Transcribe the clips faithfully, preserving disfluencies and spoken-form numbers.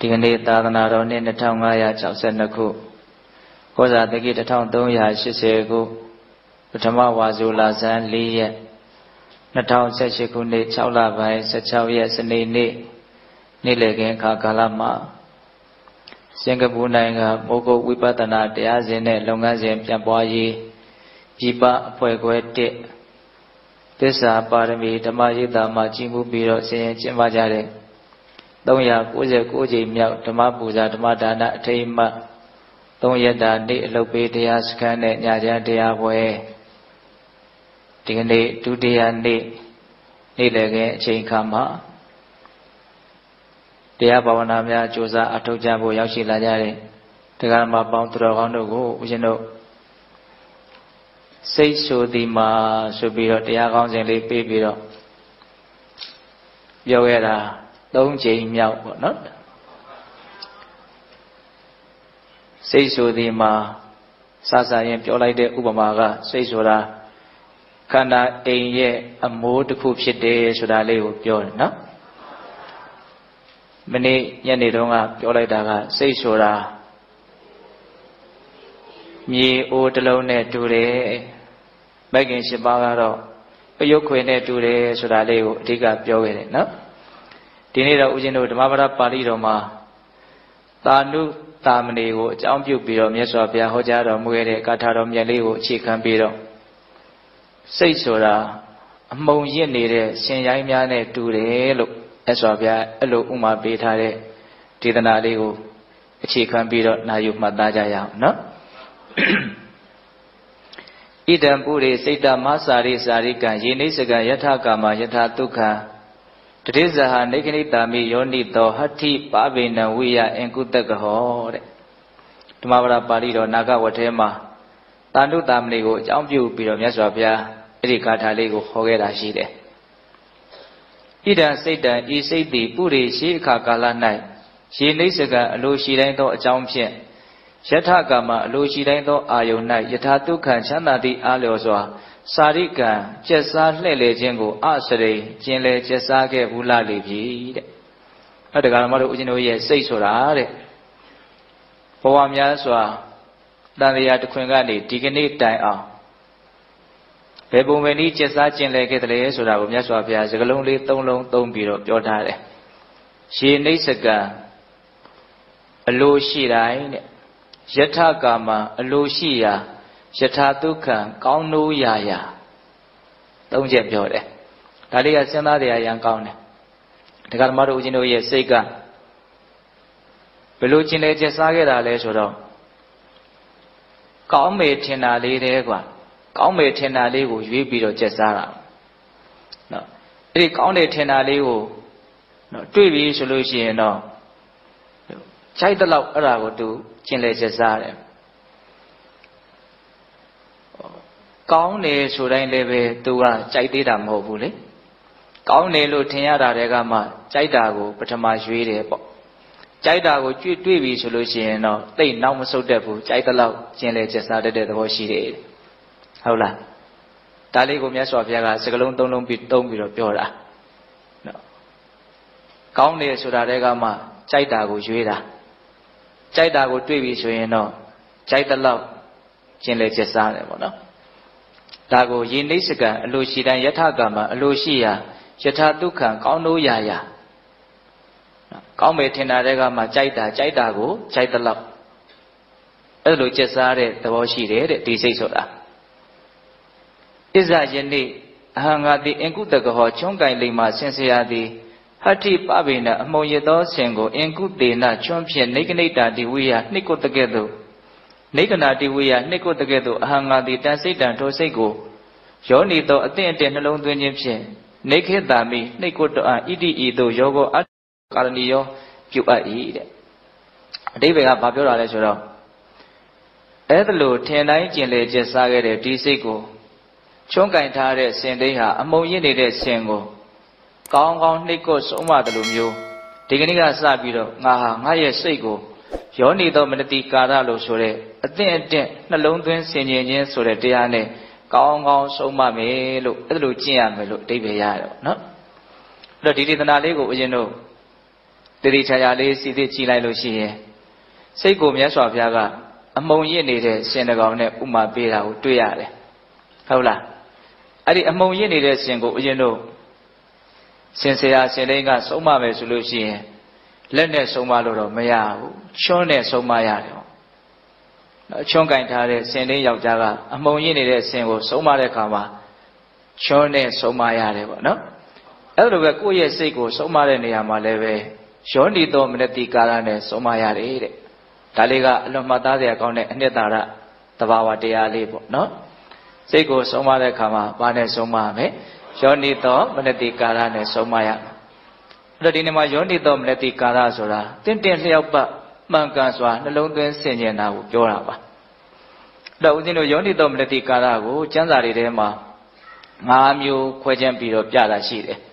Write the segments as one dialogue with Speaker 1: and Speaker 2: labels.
Speaker 1: ဒီကနေ့သာသနာတော်နှစ်နှစ်nghìn၅trăm၆mươiခုကောဇာတက္ကိတစ်ထောင်သုံးရာရှစ်ဆယ်ခုပထမဝါဆိုလဆန်းလေးရက်နှစ်ထောင်ဆယ့်ရှစ်ခုနှစ်၆လပိုင်းဆယ့်ခြောက်ရက်စနေနေ့နေ့လည်ခင်းအခါကာလမှာစင်ကာပူနိုင်ငံမိုးကုတ်ဝိပဿနာတရားစဉ်နဲ့လုပ်ငန်းစဉ်ပြန်ပွားရေးပြည်ပအဖွဲ့ခွဲတစ်သစ္စာပါရမီဓမ္မရိပ်သာမှာကြီးမှုပြီးတော့ဆင်ရင်ကျင်းပကြတဲ့သုံးရာ၉၉ကြိမ်မြောက်ဓမ္မပူဇာဓမ္မဒါနအထိမ်းအမှတ်သုံးရက်တာနေ့အလုပ်ပေးတရားစခန်းနဲ့ညချမ်းတရားပွဲဒီကနေ့ဒုတိယနေ့နေ့လည်ခင်းအချိန်ခါမှာတရားဘာဝနာများကြိုးစားအထောက်ကြဖို့ရောက်ရှိလာကြတဲ့တရားမပေါင်းသူတော်ကောင်းတို့ကိုဦးဇင်းတို့စိတ်ဆိုသည်မှာဆိုပြီးတော့တရားကောင်းစဉ်လေးပေးပြီးတော့ပြောခဲ့တာသုံးချိန်မြောက်ပေါ့နော်စိတ်ဆိုသည်မှာစစရင်ပြောလိုက်တဲ့ဥပမာကစိတ်ဆိုတာခန္ဓာအိမ်ရဲ့အမိုးတစ်ခုဖြစ်တယ်ဆိုတာလေးကိုပြောတယ်နော်မနေ့ညနေတုန်းကပြောလိုက်တာကစိတ်ဆိုတာမြေအိုးတစ်လုံးနဲ့တူတယ်မဂ်ခင်ရှင်ပါးကတော့ပယုတ်ခွေနဲ့တူတယ်ဆိုတာလေးကိုအဓိကပြောခဲ့တယ်နော်ဒီနေ့တော့ဦးဇင်းတို့ဓမ္မပဒပါဠိတော်မှာသာနုသာမဏေကိုအကြောင်းပြုပြီးတော့မြတ်စွာဘုရားဟောကြားတော်မူခဲ့တဲ့ဂါထာတော်မြတ်လေးကိုအခြေခံပြီးတော့စိတ်ဆိုတာအမှုန်ရစ်နေတဲ့ရှင်ရိုင်းများနဲ့တူတယ်လို့မြတ်စွာဘုရားအဲ့လိုဥမာပေးထားတဲ့ဒေသနာလေးကိုအခြေခံပြီးတော့နာယူမှတ်သားကြရအောင်နော်ဣဒံပုရိစိတ်တမစာရိစာရိကံယေနိစကံယထာကာမယထာဒုက္ခတတိဇဟာနေခဏိတာမိယောနိတောဟဋ္ဌိပဗေနဝိယအင်ကုတကဟောတဲ့ဓမ္မပဒပါဠိတော်နာဂဝတ်ထဲမှာတာနုတာမဏေကိုအကြောင်းပြုပြီးတော့မြတ်စွာဘုရားအဲ့ဒီဂါထာလေးကိုဟောခဲ့တာရှိတယ်ဣဒံစိတ်တံဤစိတ်သည်ပုရိရှိအခါကာလ၌ယေနိစကံအလိုရှိတိုင်းသောအကြောင်းဖြင့်ယထာကာမအလိုရှိတိုင်းသောအာယုန်၌ယထာဒုက္ခချမ်းသာသည့်အားလျော်စွာစာရိကံကျက်စားလှဲ့လေခြင်းကိုအစရိကျင်လေကျက်စားခဲ့ဘူးလားလေပြီတဲ့။အဲ့ဒါကမှတို့ဦးဇင်းတို့ရဲ့စိတ်ဆိုတာတဲ့ဘဝများစွာတန်တရားတစ်ခွင်ကနေဒီကနေ့တိုင်အောင်ဘယ်ပုံပဲနည်းကျက်စားကျင်လေခဲ့တယ်ဆိုတာကိုမြတ်စွာဘုရားစကားလုံးလေးသုံးလုံးသုံးပြီးတော့ပြောထားတယ်။ရေနိစ္စကံအလိုရှိတိုင်းတဲ့ယထာကာမအလိုရှိရာယထာဒုက္ခကောင်းနိုးရာရာသုံးချက်ပြောတယ်ဒါလေးကစဉ်းစားတရားရန်ကောင်းတယ်ဒကာဓမ္မတို့ဦးဇင်းတို့ရဲ့စိတ်ကဘယ်လိုကျင်လေကျက်စားခဲ့တာလဲဆိုတော့ကောင်းမေထင်တာလေးတည်းကွာကောင်းမေထင်တာလေးကိုရွေးပြီးတော့ကျက်စားတာနော်အဲ့ဒီကောင်းတယ်ထင်တာလေးကိုနော်တွေ့ပြီဆိုလို့ရှိရင်တော့ခြိုက်တဲ့လောက်အဲ့ဒါကိုသူကျင်လေကျက်စားတယ်ကောင်းတယ်ဆိုတိုင်းလည်းပဲသူကကြိုက်သေးတာမဟုတ်ဘူးလေကောင်းတယ်လို့ထင်ရတာတွေကမှကြိုက်တာကိုပထမရွေးတယ်ပေါ့ကြိုက်တာကိုကြွတွေ့ပြီဆိုလို့ရှိရင်တော့တိတ်နောက်မဆုတ်တတ်ဘူးကြိုက်တဲ့လောက်ကျင်လေကျက်စားတတ်တဲ့သဘောရှိတယ်ဟုတ်လားဒါလေးကိုမြတ်စွာဘုရားကစကလုံးသုံးလုံးပြီးသုံးပြီးတော့ပြောတာနော်ကောင်းတယ်ဆိုတာတွေကမှကြိုက်တာကိုရွေးတာကြိုက်တာကိုတွေ့ပြီဆိုရင်တော့ကြိုက်တဲ့လောက်ကျင်လေကျက်စားတယ်ပေါ့နော်ဒါကိုယေနိစ္စကံအလိုရှိတိုင်းယထာကာမအလိုရှိရာယထာဒုက္ခကောင်းနိုးရာရာကောင်းမယ်ထင်တာတွေကမှကြိုက်တာကြိုက်တာကိုကြိုက်တဲ့လောက်အဲ့လိုကျက်စားတဲ့သဘောရှိတယ်တဲ့ဒီစိတ်ဆိုတာဣဇယနေ့အဟံငါတိအင်ကုတကဟောချွန်းကင်လိမ္မာဆင်စရာသည်ဟဋ္ဌိပဗေနအမုံရသောဆင်ကိုအင်ကုတေနချွန်းဖြင့်နေကနိတာတိဝိယနှိကုတကဲ့သို့နေကနာတိဝိယနှိကုတကဲ့သို့အဟံငါတိတန်စိတ်တံထိုစိတ်ကိုယောနိသောအသင့်အတင့်နှလုံးသွင်းခြင်းဖြင့်နေခေတာမိနှိကုတအဣတိဤသို့ယောဂောအကာရဏီယောပြုအပ်၏တဲ့အဓိပ္ပာယ်ကဘာပြောတာလဲဆိုတော့အဲ့ဒါလို့ထင်တိုင်းကျင်လေကျက်စားခဲ့တဲ့ဒီစိတ်ကိုချွန်းကင်ထားတဲ့စင်သိန်းဟာအမုံရစ်နေတဲ့စင်ကိုကောင်းကောင်းနှိကုဆုံးမတယ်လို့မျိုးဒီကနေ့ကစပြီးတော့ငါဟာငါရဲ့စိတ်ကိုယောနိသောမနတိကာရလို့ဆိုတဲ့အသင့်အတင့်နှလုံးသွင်းဆင်ခြင်ခြင်းဆိုတဲ့တရားနဲ့ကောင်းကောင်းဆုံးမမယ်လို့အဲ့လိုကျင့်ရမယ်လို့အဓိပ္ပာယ်ရတယ်နော်အဲ့တော့ဒီဒေသနာလေးကိုဦးဇင်းတို့တတိချာချာလေးစီစစ်ကြည့်လိုက်လို့ရှိရင်စိတ်ကိုမြတ်စွာဘုရားကအမုံရစ်နေတဲ့ရှင်တကောင်နဲ့ဥမာပေးတာကိုတွေ့ရတယ်ဟုတ်လားအဲ့ဒီအမုံရစ်နေတဲ့ရှင်ကိုဦးဇင်းတို့ရှင်ဆရာရှင်လိန်ကဆုံးမမယ်ဆိုလို့ရှိရင်လက်နဲ့ဆုံးမလို့တော့မရဘူးချွန်းနဲ့ဆုံးမရတယ်ပေါ့နော်ချွန်းကင်ထားတဲ့ရှင်လိန်ယောက်ျားကအမုံရစ်နေတဲ့ရှင်ကိုဆုံးမတဲ့အခါမှာချွန်းနဲ့ဆုံးမရတယ်ပေါ့နော်အဲ့လိုပဲကိုယ့်ရဲ့စိတ်ကိုဆုံးမတဲ့နေရာမှာလည်းပဲယောနိသောမနတိကာရနဲ့ဆုံးမရတယ်တဲ့ဒါလေးကအလွန်မှတ်သားစရာကောင်းတဲ့အနှစ်သာရသဘာဝတရားလေးပေါ့နော်စိတ်ကိုဆုံးမတဲ့အခါမှာဘာနဲ့ဆုံးမရမလဲယောနိသောမနတိကာရနဲ့ဆုံးမရမယ်အဲ့တော့ဒီနေ့မှာယောနိသောမနတိကာရဆိုတာတင့်တင့်လျောက်ပတ်မှန်ကန်စွာနှလုံးသွင်းဆင်ခြင်တာကိုပြောတာပါအဲ့တော့ဦးဇင်းတို့ယောနိသောမနတိကာရကိုကျမ်းစာတွေထဲမှာ၅မျိုးခွဲခြမ်းပြီးတော့ပြတာရှိတယ်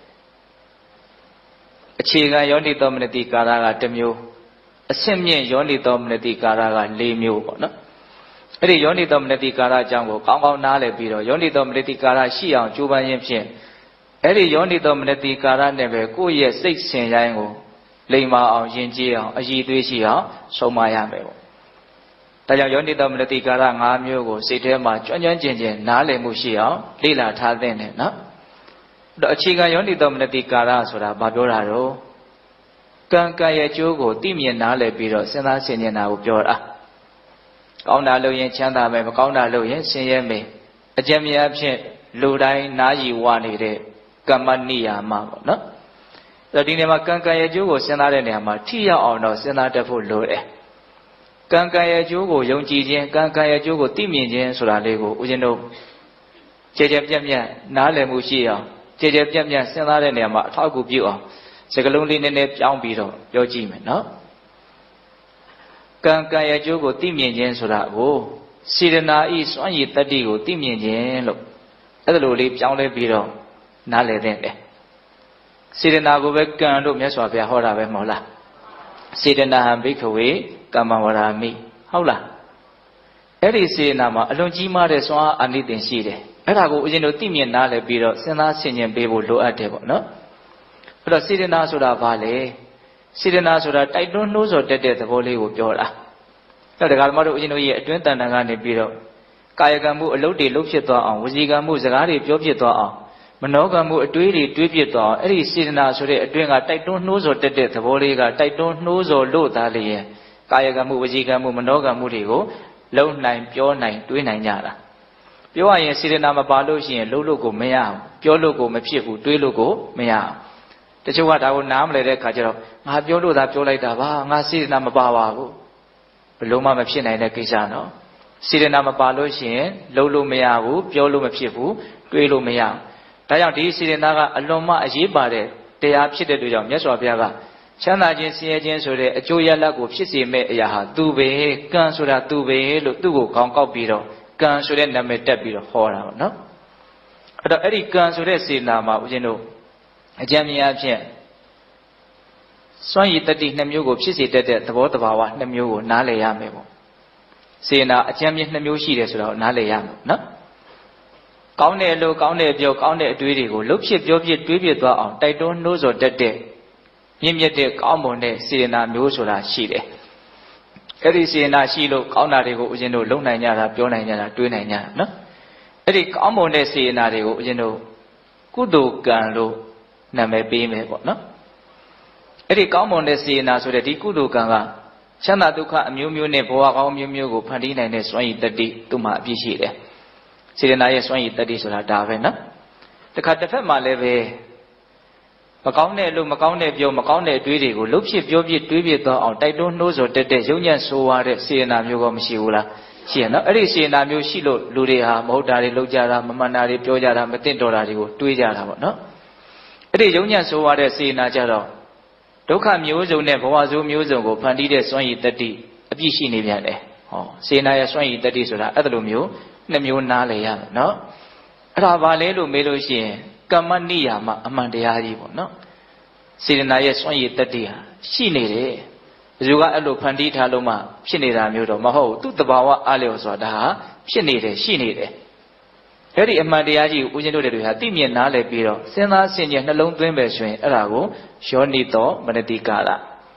Speaker 1: အခြေခံယောနိသောမနတိကာရကတစ်မျိုးအဆင့်မြင့်ယောနိသောမနတိကာရက၄မျိုးပေါ့နော်အဲ့ဒီယောနိသောမနတိကာရအကြောင်းကိုကောင်းကောင်းနားလည်ပြီးတော့ယောနိသောမနတိကာရရှိအောင်ကြိုးပမ်းခြင်းဖြင့်အဲ့ဒီယောနိသောမနတိကာရနဲ့ပဲကိုယ့်ရဲ့စိတ်ဆင်ရိုင်းကိုလိမ္မာအောင်ယဉ်ကျေးအောင်အည်သွေးရှိအောင်ဆုံးမရမယ်ပေါ့ဒါကြောင့်ယောနိသောမနတိကာရ၅မျိုးကိုစိတ်ထဲမှာကျွမ်းကျွမ်းကျင်ကျင်နားလည်မှုရှိအောင်လေ့လာထားသင့်တယ်နော်အဲ့တော့အခြေခံယောနိသောမနတိကာရဆိုတာဘာပြောတာတော့ကံကံရဲ့ကျိုးကိုသိမြင်နားလည်ပြီးတော့စဉ်းစားဆင်ခြင်တာကိုပြောတာကောင်းတာလုပ်ရင်ချမ်းသာမယ်မကောင်းတာလုပ်ရင်ဆင်းရဲမယ်အကျဉ်းများဖြင့်လူတိုင်းနားရည်ဝနေတဲ့ကမ္မနိယာမပေါ့နော်အဲ့ဒီနေရာမှာကံကံရဲ့ကျိုးကိုစဉ်းစားတဲ့နေရာမှာထိရောက်အောင်တော့စဉ်းစားတတ်ဖို့လိုတယ်ကံကံရဲ့ကျိုးကိုယုံကြည်ခြင်းကံကံရဲ့ကျိုးကိုသိမြင်ခြင်းဆိုတာလေးကိုဦးဇင်းတို့ကြည်ကြဲပြတ်ပြတ်နားလည်မှုရှိအောင်ကြည်ကြဲပြတ်ပြတ်စဉ်းစားတဲ့နေရာမှာအထောက်အကူပြုအောင်စကလုံးလေးနည်းနည်းပြောင်းပြီးတော့ပြောကြည့်မယ်နော်ကံကံရဲ့ကျိုးကိုသိမြင်ခြင်းဆိုတာကိုစေတနာဤစွမ်းရည်တတ္တိကိုသိမြင်ခြင်းလို့အဲ့ဒါလိုလေးပြောင်းလဲပြီးတော့နားလည်သင့်တယ်စေတနာကိုပဲကံလို့မြတ်စွာဘုရားဟောတာပဲမဟုတ်လားစေတနာဟံဘိက္ခဝေကမ္မဝရာမိဟုတ်လားအဲ့ဒီစေတနာမှာအလွန်ကြီးမားတဲ့စွမ်းအားအာနိသင်ရှိတယ်အဲ့ဒါကိုဦးဇင်းတို့သိမြင်နားလည်ပြီးတော့စဉ်းစားဆင်ခြင်ပေးဖို့လိုအပ်တယ်ပေါ့နော်အဲ့တော့စေတနာဆိုတာဘာလဲစေတနာဆိုတာတိုက်တွန်းနှိုးဆော်တတ်တဲ့သဘောလေးကိုပြောတာအဲ့တော့ဒကာဓမ္မတို့ဦးဇင်းတို့ရဲ့အတွင်းတန်တန်ကနေပြီးတော့ကာယကံမှုအလုပ်တွေလုပ်ဖြစ်သွားအောင်ဝစီကံမှုစကားတွေပြောဖြစ်သွားအောင်မနောကံမှုအတွေးတွေတွေးဖြစ်သွားအောင်အဲ့ဒီစေတနာဆိုတဲ့အတွင်းကတိုက်တွန်းနှိုးဆော်တတ်တဲ့သဘောလေးကတိုက်တွန်းနှိုးဆော်လို့သားလျင်ကာယကံမှုဝစီကံမှုမနောကံမှုတွေကိုလုံနိုင်ပြောနိုင်တွေးနိုင်ကြတာပြောရရင်စေတနာမပါလို့ရှိရင်လှုပ်လို့ကိုမရအောင်ပြောလို့ကိုမဖြစ်ဘူးတွေးလို့ကိုမရအောင်တချို့ကဒါကိုနားမလည်တဲ့ခါကျတော့ငါပြောလို့သာပြောလိုက်တာပါငါစေတနာမပါပါဘူးဘလို့မှမဖြစ်နိုင်တဲ့ကိစ္စနော်စေတနာမပါလို့ရှိရင်လှုပ်လို့မရဘူးပြောလို့မဖြစ်ဘူးတွေးလို့မရဘူးဒါကြောင့်ဒီစေတနာကအလွန်မှအရေးပါတဲ့တရားဖြစ်တဲ့အတွက်ကြောင့်မြတ်စွာဘုရားကချမ်းသာခြင်းဆင်းရဲခြင်းဆိုတဲ့အကျိုးရလဒ်ကိုဖြစ်စေမဲ့အရာဟာသူပဲကံဆိုတာသူပဲလို့သူ့ကိုခေါင်းကောက်ပြီးတော့ကံဆိုတဲ့နာမည်တက်ပြီးတော့ဟောတာပေါ့နော်အဲ့တော့အဲ့ဒီကံဆိုတဲ့စေတနာမှာဦးဇင်းတို့အကျဉ်းမြင်အဖြစ်စွမ်းရည်တတိနှစ်မျိုးကိုဖြစ်စေတတ်တဲ့သဘောတဘာဝနှစ်မျိုးကိုနားလည်ရမယ်ပေါ့စေနာအကျဉ်းမြင်နှစ်မျိုးရှိတယ်ဆိုတော့နားလည်ရမယ်နော်ကောင်းတဲ့အလုပ်ကောင်းတဲ့အပြောကောင်းတဲ့အတွေးတွေကိုလှုပ်ဖြစ်ပြောဖြစ်တွေးဖြစ်သွားအောင်တိုက်တွန်းနှိုးဆော်တတ်တဲ့မြင့်မြတ်တဲ့ကောင်းမွန်တဲ့စေနာမျိုးဆိုတာရှိတယ်အဲ့ဒီစေနာရှိလို့ကောင်းတာတွေကိုဦးဇင်းတို့လုပ်နိုင်ကြတာပြောနိုင်ကြတာတွေးနိုင်ကြတာနော်အဲ့ဒီကောင်းမွန်တဲ့စေနာတွေကိုဦးဇင်းတို့ကုသိုလ်ကံလို့နာမည်ပေးမယ်ပေါ့နော်အဲ့ဒီကောင်းမွန်တဲ့စေနာဆိုတဲ့ဒီကုသိုလ်ကံကချမ်းသာဒုက္ခအမျိုးမျိုးနဲ့ဘဝကောင်းမျိုးမျိုးကိုဖန်တီးနိုင်တဲ့စွမ်းရည်တတ္တိသူ့မှာအပြည့်ရှိတယ်စေတနာရဲ့စွမ်းရည်တတ္တိဆိုတာဒါပဲနော်တခါတစ်ဖက်မှာလည်းပဲမကောင်းတဲ့အလုပ်မကောင်းတဲ့ပြောမကောင်းတဲ့အတွေးတွေကိုလှုပ်ဖြစ်ပြောဖြစ်တွေးဖြစ်သွားအောင်တိုက်တွန်းနှိုးဆော်တတ်တဲ့ယုံညံ့ဆိုးဝါးတဲ့စေတနာမျိုးကောမရှိဘူးလားရှိရနော်အဲ့ဒီစေတနာမျိုးရှိလို့လူတွေဟာမဟုတ်တာတွေလုပ်ကြတာမမှန်တာတွေပြောကြတာမသိတော်တာတွေကိုတွေးကြတာပေါ့နော်အဲ့ဒီယုံညံ့ဆိုးဝါးတဲ့စေတနာကြတော့ဒုက္ခမျိုးစုံနဲ့ဘဝဆိုးမျိုးစုံကိုဖန်တီးတဲ့စွမ်းရည်တတ္တိအပြည့်ရှိနေပြန်တယ်ဟောစေတနာရဲ့စွမ်းရည်တတ္တိဆိုတာအဲ့လိုမျိုးနှစ်မျိုးနားလည်ရမယ်နော်အဲ့ဒါဘာလဲလို့မေးလို့ရှိရင်ကမ္မနိယာမအမှန်တရားကြီးပေါ့နော်စေတနာရဲ့စွန့်ရည်တတ္တိဟာရှိနေတယ်ဘယ်သူကအဲ့လိုဖန်တီးထားလို့မှဖြစ်နေတာမျိုးတော့မဟုတ်သူ့တဘာဝအားလျော်ဆိုတာဒါဟာဖြစ်နေတယ်ရှိနေတယ်အဲ့ဒီအမှန်တရားကြီးကိုဦးဇင်းတို့တွေဟာသိမြင်နားလည်ပြီးတော့စဉ်းစားဆင်ခြင်နှလုံးသွင်းပဲဆိုရင်အဲ့ဒါကိုယောနိသောမနတိကာရ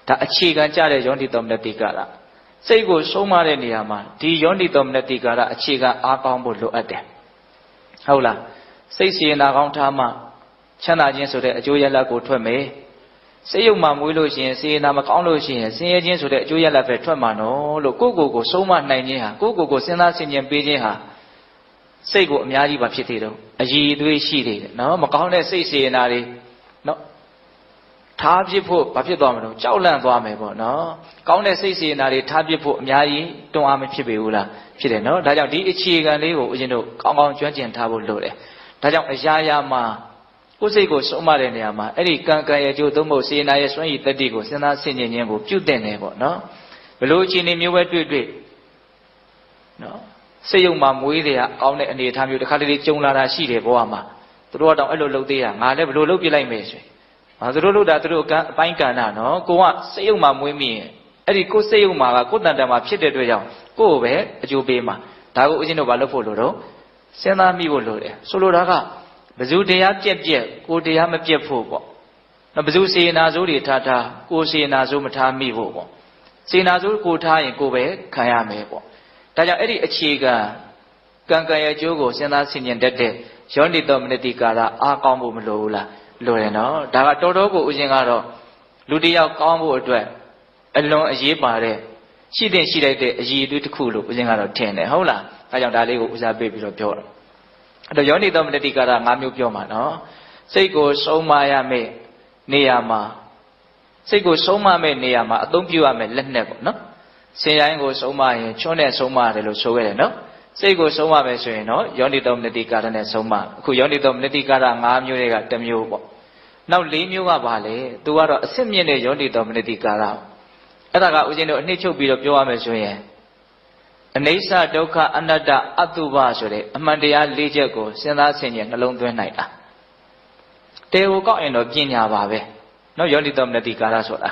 Speaker 1: ဒါအခြေခံကြတဲ့ယောနိသောမနတိကာရစိတ်ကိုဆုံးမတဲ့နေရာမှာဒီယောနိသောမနတိကာရအခြေခံအားကောင်းဖို့လိုအပ်တယ်ဟုတ်လားစိတ်စေနာကောင်းထားမှချမ်းသာခြင်းဆိုတဲ့အကျိုးရလဒ်ကိုထွက်မယ်စိတ်ယုံမှမွေးလို့ရှိရင်စေနာမကောင်းလို့ရှိရင်ဆင်းရဲခြင်းဆိုတဲ့အကျိုးရလဒ်ပဲထွက်မှာနော်လို့ကိုယ့်ကိုယ်ကိုဆုံးမနိုင်ခြင်းဟာကိုယ့်ကိုယ်ကိုစဉ်းစားဆင်ခြင်ပေးခြင်းဟာစိတ်ကိုအများကြီးပါဖြစ်သေးတော့အည်အသွေးရှိသေးတယ်နော်မကောင်းတဲ့စိတ်စေနာတွေနော်ထားပြစ်ဖို့ဘာဖြစ်သွားမလို့ကြောက်လန့်သွားမယ်ပေါ့နော်ကောင်းတဲ့စိတ်စေနာတွေထားပြစ်ဖို့အများကြီးတွန်းအားမဖြစ်ပေဘူးလားဖြစ်တယ်နော်ဒါကြောင့်ဒီအခြေခံလေးကိုဦးဇင်းတို့ကောင်းကောင်းကျွမ်းကျင်ထားဖို့လိုတယ်ဒါကြောင့်အရာရာမှာကိုယ်စိတ်ကိုဆုံးမတဲ့နေရာမှာအဲ့ဒီကံကံရဲ့အကျိုးသုံးဖို့စေနာရဲ့စွမ်းရည်တတ္တိကိုစဉ်းစားဆင်ခြင်ခြင်းကိုပြုတင်တယ်ပေါ့နော်ဘလို့အခြေအနေမျိုးပဲတွေ့တွေ့နော်စိတ်ယုံမှာမွေးတယ်အကောင်းတဲ့အနေအထားမျိုးတစ်ခါတလေကြုံလာတာရှိတယ်ဘဝမှာသူတို့ကတော့အဲ့လိုလုပ်သေးတာငါလည်းဘလို့လုပ်ပြလိုက်မယ်ဆိုရင်ဟာသူတို့လုပ်တာသူတို့အပိုင်းကဏ္ဍနော်ကိုကစိတ်ယုံမှာမွေးမိရင်အဲ့ဒီကိုယ်စိတ်ယုံမှာကကိုယ်တန်တန်မှာဖြစ်တဲ့အတွက်ကြောင့်ကိုယ်ပဲအကျိုးပေးမှာဒါကိုဦးဇင်းတို့ဘာလုပ်ဖို့လိုတော့စဉ်းစားမိဖို့လိုတယ်ဆိုလိုတာကဘဇုတရားပြက်ပြက်ကိုတရားမပြက်ဖို့ပေါ့နော်ဘဇုစေနာစိုးတွေထားထားကိုစေနာစိုးမထားမိဖို့ပေါ့စေနာစိုးကိုထားရင်ကိုပဲခံရမယ်ပေါ့ဒါကြောင့်အဲ့ဒီအခြေခံကံကံရဲ့အကျိုးကိုစဉ်းစားဆင်ခြင်တတ်တဲ့ယောနိသောမနတိကာရအားကောင်းဖို့မလိုဘူးလားလိုတယ်နော်ဒါကတော်တော်ကိုဦးဇင်းကတော့လူတစ်ယောက်ကောင်းဖို့အတွက်အလွန်အရေးပါတဲ့ရှိတဲ့ရှိလိုက်တဲ့အရေးအသွေးတစ်ခုလို့ဦးဇင်းကတော့ထင်တယ်ဟုတ်လားဒါကြောင့်ဒါလေးကိုဦးစားပေးပြီးတော့ပြောတယ်အဲ့တော့ယောနိသောမနတိကာရ၅မျိုးပြောမှာနော်စိတ်ကိုဆုံးမရမယ့်နေရာမှာစိတ်ကိုဆုံးမမယ့်နေရာမှာအသုံးပြုရမယ့်လက်နဲ့ပေါ့နော်ဆင်ရိုင်းကိုဆုံးမရင်ချွန်းနဲ့ဆုံးမရတယ်လို့ဆိုခဲ့တယ်နော်စိတ်ကိုဆုံးမမယ်ဆိုရင်တော့ယောနိသောမနတိကာရနဲ့ဆုံးမအခုယောနိသောမနတိကာရ၅မျိုးတွေကတစ်မျိုးပေါ့နောက်၄မျိုးကပါလေသူကတော့အစစ်မြင့်တဲ့ယောနိသောမနတိကာရအဲ့ဒါကဦးဇင်းတို့အနှစ်ချုပ်ပြီးတော့ပြောရမယ်ဆိုရင်အနိစ္စဒုက္ခအနတ္တအတုပဆိုတဲ့အမှန်တရား၄ချက်ကိုစဉ်းစားဆင်ခြင်နှလုံးသွင်းနိုင်တာတေကိုကောက်ရင်တော့ပညာပါပဲနော်ယောနိသောမနတိကာရဆိုတာ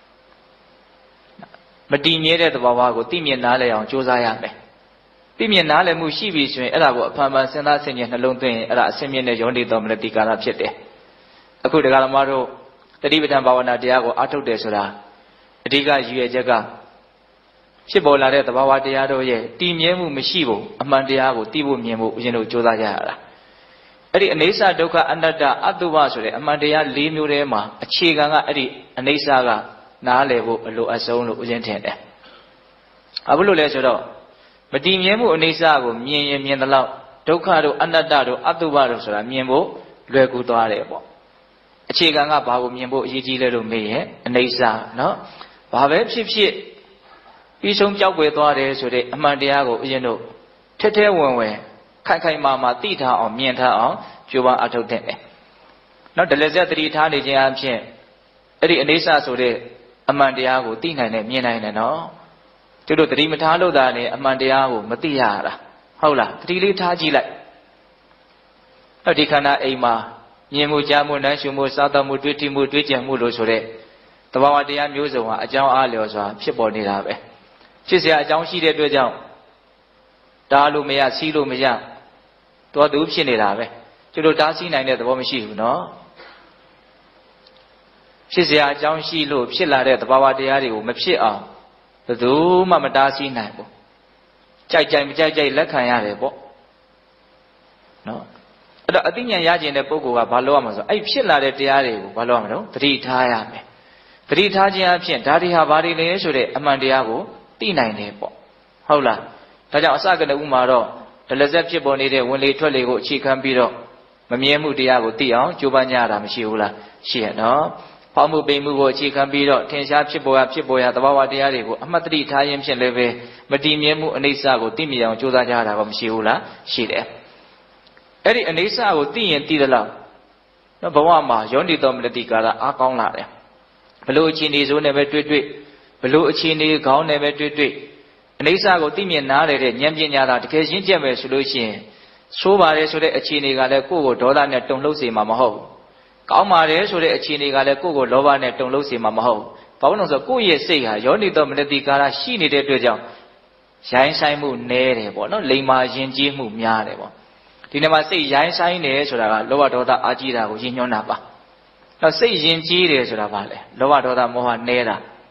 Speaker 1: မတည်မြဲတဲ့သဘောဝါကိုသိမြင်နားလည်အောင်ကြိုးစားရမယ်သိမြင်နားလည်မှုရှိပြီဆိုရင်အဲ့ဒါကိုအဖန်ဖန်စဉ်းစားဆင်ခြင်နှလုံးသွင်းရင်အဲ့ဒါအစင်းမြင့်တဲ့ယောနိသောမနတိကာရဖြစ်တယ်အခုဒကာဓမ္မတို့တတိပဋ္ဌာန်ဘာဝနာတရားကိုအားထုတ်တယ်ဆိုတာအဓိကရည်ရွယ်ချက်ကဖြစ်ပေါ်လာတဲ့သဘာဝတရားတို့ရဲ့တည်မြဲမှုမရှိဘူးအမှန်တရားကိုသိဖို့မြင်ဖို့ဦးဇင်းတို့ကြိုးစားကြရတာအဲ့ဒီအနိစ္စဒုက္ခအနတ္တအတုပဆိုတဲ့အမှန်တရား၄မျိုးထဲမှာအခြေခံကအဲ့ဒီအနိစ္စကနားလည်ဖို့အလိုအဆုံးလို့ဦးဇင်းထင်တယ်အခုလို့လဲဆိုတော့မတည်မြဲမှုအနိစ္စကိုမြင်ရင်မြင်သလောက်ဒုက္ခတို့အနတ္တတို့အတုပတို့ဆိုတာမြင်ဖို့လွယ်ကူသွားတယ်ပေါ့အခြေခံကဘာကိုမြင်ဖို့အရေးကြီးလဲလို့မေးရင်အနိစ္စနော်ဘာပဲဖြစ်ဖြစ်ပြီးဆုံးကြောက်ွယ်သွားတယ်ဆိုတဲ့အမှန်တရားကိုဦးဇင်းတို့ထက်ထဲဝင်ဝင်ခိုင်ခိုင်မာမာသိထားအောင်မြင်ထားအောင်ကြိုးပမ်းအထောက်တဲ့တယ်။နောက်ဒလဇက်တတိထားနေခြင်းအပြင်အဲ့ဒီအနိစ္စဆိုတဲ့အမှန်တရားကိုသိနိုင်တယ်မြင်နိုင်တယ်နော်။တို့တို့တတိမထားလို့သာနဲ့အမှန်တရားကိုမသိရတာဟုတ်လားတတိလေးထားကြည့်လိုက်။အဲ့ဒီခန္ဓာအိမ်မှာမြင်မှုကြားမှုနားရှုမှုစားသောက်မှုတွေ့ထိမှုတွေ့ကြံမှုလို့ဆိုတဲ့သဘာဝတရားမျိုးစုံဟာအကြောင်းအားလျော်စွာဖြစ်ပေါ်နေတာပဲဖြစ်เสียအကြောင်းရှိတဲ့အတွက်ကြောင့်တားလို့မရစီးလို့မရတော်သူဖြစ်နေတာပဲကျတို့တားဆီးနိုင်တဲ့သဘောမရှိဘူးနော်ဖြစ်เสียအကြောင်းရှိလို့ဖြစ်လာတဲ့သဘာဝတရားတွေကိုမဖြစ်အောင်ဘယ်သူမှမတားဆီးနိုင်ဘူးကြိုက်ကြိုက်မကြိုက်ကြိုက်လက်ခံရတယ်ပေါ့နော်အဲ့တော့အသိဉာဏ်ရကျင်တဲ့ပုဂ္ဂိုလ်ကဘာလုပ်ရမှာဆိုအဲ့ဖြစ်လာတဲ့တရားတွေကိုဘာလုပ်ရမလို့သတိထားရမယ်သတိထားခြင်းအဖြစ်ဒါတွေဟာဘာတွေလဲဆိုတဲ့အမှန်တရားကိုသိနိုင်တယ်ပေါ့ဟုတ်လားဒါကြောင့်အစကတည်းကမှာတော့ဒလဇက်ဖြစ်ပေါ်နေတဲ့ဝင်လေထွက်လေကိုအခြေခံပြီးတော့မမြဲမှုတရားကိုသိအောင်ကြိုးပမ်းကြရတာမရှိဘူးလားရှိရနော်ဖောက်မှုပိန်မှုကိုအခြေခံပြီးတော့ထင်ရှားဖြစ်ပေါ်ရဖြစ်ပေါ်ရသဘာဝတရားတွေကိုအမှတ်တရထားခြင်းဖြင့်လည်းပဲမတည်မြဲမှုအနိစ္စကိုသိမြင်အောင်ကြိုးစားကြရတာကမရှိဘူးလားရှိတယ်အဲ့ဒီအနိစ္စကိုသိရင်သိသလားနော်ဘဝမှာယောနိသောမနတိကာရအားကောင်းလာတယ်ဘလို့အခြေအနေဆိုနဲ့ပဲတွေ့တွေ့ဘလို့အခြေအနေခေါင်းနဲ့ပဲတွေ့တွေ့အနိစ္စကိုသိမြင်နားလည်တဲ့ဉာဏ်ပညာသာတကယ်ရှင်းကျက်မယ်ဆိုလို့ရှိရင်ဆိုးပါတယ်ဆိုတဲ့အခြေအနေကလည်းကိုယ့်ကိုဒေါသနဲ့တုန်လှုပ်စေမှာမဟုတ်ဘူးကောင်းပါတယ်ဆိုတဲ့အခြေအနေကလည်းကိုယ့်ကိုလောဘနဲ့တုန်လှုပ်စေမှာမဟုတ်ဘူးဘာလို့လဲဆိုတော့ကိုယ့်ရဲ့စိတ်ဟာယောနိသောမနတိကာရရှိနေတဲ့အတွက်ကြောင့်ရိုင်းဆိုင်မှုနည်းတယ်ပေါ့နော်လိမ္မာယဉ်ကျေးမှုများတယ်ပေါ့ဒီနေ့မှာစိတ်ရိုင်းဆိုင်တယ်ဆိုတာကလောဘဒေါသအာကြီးတာကိုရည်ညွှန်းတာပါ။နောက်စိတ်ယဉ်ကျေးတယ်ဆိုတာဘာလဲလောဘဒေါသမောဟနည်းတာ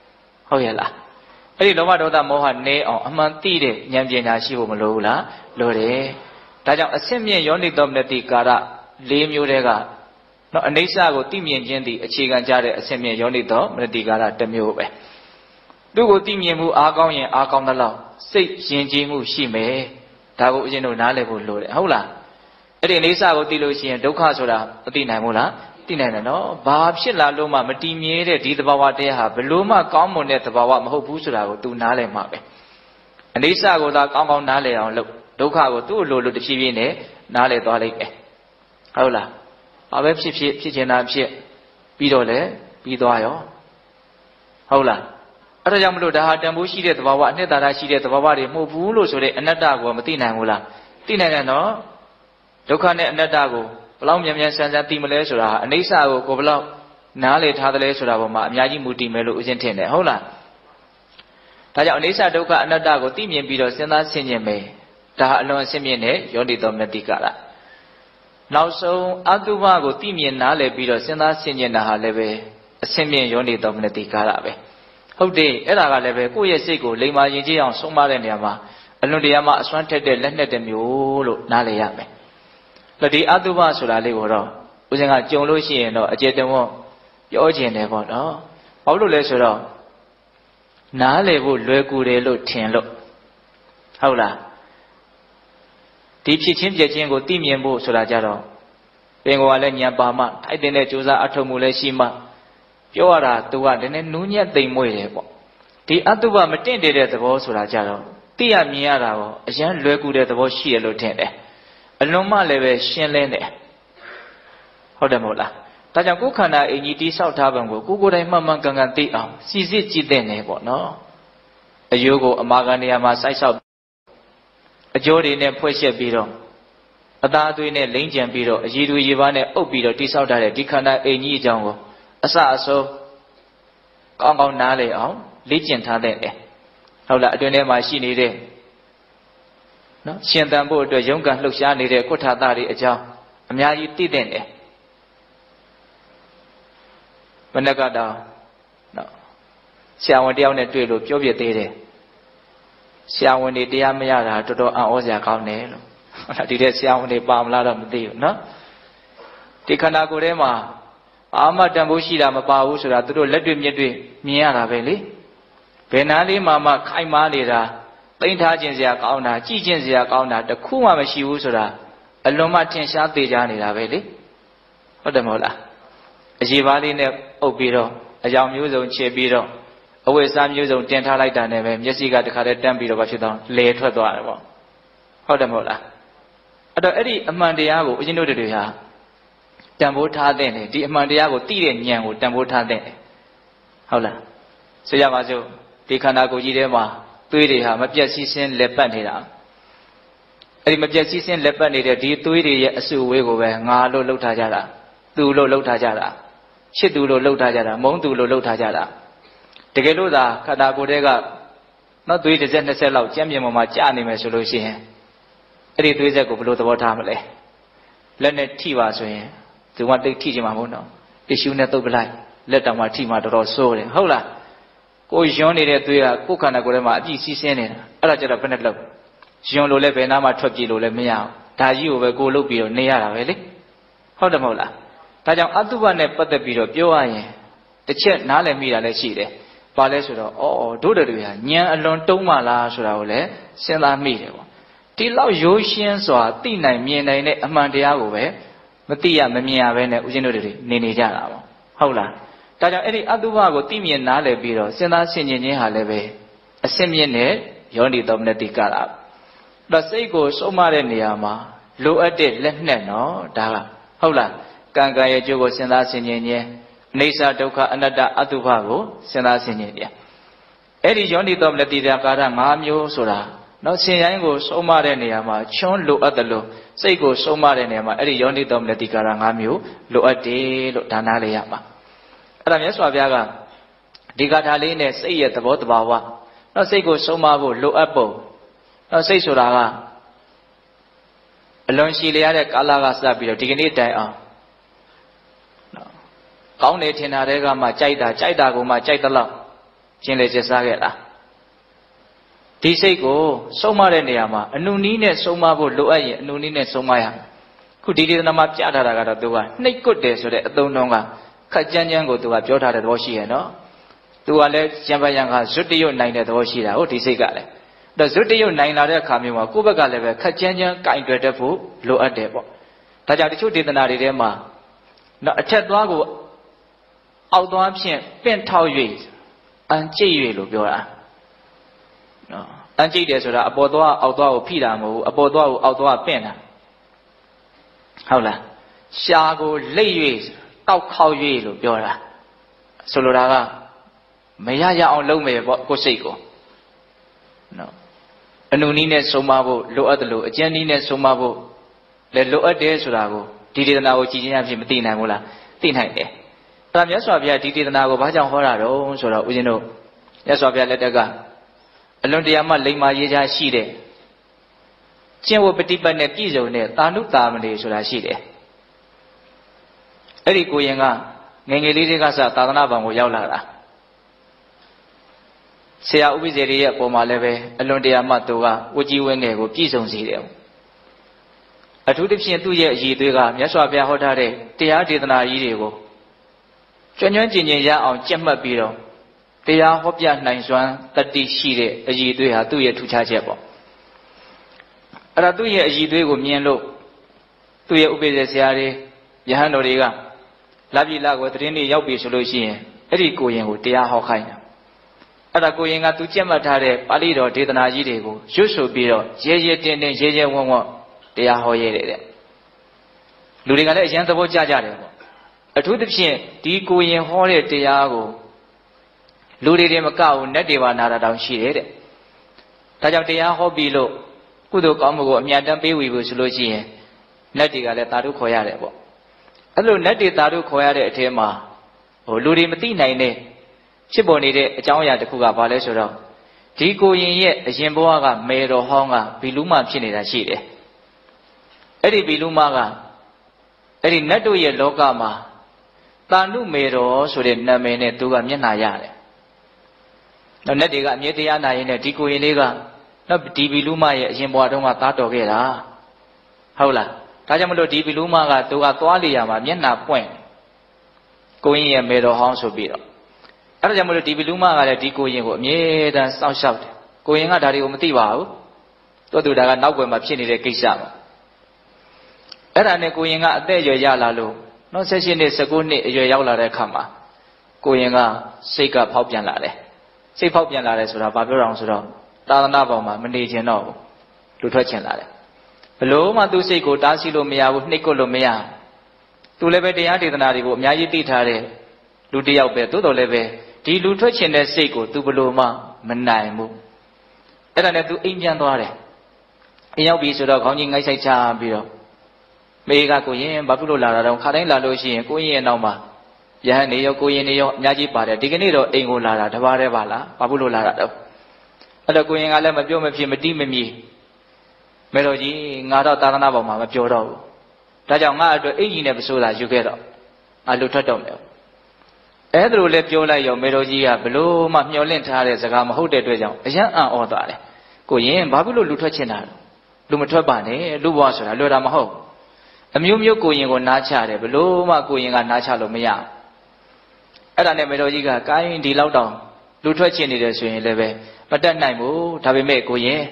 Speaker 1: ဟုတ်ရဲ့လားအဲ့ဒီလောဘဒေါသမောဟနေအောင်အမှန်သိတဲ့ဉာဏ်ပညာရှိဖို့မလိုဘူးလားလိုတယ်ဒါကြောင့်အစစ်မြင့်ယောနိသောမနတိကာရလေးမျိုးတည်းကနော်အနိစ္စကိုသိမြင်ခြင်းသည်အခြေခံကြတဲ့အစစ်မြင့်ယောနိသောမနတိကာရတစ်မျိုးပဲသူ့ကိုသိမြင်မှုအားကောင်းရင်အားကောင်းသလောက်စိတ်ယဉ်ကျေးမှုရှိမယ်ဒါကိုအရင်တို့နားလည်ဖို့လိုတယ်ဟုတ်လားအဲ့ဒီအနိစ္စကိုသိလို့ရှိရင်ဒုက္ခဆိုတာမသိနိုင်ဘူးလားသိနိုင်တယ်နော်ဘာဖြစ်လာလို့မှမတည်မြဲတဲ့ဒီသဘာဝတရားဟာဘလို့မှကောင်းမွန်တဲ့သဘာဝမဟုတ်ဘူးဆိုတာကို तू နားလည်မှာပဲအနိစ္စကိုသာကောင်းကောင်းနားလည်အောင်လုပ်ဒုက္ခကိုသူ့လိုလိုတဖြည်းဖြည်းနဲ့နားလည်သွားလိုက်မယ်ဟုတ်လားဘာပဲဖြစ်ဖြစ်ဖြစ်ချင်တာဖြစ်ပြီးတော့လေပြီးသွားရောဟုတ်လားအဲ့ဒါကြောင့်မလို့ဒါဟာတန်ဖိုးရှိတဲ့သဘာဝအနှစ်သာရရှိတဲ့သဘာဝတွေမဟုတ်ဘူးလို့ဆိုတဲ့အနတ္တကိုမသိနိုင်ဘူးလားသိနိုင်တယ်နော်ဒုက္ခနဲ့အနတ္တကိုဘလောက်မြန်မြန်ဆန်းဆန်းသိမလဲဆိုတာအနိစ္စကိုကိုဘလောက်နားလေထားတယ်လဲဆိုတာပေါ်မှာအများကြီးမူတည်မယ်လို့ဦးဇင်းထင်တယ်ဟုတ်လားဒါကြောင့်အနိစ္စဒုက္ခအနတ္တကိုသိမြင်ပြီးတော့စဉ်းစားဆင်ခြင်မယ်ဒါဟာအလွန်အစင်းမြင့်တဲ့ယောနိသောမနတိကာရနောက်ဆုံးအတုပကိုသိမြင်နားလည်ပြီးတော့စဉ်းစားဆင်ခြင်တာဟာလည်းပဲအစင်းမြင့်ယောနိသောမနတိကာရပဲဟုတ်တယ်အဲ့ဒါကလည်းပဲကိုယ့်ရဲ့စိတ်ကိုလိမ္မာရင်ကြီးအောင်ဆုံးမတဲ့နေရာမှာအလွန်တရာမှအစွမ်းထက်တဲ့လက်နဲ့တစ်မျိုးလို့နားလည်ရမယ်လက်ဒီအတုပဆိုတာလေးကိုတော့ဦးဇင်းကကြုံလို့ရှိရင်တော့အကျေတုံးပြောချင်တယ်ပေါ့နော်ဘာလို့လဲဆိုတော့နားလည်ဖို့လွယ်ကူတယ်လို့ထင်လို့ဟုတ်လားဒီဖြစ်ချင်းပြည့်ချင်းကိုသိမြင်ဖို့ဆိုတာကြတော့ပင်ကောကလည်းဉာဏ်ပါမှထိုက်တဲ့ကြိုးစားအထောက်မှုလည်းရှိမှပြောရတာသူကနည်းနည်းနူးညံ့သိမ်မွေ့တယ်ပေါ့ဒီအတုပမတင့်တယ်တဲ့သဘောဆိုတာကြတော့သိရမြင်ရတာကိုအရန်လွယ်ကူတဲ့သဘောရှိရလို့ထင်တယ်အလွန်မှလည်းပဲရှင်းလင်းတယ်ဟုတ်တယ်မဟုတ်လားဒါကြောင့်ကိုယ်ခန္ဓာအင်ကြီးတိဆောက်ထားပုံကိုကိုယ်ကိုယ်တိုင်မှန်မှန်ကန်ကန်သိအောင်စီစစ်ကြည့်တဲ့နေပေါ့နော်အယိုးကိုအမာခံနေရာမှာစိုက်ဆောက်အကျိုးတွေနဲ့ဖွဲ့ရှက်ပြီးတော့အသားအသွေးနဲ့လိမ့်ကြံပြီးတော့အရည်သူရည်ပါးနဲ့အုပ်ပြီးတော့တိဆောက်ထားတဲ့ဒီခန္ဓာအင်ကြီးအကြောင်းကိုအစအဆုံးကောင်းကောင်းနားလည်အောင်လေ့ကျင့်ထားတဲ့တယ်ဟုတ်လားအတွင်းထဲမှာရှိနေတဲ့နော်ရှင်သန်ဖို့အတွက်ရုန်းကန်လှုပ်ရှားနေတဲ့ကုဋ္ဌာသတွေအကြောင်းအများကြီးသိတဲ့တယ်မနက်ကတော့နော်ဆရာဝန်တယောက်နဲ့တွေ့လို့ပြောပြသေးတယ်ဆရာဝန်တွေတရားမရတာတော်တော်အံ့ဩစရာကောင်းတယ်လို့ဟုတ်လားဒီတဲ့ဆရာဝန်တွေပါမလားတော့မသိဘူးနော်ဒီခန္ဓာကိုယ်ထဲမှာအာမတန်ဖိုးရှိတာမပါဘူးဆိုတာသူတို့လက်တွေ့မြက်တွေ့မြင်ရတာပဲလေဘယ်နာလေးမှမှခိုင်မာနေတာသိမ့်ထားခြင်းစရာကောင်းတာကြည်ခြင်းစရာကောင်းတာတခုမှမရှိဘူးဆိုတာအလွန်မှထင်ရှားသေးကြနေတာပဲလေဟုတ်တယ်မဟုတ်လားအရေးပါးလေးနဲ့အုပ်ပြီးတော့အကြောင်းမျိုးစုံခြေပြီးတော့အဝိစားမျိုးစုံတင်ထားလိုက်တာနဲ့ပဲမျက်စိကတခါတည်းတန်းပြီးတော့ဘာဖြစ်သွားလဲထွက်သွားတယ်ပေါ့ဟုတ်တယ်မဟုတ်လားအဲ့တော့အဲ့ဒီအမှန်တရားကိုဦးဇင်းတို့တွေဟာတန်ဖိုးထားတဲ့နေဒီအမှန်တရားကိုသိတဲ့ဉာဏ်ကိုတန်ဖိုးထားတဲ့ဟုတ်လားဆိုရပါစို့ဒီခန္ဓာကိုယ်ကြီးထဲမှာသွေးတွေဟာမပြတ်စီးစင်းလက်ပတ်နေတာအဲ့ဒီမပြတ်စီးစင်းလက်ပတ်နေတဲ့ဒီသွေးတွေရဲ့အစုအဝေးကိုပဲငါလို့လှုပ်ထားကြတာသူလို့လှုပ်ထားကြတာချစ်သူလို့လှုပ်ထားကြတာမုန်းသူလို့လှုပ်ထားကြတာတကယ်လို့သာခန္ဓာကိုယ်ထဲကနော်သွေးတစ်စက်နှစ်စက်လောက်ကြမ်းပြင်ပေါ်မှာကြာနေမယ်ဆိုလို့ရှိရင်အဲ့ဒီသွေးဆက်ကိုဘယ်လိုသဘောထားမလဲလက်နဲ့ထိပါဆိုရင်သူကတိတ်ထိချင်မှာမဟုတ်တော့တ िश ူးနဲ့တုပ်ပလိုက်လက်တောင်မှထိမှတော်တော်ဆိုးတယ်ဟုတ်လားကိုယွန်းနေတဲ့သွေးကကိုယ်ခန္ဓာကိုယ်ထဲမှာအပြည့်စီးဆင်းနေတာအဲ့ဒါကြတော့ဘယ်နဲ့လောက်ယွန်းလို့လည်းဘယ်နာမှထွက်ပြေးလို့လည်းမရအောင်ဒါကြီးကိုပဲကိုလုပ်ပြီးတော့နေရတာပဲလေဟုတ်တယ်မဟုတ်လားဒါကြောင့်အတုပနဲ့ပတ်သက်ပြီးတော့ပြောရရင်တစ်ချက်နားလည်မိတာလည်းရှိတယ်ဘာလဲဆိုတော့အော်တို့တွေဟာညံအလွန်တုံးမှလားဆိုတာကိုလည်းစဉ်းစားမိတယ်ပေါ့ဒီလောက်ရိုးရှင်းစွာသိနိုင်မြင်နိုင်တဲ့အမှန်တရားကိုပဲမသိရမမြင်ရဘဲနဲ့ဦးဇင်းတို့တွေနေနေကြတာပေါ့ဟုတ်လားဒါကြောင့်အဲ့ဒီအတုပကိုသိမြင်နားလည်ပြီးတော့စဉ်းစားဆင်ခြင်ခြင်းဟာလည်းပဲအစစ်မြင့်တဲ့ယောနိသောမနတိကာရဒါစိတ်ကိုဆုံးမတဲ့နေရာမှာလိုအပ်တဲ့လက်နဲ့နော်ဒါကဟုတ်လားကံကံရဲ့ကျိုးကိုစဉ်းစားဆင်ခြင်ခြင်းအိဋ္ဌဒုက္ခအနတ္တအတုပကိုစဉ်းစားဆင်ခြင်ခြင်းအဲ့ဒီယောနိသောမနတိကာရ၅မျိုးဆိုတာနော်ဆင်ရိုင်းကိုဆုံးမတဲ့နေရာမှာချွန်းလိုအပ်တယ်လို့စိတ်ကိုဆုံးမတဲ့နေရာမှာအဲ့ဒီယောနိသောမနတိကာရ၅မျိုးလိုအပ်တယ်လို့ဒါနာလေးရမှာအဲ့ဒါမြတ်စွာဘုရားကဒီဂါထာလေးနဲ့စိတ်ရဲ့သဘောတဘာဝနော်စိတ်ကိုဆုံးမဖို့လိုအပ်ပုံနော်စိတ်ဆိုတာကအလွန်ရှည်လျားတဲ့ကာလကစပြီးတော့ဒီကနေ့တိုင်အောင်နော်ကောင်းနေထင်တာတွေကမှကြိုက်တာကြိုက်တာကိုမှကြိုက်သလောက်ကျင်လေကျစားခဲ့လားဒီစိတ်ကိုဆုံးမတဲ့နေရာမှာအနုနည်းနဲ့ဆုံးမဖို့လိုအပ်ရင်အနုနည်းနဲ့ဆုံးမရမယ်ခုဒီဒေသနာမှာပြထားတာကတော့သူကနှိပ်ကွတ်တယ်ဆိုတဲ့အသုံးနှုန်းကခက်ကြမ်းကြမ်းကိုသူကပြောထားတဲ့သဘောရှိရဲ့နော်သူကလည်းကျန်ပါရန်ကဇွတ်တရွတ်နိုင်တဲ့သဘောရှိတာဟုတ်ဒီစိတ်ကလည်းဒါဇွတ်တရွတ်နိုင်လာတဲ့အခါမျိုးမှာကိုယ့်ဘက်ကလည်းပဲခက်ကြမ်းကြမ်းကင်တွယ်တတ်ဖို့လိုအပ်တယ်ပေါ့ဒါကြောင့်တချို့ဒေသနာတွေထဲမှာနော်အထက်သွားကိုအောက်သွားဖြင့်ပင့်ထောက်၍အန်ကျိတ်၍လို့ပြောတာနော်အန်ကျိတ်တယ်ဆိုတာအပေါ်သွားအောက်သွားကိုဖိတာမဟုတ်ဘူးအပေါ်သွားကိုအောက်သွားပင့်တာဟုတ်လားရှားကိုလိတ်၍တောက်ခေါက်၍လို့ပြောတာဆိုလိုတာကမရရအောင်လုပ်မယ်ပေါ့ကိုယ်စိတ်ကိုနော်အနုနည်းနဲ့ဆုံးမဖို့လိုအပ်တယ်လို့အကျဉ်းနည်းနဲ့ဆုံးမဖို့လည်းလိုအပ်တယ်ဆိုတာကိုဒီဒေသနာကိုကြည်ချင်းအဖြစ်မသိနိုင်ဘူးလားသိနိုင်တယ်အဲ့ဒါမြတ်စွာဘုရားဒီဒေသနာကိုဘာကြောင့်ဟောတာတော့ဆိုတော့ဦးဇင်းတို့မြတ်စွာဘုရားလက်ထက်ကအလွန်တရာမှလိမ္မာရေးချာရှိတဲ့ကျင့်ဝတ်ပฏิပတ်နဲ့ပြည့်စုံတဲ့သာနုတာမဏေဆိုတာရှိတယ်အဲ့ဒီကိုရင်ကငယ်ငယ်လေးတွေကစသာသနာ့ဘောင်ကိုရောက်လာတာဆရာဥပိ္ပဇေရဲ့အပေါ်မှာလည်းပဲအလွန်တရာမှသူကဝကြီးဝင်းငယ်ကိုပြည့်စုံစေတယ်အထူးသဖြင့်သူ့ရဲ့အည်သွေးကမြတ်စွာဘုရားဟောထားတဲ့တရားဒေသနာကြီးတွေကိုကျွမ်းကျွမ်းကျင်ကျင်ရအောင်ကြက်မှတ်ပြီးတော့တရားဟောပြနိုင်စွမ်းတတိရှိတဲ့အည်သွေးဟာသူ့ရဲ့ထူးခြားချက်ပေါ့အဲ့ဒါသူ့ရဲ့အည်သွေးကိုမြင်လို့သူ့ရဲ့ဥပိ္ပဇေဆရာတွေယဟန်တော်တွေကလာပြီလာကိုသတင်းတွေရောက်ပြီဆိုလို့ရှိရင်အဲ့ဒီကိုရင်ကိုတရားဟောခိုင်းတာအဲ့ဒါကိုရင်ကသူကြက်မှတ်ထားတဲ့ပါဠိတော်ဒေသနာကြီးတွေကိုရွတ်ဆိုပြီးတော့ရဲရဲတင်းတင်းရဲရဲဝံ့ဝံ့တရားဟောရဲတယ်တဲ့လူတွေကလည်းအရင်သဘောကျကြတယ်ပေါ့အထူးသဖြင့်ဒီကိုရင်ဟောတဲ့တရားကိုလူတွေတွေမကဘူးနတ်တွေပါနာတာတောင်ရှိတယ်တဲ့ဒါကြောင့်တရားဟောပြီးလို့ကုသိုလ်ကောင်းမှုကိုအမြတ်တမ်းပေးဝေဖို့ဆိုလို့ရှိရင်နတ်တွေကလည်းသာဓုခေါ်ရတယ်ပေါ့အဲ့လိုနတ်တွေသာဓုခေါ်ရတဲ့အထဲမှာဟိုလူတွေမသိနိုင်တဲ့ဖြစ်ပေါ်နေတဲ့အကြောင်းအရာတစ်ခုကဘာလဲဆိုတော့ဒီကိုရင်ရဲ့အရင်ဘဝကမေတော်ဟောင်းကဘီလူမဖြစ်နေတာရှိတယ်အဲ့ဒီဘီလူမကအဲ့ဒီနတ်တို့ရဲ့လောကမှာတာနုမေတော်ဆိုတဲ့နာမည်နဲ့သူကမျက်နှာရတယ်တော့နတ်တွေကအမြဲတရားနာရင်နဲ့ဒီကိုရင်လေးကနော်ဒီဘီလူမရဲ့အရင်ဘဝတုန်းကသားတော်ခဲ့တာဟုတ်လားဒါကြောင့်မလို့ဒီဘီလူမကသူကသွားလေရမှာမျက်နှာပွင့်ကိုရင်ရဲ့မေတော်ဟောင်းဆိုပြီးတော့အဲ့ဒါကြောင့်မလို့ဒီဘီလူမကလည်းဒီကိုရင်ကိုအမြဲတမ်းစောင့်ရှောက်တယ်ကိုရင်ကဒါတွေကိုမသိပါဘူးတို့သူဒါကနောက်ွယ်မှာဖြစ်နေတဲ့ကိစ္စပါအဲ့ဒါနဲ့ကိုရင်ကအသက်အရွယ်ရလာလို့နော်၁၈နှစ်၁၉နှစ်အရွယ်ရောက်လာတဲ့အခါမှာကိုရင်ကစိတ်ကဖောက်ပြန်လာတယ်စိတ်ဖောက်ပြန်လာတယ်ဆိုတာဘာပြောတော့ဆိုတော့သာသနာ့ဘောင်မှာမနေချင်တော့ဘူးလူထွက်ချင်လာတယ်ဘလို့မှသူ့စိတ်ကိုတားဆီးလို့မရဘူးနှိပ်ကွပ်လို့မရသူလည်းပဲတရားဒေသနာတွေကိုအများကြီးသိထားတဲ့လူတစ်ယောက်ပဲသို့တော်လည်းပဲဒီလူထွက်ချင်တဲ့စိတ်ကိုသူဘလို့မှမနိုင်ဘူးအဲ့ဒါနဲ့သူအိမ်ပြန်သွားတယ်အိမ်ရောက်ပြီဆိုတော့ခေါင်းကြီးငိုက်ဆိုင်ချပြီးတော့မေကကိုရင်ဘာဖြစ်လို့လာတာတော့ခါတိုင်းလာလို့ရှိရင်ကိုရင်ရဲ့နောက်မှာယဟန်နေရောကိုရင်နေရောအများကြီးပါတယ်ဒီကနေ့တော့အိမ်ကိုလာတာတပါးတည်းပါလားဘာဖြစ်လို့လာတာတော့အဲ့တော့ကိုရင်ကလည်းမပြောမဖြစ်မတိမမီမေတော်ကြီးငါတော့သာသနာပေါ်မှာမပြောတော့ဘူးဒါကြောင့်ငါအတွက်အင်ကြီးနဲ့ပစိုးတာယူခဲ့တော့အလူထွက်တော့မယ်အဲ့ဒါလိုလဲပြောလိုက်ရောမေတော်ကြီးကဘလို့မှမျောလင့်ထားတဲ့စကားမဟုတ်တဲ့အတွက်ကြောင့်အယံအံ့ဩသွားတယ်ကိုရင်ဘာဖြစ်လို့လူထွက်ချင်တာလူမထွက်ပါနဲ့လူဘဝဆိုတာလွယ်တာမဟုတ်အမျိုးမျိုးကိုရင်ကိုနားချတယ်ဘလို့မှကိုရင်ကနားချလို့မရအဲ့ဒါနဲ့မေတော်ကြီးကကိုင်းဒီလောက်တောင်လူထွက်ချင်နေတယ်ဆိုရင်လည်းပဲမတက်နိုင်ဘူးဒါပေမဲ့ကိုရင်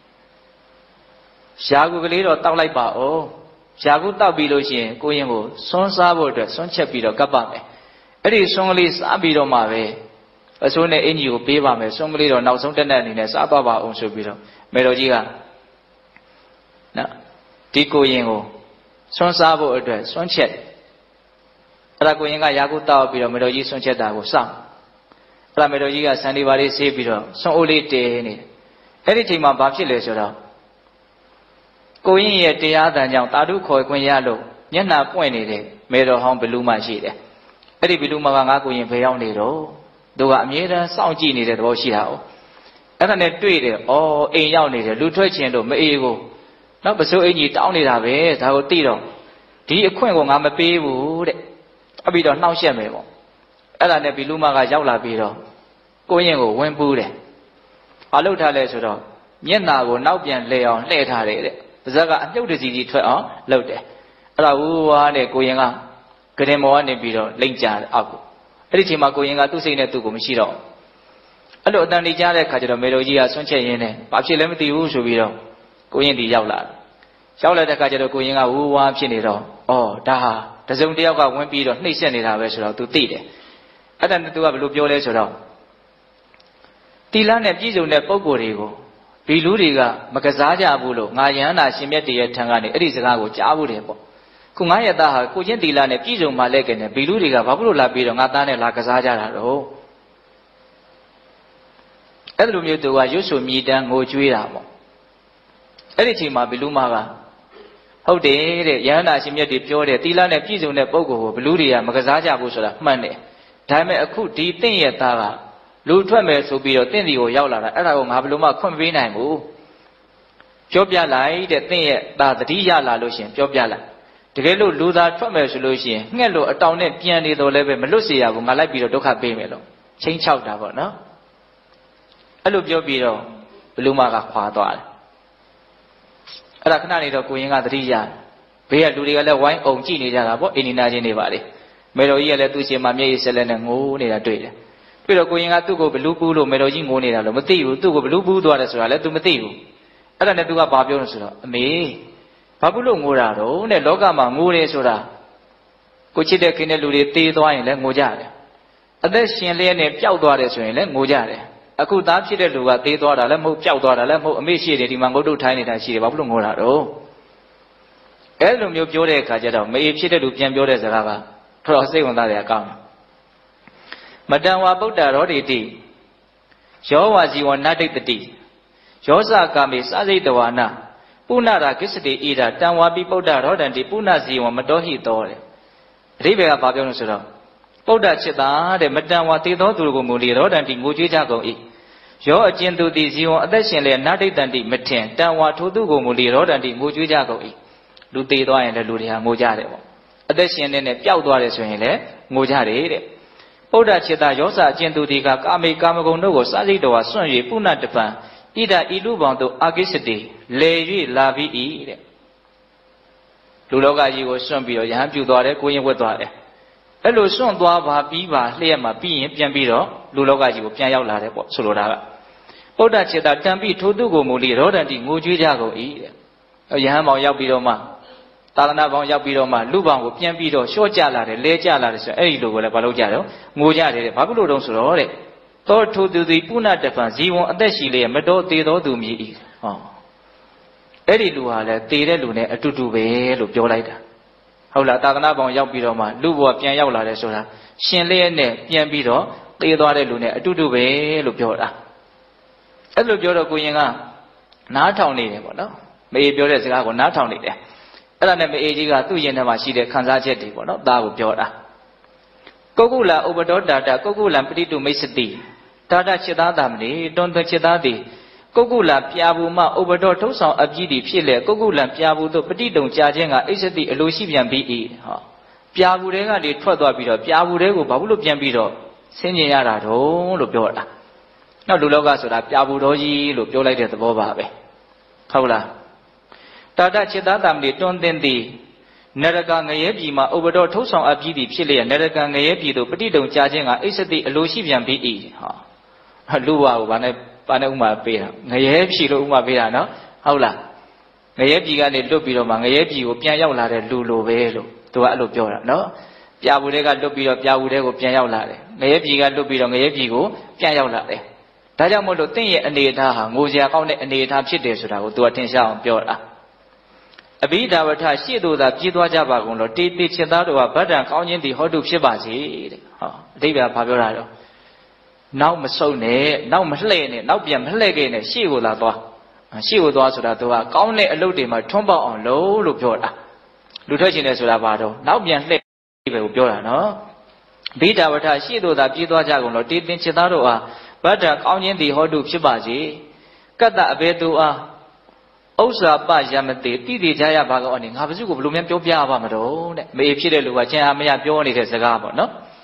Speaker 1: ရှားကူကလေးတော့တောက်လိုက်ပါဦးရှားကူတောက်ပြီးလို့ရှိရင်ကိုရင်ကိုစွန်းစားဖို့အတွက်စွန်းချက်ပြီးတော့ကပ်ပါမယ်အဲ့ဒီစွန်းကလေးစားပြီးတော့မှပဲအစိုးနဲ့အင်ကြီးကိုပေးပါမယ်စွန်းကလေးတော့နောက်ဆုံးတက်တဲ့အနေနဲ့စားသွားပါအောင်ဆိုပြီးတော့မေတော်ကြီးကနော်ဒီကိုရင်ကိုစွန်းစားဖို့အတွက်စွန်းချက်အဲ့ဒါကိုရင်ကရာကူတောက်ပြီးတော့မေတော်ကြီးစွန်းချက်တာကိုစောင့်အဲ့ဒါမေတော်ကြီးကစံဒီပါလေးဆေးပြီးတော့စွန်းအိုးလေးတဲနေအဲ့ဒီချိန်မှာဘာဖြစ်လဲဆိုတော့ကိုရင်ရဲ့တရားတန်ကြောင့်တာဓုခေါ်ခွင့်ရလို့မျက်နှာပွင့်နေတဲ့မေတော်ဟောင်းဘလူးမှရှိတယ်အဲ့ဒီဘလူးမကငါကိုရင်ဖေရောက်နေတော့သူကအမြဲတမ်းစောင့်ကြည့်နေတဲ့သဘောရှိတာ哦အဲ့ဒါနဲ့တွေ့တယ်ဩအိမ်ရောက်နေတယ်လူထွက်ချင်လို့မအေးကိုနောက်ပစိုးအင်ကြီးတောင်းနေတာပဲဒါကိုသိတော့ဒီအခွင့်ကိုငါမပေးဘူးတဲ့အဲ့ပြီးတော့နှောက်ရှက်မယ်ပေါ့အဲ့ဒါနဲ့ဘီလူမကရောက်လာပြီးတော့ဩကိုရင်ကိုဝင်ပူးတယ်ဘာလို့ထားလဲဆိုတော့မျက်နာကိုနောက်ပြန်လှည့်အောင်လှည့်ထားတယ်တဲ့ပါးစပ်ကအမြုပ်တစီကြီးထွက်အောင်လုပ်တယ်အဲ့ဒါဝူဝါနဲ့ကိုရင်ကကရင်မောကနေပြီးတော့လိမ့်ကြတယ်အောက်ကိုအဲ့ဒီချိန်မှာကိုရင်ကသူ့စိတ်နဲ့သူ့ကိုမရှိတော့အဲ့လိုအတန်တီကြားတဲ့ခါကျတော့မေတော်ကြီးကဆွန့်ချက်ရင်းနဲ့ဘာဖြစ်လဲမသိဘူးဆိုပြီးတော့ကိုရင်ဒီရောက်လာတယ်ရောက်လာတဲ့ခါကျတော့ကိုရင်ကဝူဝါဖြစ်နေတော့ဩဒါဟာတစုံတစ်ယောက်ကဝင်ပြီးတော့နှိမ့်ဆက်နေတာပဲဆိုတော့ तू သိတယ်အဲ့ဒါနဲ့ तू ကဘယ်လိုပြောလဲဆိုတော့တီလာနဲ့ပြည်စုံတဲ့ပုံကိုယ်တွေကိုဒီလူတွေကမကစားကြဘူးလို့ငါယန္တာရှင်မြတ်တည်းရဲ့ထံကနေအဲ့ဒီစကားကိုကြားဘူးတယ်ပေါ့ခုငါရဲ့သားဟာကိုချင်းတီလာနဲ့ပြည်စုံမှလဲကနေဘီလူတွေကဘာဖြစ်လို့လာပြီးတော့ငါသားနဲ့လာကစားကြတာတော့အဲ့လိုမျိုး तू ကရွတ်ဆိုမြည်တမ်းငိုကြွေးတာပေါ့အဲ့ဒီချိန်မှာဘီလူမကဟုတ်တယ်တဲ့ယန္တာရှင်မြတ်တည်းပြောတယ်တီလာနဲ့ပြည်စုံတဲ့ပုံကိုယ်ကိုဘီလူတွေကမကစားကြဘူးဆိုတာမှန်တယ်ဒါပေမဲ့အခုဒီတင့်ရဲ့သားကလူထွက်မယ်ဆိုပြီးတော့တင့်စီကိုရောက်လာတာအဲ့ဒါကိုငါဘယ်လိုမှခွင့်မပေးနိုင်ဘူးပြောပြလိုက်တဲ့တင့်ရဲ့သားတတိရလာလို့ရှင်ပြောပြလိုက်တကယ်လို့လူသားထွက်မယ်ဆိုလို့ရှိရင်ငှက်လို့အတောင်နဲ့ပြန်နေတော့လည်းပဲမလွတ်စေရဘူးငါလိုက်ပြီးတော့ဒုက္ခပေးမယ်လို့ချင်းချောက်တာပေါ့နော်အဲ့လိုပြောပြီးတော့ဘလူမကခွာသွားတယ်အဲ့ဒါခဏနေတော့ကိုရင်ကတတိရဘေးကလူတွေကလည်းဝိုင်းအောင်ကြည့်နေကြတာပေါ့အိန္ဒိနာချင်းတွေပါလေမေတော်ကြီးကလည်းသူ့ရှင်မှာမျက်ရည်ဆက်လက်နဲ့ငိုးနေတာတွေ့တယ်ပြီးတော့ကိုရင်ကသူ့ကိုဘလူးပူးလို့မေတော်ကြီးငိုးနေတာလို့မသိဘူးသူ့ကိုဘလူးပူးသွားတယ်ဆိုတာလည်း तू မသိဘူးအဲ့ဒါနဲ့ तू ကဘာပြောလို့ဆိုတော့အမေဘာဖြစ်လို့ငိုတာတော့တဲ့လောကမှာငိုတယ်ဆိုတာကိုချစ်တဲ့ခင်တဲ့လူတွေတေးသွားရင်လည်းငိုကြတယ်အသက်ရှင်လျက်နဲ့ပျောက်သွားတယ်ဆိုရင်လည်းငိုကြတယ်အခုသားဖြစ်တဲ့လူကတေးသွားတာလည်းမဟုတ်ပျောက်သွားတာလည်းမဟုတ်အမေရှိတယ်ဒီမှာငုတ်တုတ်ထိုင်းနေတာရှိတယ်ဘာဖြစ်လို့ငိုတာတော့အဲ့လိုမျိုးပြောတဲ့အခါကျတော့မေဖြစ်တဲ့လူပြန်ပြောတဲ့စကားကတော်စိတ်ဝင်စားတယ်အကောင်းမတံဝါဗုဒ္ဓရောတိတိယောဝါဇီဝနတ္တိတတိယောဇကာမေစစိတ်တဝါနာပုဏ္ဏရာကိစ္စတိဣဒတံဝါပိဗုဒ္ဓရောတံတိပုဏ္ဏဇီဝမတော်ဟိတော်တဲ့အဓိပ္ပာယ်ကဘာပြောလို့ဆိုတော့ဗုဒ္ဓချစ်သားတဲ့မတံဝါသေသောသူကိုမူလီရောတံတိငိုကြွေးကြကုန်၏ယောအကျဉ်သူတိဇီဝအသက်ရှင်လေနတ္တိတံတိမထင်တံဝါထိုသူကိုမူလီရောတံတိငိုကြွေးကြကုန်၏လူသေးသွားရင်လည်းလူတွေဟာငိုကြတယ်ပေါ့အသက်ရှင်နေတဲ့ပျောက်သွားတယ်ဆိုရင်လည်းငိုကြတယ်တဲ့ဗုဒ္ဓချစ်သားယောဇအကျဉ်သူတိကကာမေကာမဂုဏ်တို့ကိုစစိတ်တော်စွန့်၍ပုဏ္ဏတပံဣဒဤလူပေါင်းတို့အာကိစ္စတိလေ၍လာပြီး၏တဲ့လူလောကကြီးကိုစွန့်ပြီးတော့ယဟန်ပြုသွားတယ်ကိုရင်ဝတ်သွားတယ်အဲ့လိုစွန့်သွားပါပြီးပါလျှက်မှာပြီးရင်ပြန်ပြီးတော့လူလောကကြီးကိုပြန်ရောက်လာတယ်ပေါ့ဆိုလိုတာကဗုဒ္ဓချစ်သားတံပြီးထိုသူကိုမူလီရောဒန်တိငိုကြွေးကြကုန်၏တဲ့ယဟန်ပေါင်းရောက်ပြီးတော့မှသာသနာပေါင်းရောက်ပြီးတော့မှလူပေါင်းကိုပြန်ပြီးတော့လျှော့ကြလာတယ်လဲကြလာတယ်ဆိုရင်အဲ့ဒီလိုကိုလည်းမလုပ်ကြတော့ငိုကြတယ်တဲ့ဘာဖြစ်လို့တုံးဆိုတော့တဲ့သောထိုသူသည်ပုဏ္ဏတပံဇီဝံအသက်ရှိလျက်မတော်သေးသောသူမြည်၏ဟောအဲ့ဒီလူဟာလည်းသေတဲ့လူနဲ့အတူတူပဲလို့ပြောလိုက်တာဟုတ်လားသာသနာပေါင်းရောက်ပြီးတော့မှလူဘဝပြန်ရောက်လာတယ်ဆိုတာရှင်လျက်နဲ့ပြန်ပြီးတော့သေသွားတဲ့လူနဲ့အတူတူပဲလို့ပြောတာအဲ့လိုပြောတော့ကိုရင်ကနားထောင်နေတယ်ပေါ့နော်မေပြောတဲ့စကားကိုနားထောင်နေတယ်အဲ့ဒါနဲ့မေကြီးကသူ့ရင်ထဲမှာရှိတဲ့ခံစားချက်တွေပေါ့နော်သားကိုပြောတာကုက္ကုလဥပဒောတာတကုက္ကုလံပဋိတုမိတ်စတိတာတจิตသားတာမဏိတွန်တွင်จิตသားသည်ကုက္ကုလပြာဘူးမှဥပဒောထုတ်ဆောင်အပြည့်သည်ဖြစ်လေကုက္ကုလံပြာဘူးသို့ပဋိတုံကြာခြင်းကအိစတိအလိုရှိပြန်ပြီး၏ဟောပြာဘူးတွေကနေထွက်သွားပြီးတော့ပြာဘူးတွေကိုဘာလို့ပြန်ပြီးတော့ဆင်းကျင်ရတာတော့လို့ပြောတာနောက်လူလောကဆိုတာပြာဘူးတော်ကြီးလို့ပြောလိုက်တဲ့သဘောပါပဲဟုတ်လားတာတจิตသားတာမဏိတွန်တင်သည်နရကငရဲပြည်မှာဥပဒောထုတ်ဆောင်အပ်ပြီးသည်ဖြစ်လျက်နရကငရဲပြည်သို့ပဋိတုံကြာခြင်းကအိစတိအလိုရှိပြန်ပြီး၏ဟာလူဘကိုဗာနဲ့ပါနဲ့ဥမာပေးတာငရဲပြည်လို့ဥမာပေးတာနော်ဟုတ်လားငရဲပြည်ကနေလွတ်ပြီးတော့မှငရဲပြည်ကိုပြန်ရောက်လာတဲ့လူလိုပဲလို့သူကအဲ့လိုပြောတာနော်ပြာဘူးတွေကလွတ်ပြီးတော့ပြာဘူးတွေကိုပြန်ရောက်လာတယ်ငရဲပြည်ကလွတ်ပြီးတော့ငရဲပြည်ကိုပြန်ရောက်လာတယ်ဒါကြောင့်မို့လို့တင့်ရဲ့အနေအထားဟာငိုစရာကောင်းတဲ့အနေအထားဖြစ်တယ်ဆိုတာကိုသူကထင်ရှားအောင်ပြောတာအဘိဓါဝထရှေ့သို့သာပြေးသွားကြပါကုန်လို့တေတေချစ်သားတို့ကဗတ္တံကောင်းခြင်းသည်ဟောတုဖြစ်ပါစေတဲ့ဟောအဓိပ္ပာယ်ဘာပြောတာတော့နောက်မဆုံးနဲ့နောက်မလှဲ့နဲ့နောက်ပြန်မလှဲ့ခဲ့နဲ့ရှေ့ကိုသာသွားရှေ့ကိုသွားဆိုတာသူကကောင်းတဲ့အလုပ်တွေမှာထွန်းပေါက်အောင်လုပ်လို့ပြောတာလူထွက်ခြင်းနဲ့ဆိုတာဘာတော့နောက်ပြန်လှဲ့ပဲကိုပြောတာနော်ဘိဓါဝထရှေ့သို့သာပြေးသွားကြကုန်လို့တေတေချစ်သားတို့အားဗတ္တံကောင်းခြင်းသည်ဟောတုဖြစ်ပါစေကတ္တအဘေသူအားဥစ္စာပယမတိတိတိကြရပါကောအနေငါဘာစုကိုဘယ်လိုများပြောပြပါမတော့တဲ့မေဖြစ်တဲ့လူကချင်းအားမရပြောနေတဲ့စကားပေါ့နော်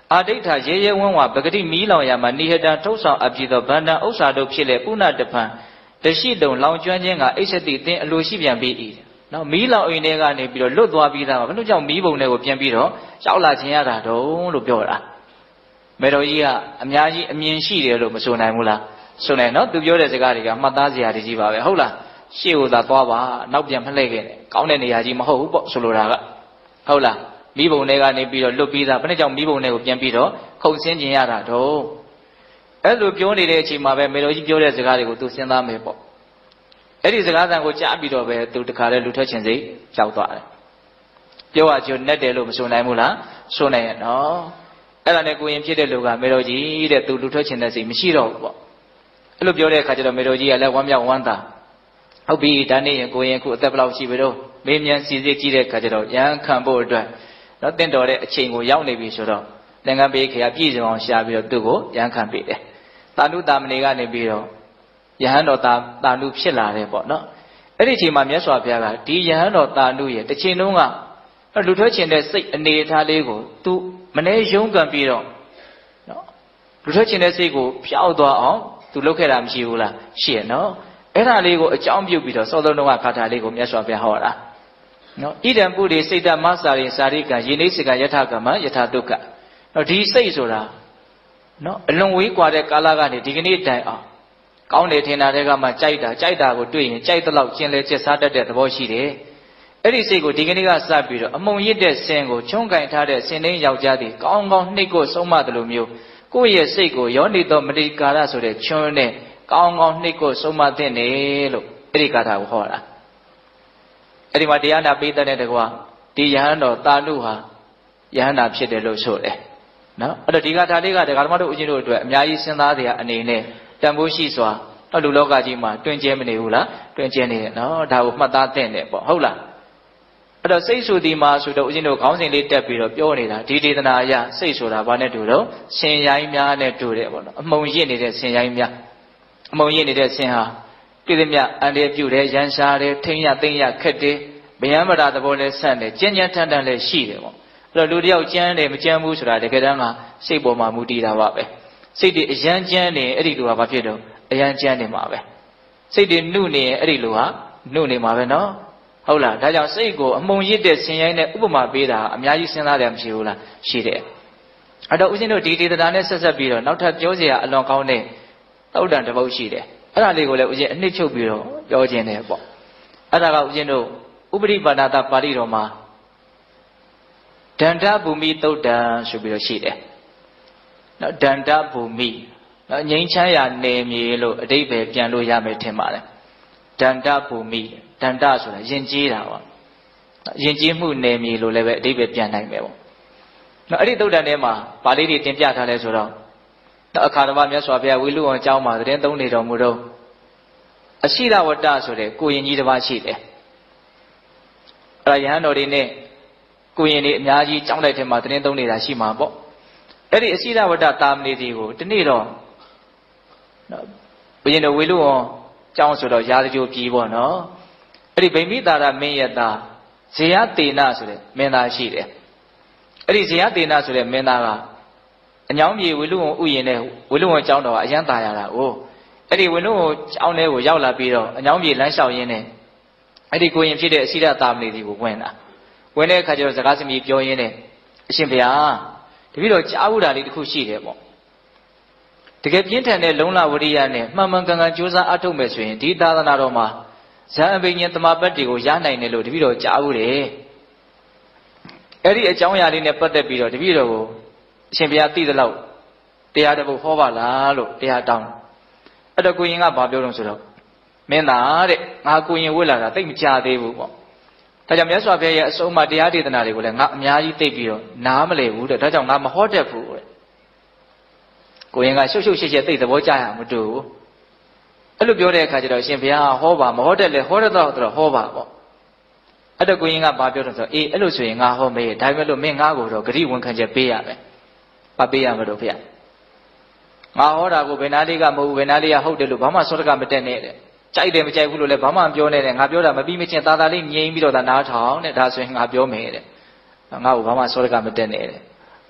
Speaker 1: အာဒိဋ္ဌရဲရဲဝံ့ဝါပဂတိမီးလောင်ရမှာနိဟတံထုတ်ဆောင်အပ်ပြီးသောဗန္တံဥစ္စာတို့ဖြစ်လေပုဏ္ဏတပံတရှိတုံလောင်ကျွမ်းခြင်းကအိစ္ဆတိအသင်အလိုရှိပြန်ပြီး၏နော်မီးလောင်အိမ်ထဲကနေပြီးတော့လွတ်သွားပြီးသားဘာလို့ကြောင့်မီးပုံတွေကိုပြန်ပြီးတော့ရောက်လာခြင်းရတာတုံးလို့ပြောတာမေတော်ကြီးကအများကြီးအမြင်ရှိတယ်လို့မဆိုနိုင်ဘူးလားဆိုနိုင်နော်သူပြောတဲ့စကားတွေကမှတ်သားစရာတွေကြီးပါပဲဟုတ်လားရှေ့ကိုသာသွားပါနောက်ပြန်မလှည့်ခဲ့နဲ့ကောင်းတဲ့နေရာကြီးမဟုတ်ဘူးပေါ့ဆိုလိုတာကဟုတ်လားမိဘုံတွေကနေပြီးတော့လွတ်ပြီးသားဘယ်နဲ့ကြောင့်မိဘုံတွေကိုပြန်ပြီးတော့ခုန်ဆင်းခြင်းရတာတော့အဲ့လိုပြောနေတဲ့အချိန်မှာပဲမေတော်ကြီးပြောတဲ့စကားတွေကိုသူစဉ်းစားမယ်ပေါ့အဲ့ဒီစကားသံကိုကြားပြီးတော့ပဲသူတခါလဲလူထွက်ခြင်းစိတ်ကြောက်သွားတယ်ပြောရချိုနဲ့တယ်လို့မဆိုနိုင်ဘူးလားဆိုနိုင်ရဲ့နော်အဲ့ဒါနဲ့ကိုရင်ဖြစ်တဲ့လူကမေတော်ကြီးတဲ့သူလူထွက်ခြင်းတဲ့စိတ်မရှိတော့ဘူးပေါ့အဲ့လိုပြောတဲ့အခါကျတော့မေတော်ကြီးကလည်းဝမ်းမြောက်ဝမ်းသာဟုတ်ပြီဒါနဲ့ရင်ကိုရင်ခုအသက်ဘယ်လောက်ရှိပြီတော့မေးမြန်းစီစစ်ကြည့်တဲ့အခါကျတော့ရဟန်းခံဖို့အတွက်နော်တင့်တော်တဲ့အချိန်ကိုရောက်နေပြီဆိုတော့သင်္ကန်းပေးခေပြည့်စုံအောင်ရှာပြီးတော့သူ့ကိုရဟန်းခံပေးတယ်တာနုတာမဏေကနေပြီးတော့ယဟန်တော်တာတာနုဖြစ်လာတယ်ပေါ့နော်အဲ့ဒီအချိန်မှာမြတ်စွာဘုရားကဒီယဟန်တော်တာနုရဲ့တစ်ချိန်လုံးကလူထွက်ခြင်းတဲ့စိတ်အနေအထားလေးကိုသူမနေရုံးကန်ပြီးတော့နော်လူထွက်ခြင်းတဲ့စိတ်ကိုဖျောက်သွားအောင်သူလုပ်ခဲ့တာမရှိဘူးလားရှိရနော်အဲ့ဒါလေးကိုအကြောင်းပြုပြီးတော့စောစောတုန်းကခါထာလေးကိုမြတ်စွာဘုရားဟောတာနော်ဣဒံပုရိစိတ်တမစာရိစာရိကံယေနိစိကယထာကမ္မယထာဒုက္ခနော်ဒီစိတ်ဆိုတာနော်အလွန်ဝေးကွာတဲ့ကာလကနေဒီကနေ့တိုင်အောင်ကောင်းတယ်ထင်တာတွေကမှကြိုက်တာကြိုက်တာကိုတွေ့ရင်ကြိုက်တဲ့လောက်ကျင်လဲကျက်စားတတ်တဲ့သဘောရှိတယ်အဲ့ဒီစိတ်ကိုဒီကနေ့ကစပြီးတော့အမုံရစ်တဲ့ဆင်ကိုချုံးကင်ထားတဲ့ဆင်သိန်းယောက်ျားသည်ကောင်းကောင်းနှိပ်ကိုဆုံးမတယ်လို့မျိုးကိုယ့်ရဲ့စိတ်ကိုယောနိသောမတိကာရဆိုတဲ့ချွန်းနဲ့ကောင်းကောင်းနှိပ်ကိုဆုံးမတဲ့နေလို့အဲ့ဒီကာထာကိုဟောတာအဲ့ဒီမှာတရားနာပိဋကတဲ့တကွာဒီယဟန်တော်တာနုဟာယဟန္တာဖြစ်တယ်လို့ဆိုတယ်နော်အဲ့တော့ဒီကာထာလေးကဒကာဓမ္မတို့ဦးဇင်းတို့အတွက်အများကြီးစဉ်းစားစရာအနေနဲ့တန်ဖိုးရှိစွာတော့လူလောကကြီးမှာတွင်ကျဲမနေဘူးလားတွင်ကျဲနေတယ်နော်ဒါကိုမှတ်သားသင့်တယ်ပေါ့ဟုတ်လားအဲ့တော့စိတ်ဆိုဒီမှာဆိုတော့ဦးဇင်းတို့ခေါင်းစဉ်လေးတက်ပြီးတော့ပြောနေတာဒီဒေသနာအရစိတ်ဆိုတာဘာနဲ့တူတော့ဆင်ရိုင်းများနဲ့တူတယ်ပေါ့နော်အမုံရစ်နေတဲ့ဆင်ရိုင်းများအမုံရစ်နေတဲ့ဆင်ဟာပြည်သမျှအန္တရာယ်ပြုတယ်ရန်ရှာတယ်ထိမ့်ရသိမ့်ရခက်တယ်ဗျံမရာသဘောလဲဆန့်တယ်ကြင်ကြံထန်ထန်လဲရှိတယ်ပေါ့အဲ့တော့လူတယောက်ကြမ်းတယ်မကြမ်းဘူးဆိုတာတကယ်တမ်းကစိတ်ပေါ်မှာမူတည်တာပါပဲစိတ်တွေအယံကြမ်းနေအဲ့ဒီလူကဘာဖြစ်တော့အယံကြမ်းနေမှာပဲစိတ်တွေနှုတ်နေရင်အဲ့ဒီလူကနှုတ်နေမှာပဲနော်ဟုတ်လားဒါကြောင့်စိတ်ကိုအမုံရစ်တဲ့ဆင်ရိုင်းနဲ့ဥပမာပေးတာအများကြီးစဉ်းစားတယ်မရှိဘူးလားရှိတယ်အဲ့တော့ဦးဇင်းတို့ဒီဒေသနာနဲ့ဆက်ဆက်ပြီးတော့နောက်ထပ်ပြောစရာအလွန်ကောင်းတဲ့သုတ်တန်တစ်ပုဒ်ရှိတယ်အဲ့ဒါလေးကိုလည်းဦးဇင်းအနှစ်ချုပ်ပြီးတော့ပြောခြင်းတယ်ပေါ့အဲ့ဒါကဦးဇင်းတို့ဥပရိပါဏာတပါဠိတော်မှာဒန္တဘူမိသုတ်တံဆိုပြီးတော့ရှိတယ်နော်ဒန္တဘူမိနော်ငြိမ်းချမ်းရာနေမြေလို့အဓိပ္ပာယ်ပြန်လို့ရမယ်ထင်ပါတယ်ဒန္တဘူမိဒန္တဆိုတာယဉ်ကျေးတာပေါ့ယဉ်ကျေးမှုနေမြေလို့လည်းပဲအဓိပ္ပာယ်ပြန်နိုင်မယ်ပေါ့နော်အဲ့ဒီသုတ်တံထဲမှာပါဠိတွေတင်ပြထားလဲဆိုတော့အခါတော်မြတ်စွာဘုရားဝိလုဝံအကြောင်းမှာသတင်းသုံးနေတော်မူတော့အရှိရဝတ္တဆိုတဲ့ကိုရင်ကြီးတစ်ပါးရှိတယ်အဲ့ဒါယဟန်တော်တွေနဲ့ကိုရင်တွေအများကြီးကြောင်းလိုက်ထဲမှာသတင်းသုံးနေတာရှိမှာပေါ့အဲ့ဒီအရှိရဝတ္တတာမဏေစီကိုဒီနေ့တော့နော်ဘုရင်တော်ဝေလုဝံကျောင်းဆိုတော့ရာဇဂိုပြည်ပေါ့နော်အဲ့ဒီဗိမိတာရမင်းရဲ့သားဇေယသေနဆိုတဲ့မင်းသားရှိတယ်အဲ့ဒီဇေယသေနဆိုတဲ့မင်းသားကအညောင်းပြေဝေလုဝံဥယျာဉ်နဲ့ဝေလုဝံကျောင်းတော်ကအရန်ตายရတာကိုအဲ့ဒီဝေလုဝံကျောင်းထဲကိုရောက်လာပြီးတော့အညောင်းပြေလမ်းလျှောက်ရင်းနဲ့အဲ့ဒီကိုရင်ဖြစ်တဲ့အရှိရတာမဏေစီကိုဝင်တာဝင်တဲ့အခါကျတော့စကားစမြည်ပြောရင်းနဲ့အရှင်ဘုရားတပည့်တော်ကြားဘူးတာလေးတစ်ခုရှိတယ်ပေါ့တကယ်ပြင်းထန်တဲ့လုံလဝရိယနဲ့မှန်မှန်ကန်ကန်ကြိုးစားအထုတ်မယ်ဆိုရင်ဒီသာသနာတော်မှာဇန်အဘိညာဉ်တမပတ်တွေကိုရနိုင်တယ်လို့တပည့်တော်ကြားဘူးတယ်အဲ့ဒီအကြောင်းအရာလေးနဲ့ပတ်သက်ပြီးတော့တပည့်တော်ကိုအရှင်ဘုရားသိသလောက်တရားတစ်ပုဒ်ဟောပါလားလို့တရားတောင်းအဲ့တော့ကိုရင်ကဘာပြောတော့ဆိုတော့မင်းသားတဲ့ငါကိုရင်ဝတ်လာတာသိမကြသေးဘူးပေါ့ဒါကြောင့်မြတ်စွာဘုရားရဲ့အဆုံးအမတရားဒေသနာတွေကိုလည်းငါအများကြီးသိပြီးတော့နားမလည်ဘူးတဲ့ဒါကြောင့်ငါမဟောတတ်ဘူးတဲ့ကိုရင်ကရှုပ်ရှုပ်ရှက်ရှက်သိသဘောကျရမတူဘူးအဲ့လိုပြောတဲ့အခါကျတော့ရှင်ဘုရားဟောပါမဟောတတ်လဲဟောတတ်တော့တော့ဟောပါပေါ့အဲ့တော့ကိုရင်ကဘာပြောတော့ဆိုအေးအဲ့လိုဆိုရင်ငါဟောမေးဒါပေမဲ့လို့မင်းငါ့ကိုတော့ဂရိဝန်ခံချက်ပေးရမယ်ဘာပေးရမလို့ဖေငါဟောတာကိုဘယ်နာလေးကမဟုတ်ဘူးဘယ်နာလေးကဟုတ်တယ်လို့ဘာမှစောတကမတက်နဲ့တဲ့ကြိုက်တယ်မကြိုက်ဘူးလို့လည်းဘာမှမပြောနဲ့တဲ့ငါပြောတာမပြီးမချင်းသာသာလေးငြိမ်ပြီးတော့သာနားထောင်တဲ့ဒါဆိုရင်ငါပြောမယ်တဲ့ငါ့ကိုဘာမှစောတကမတက်နဲ့တဲ့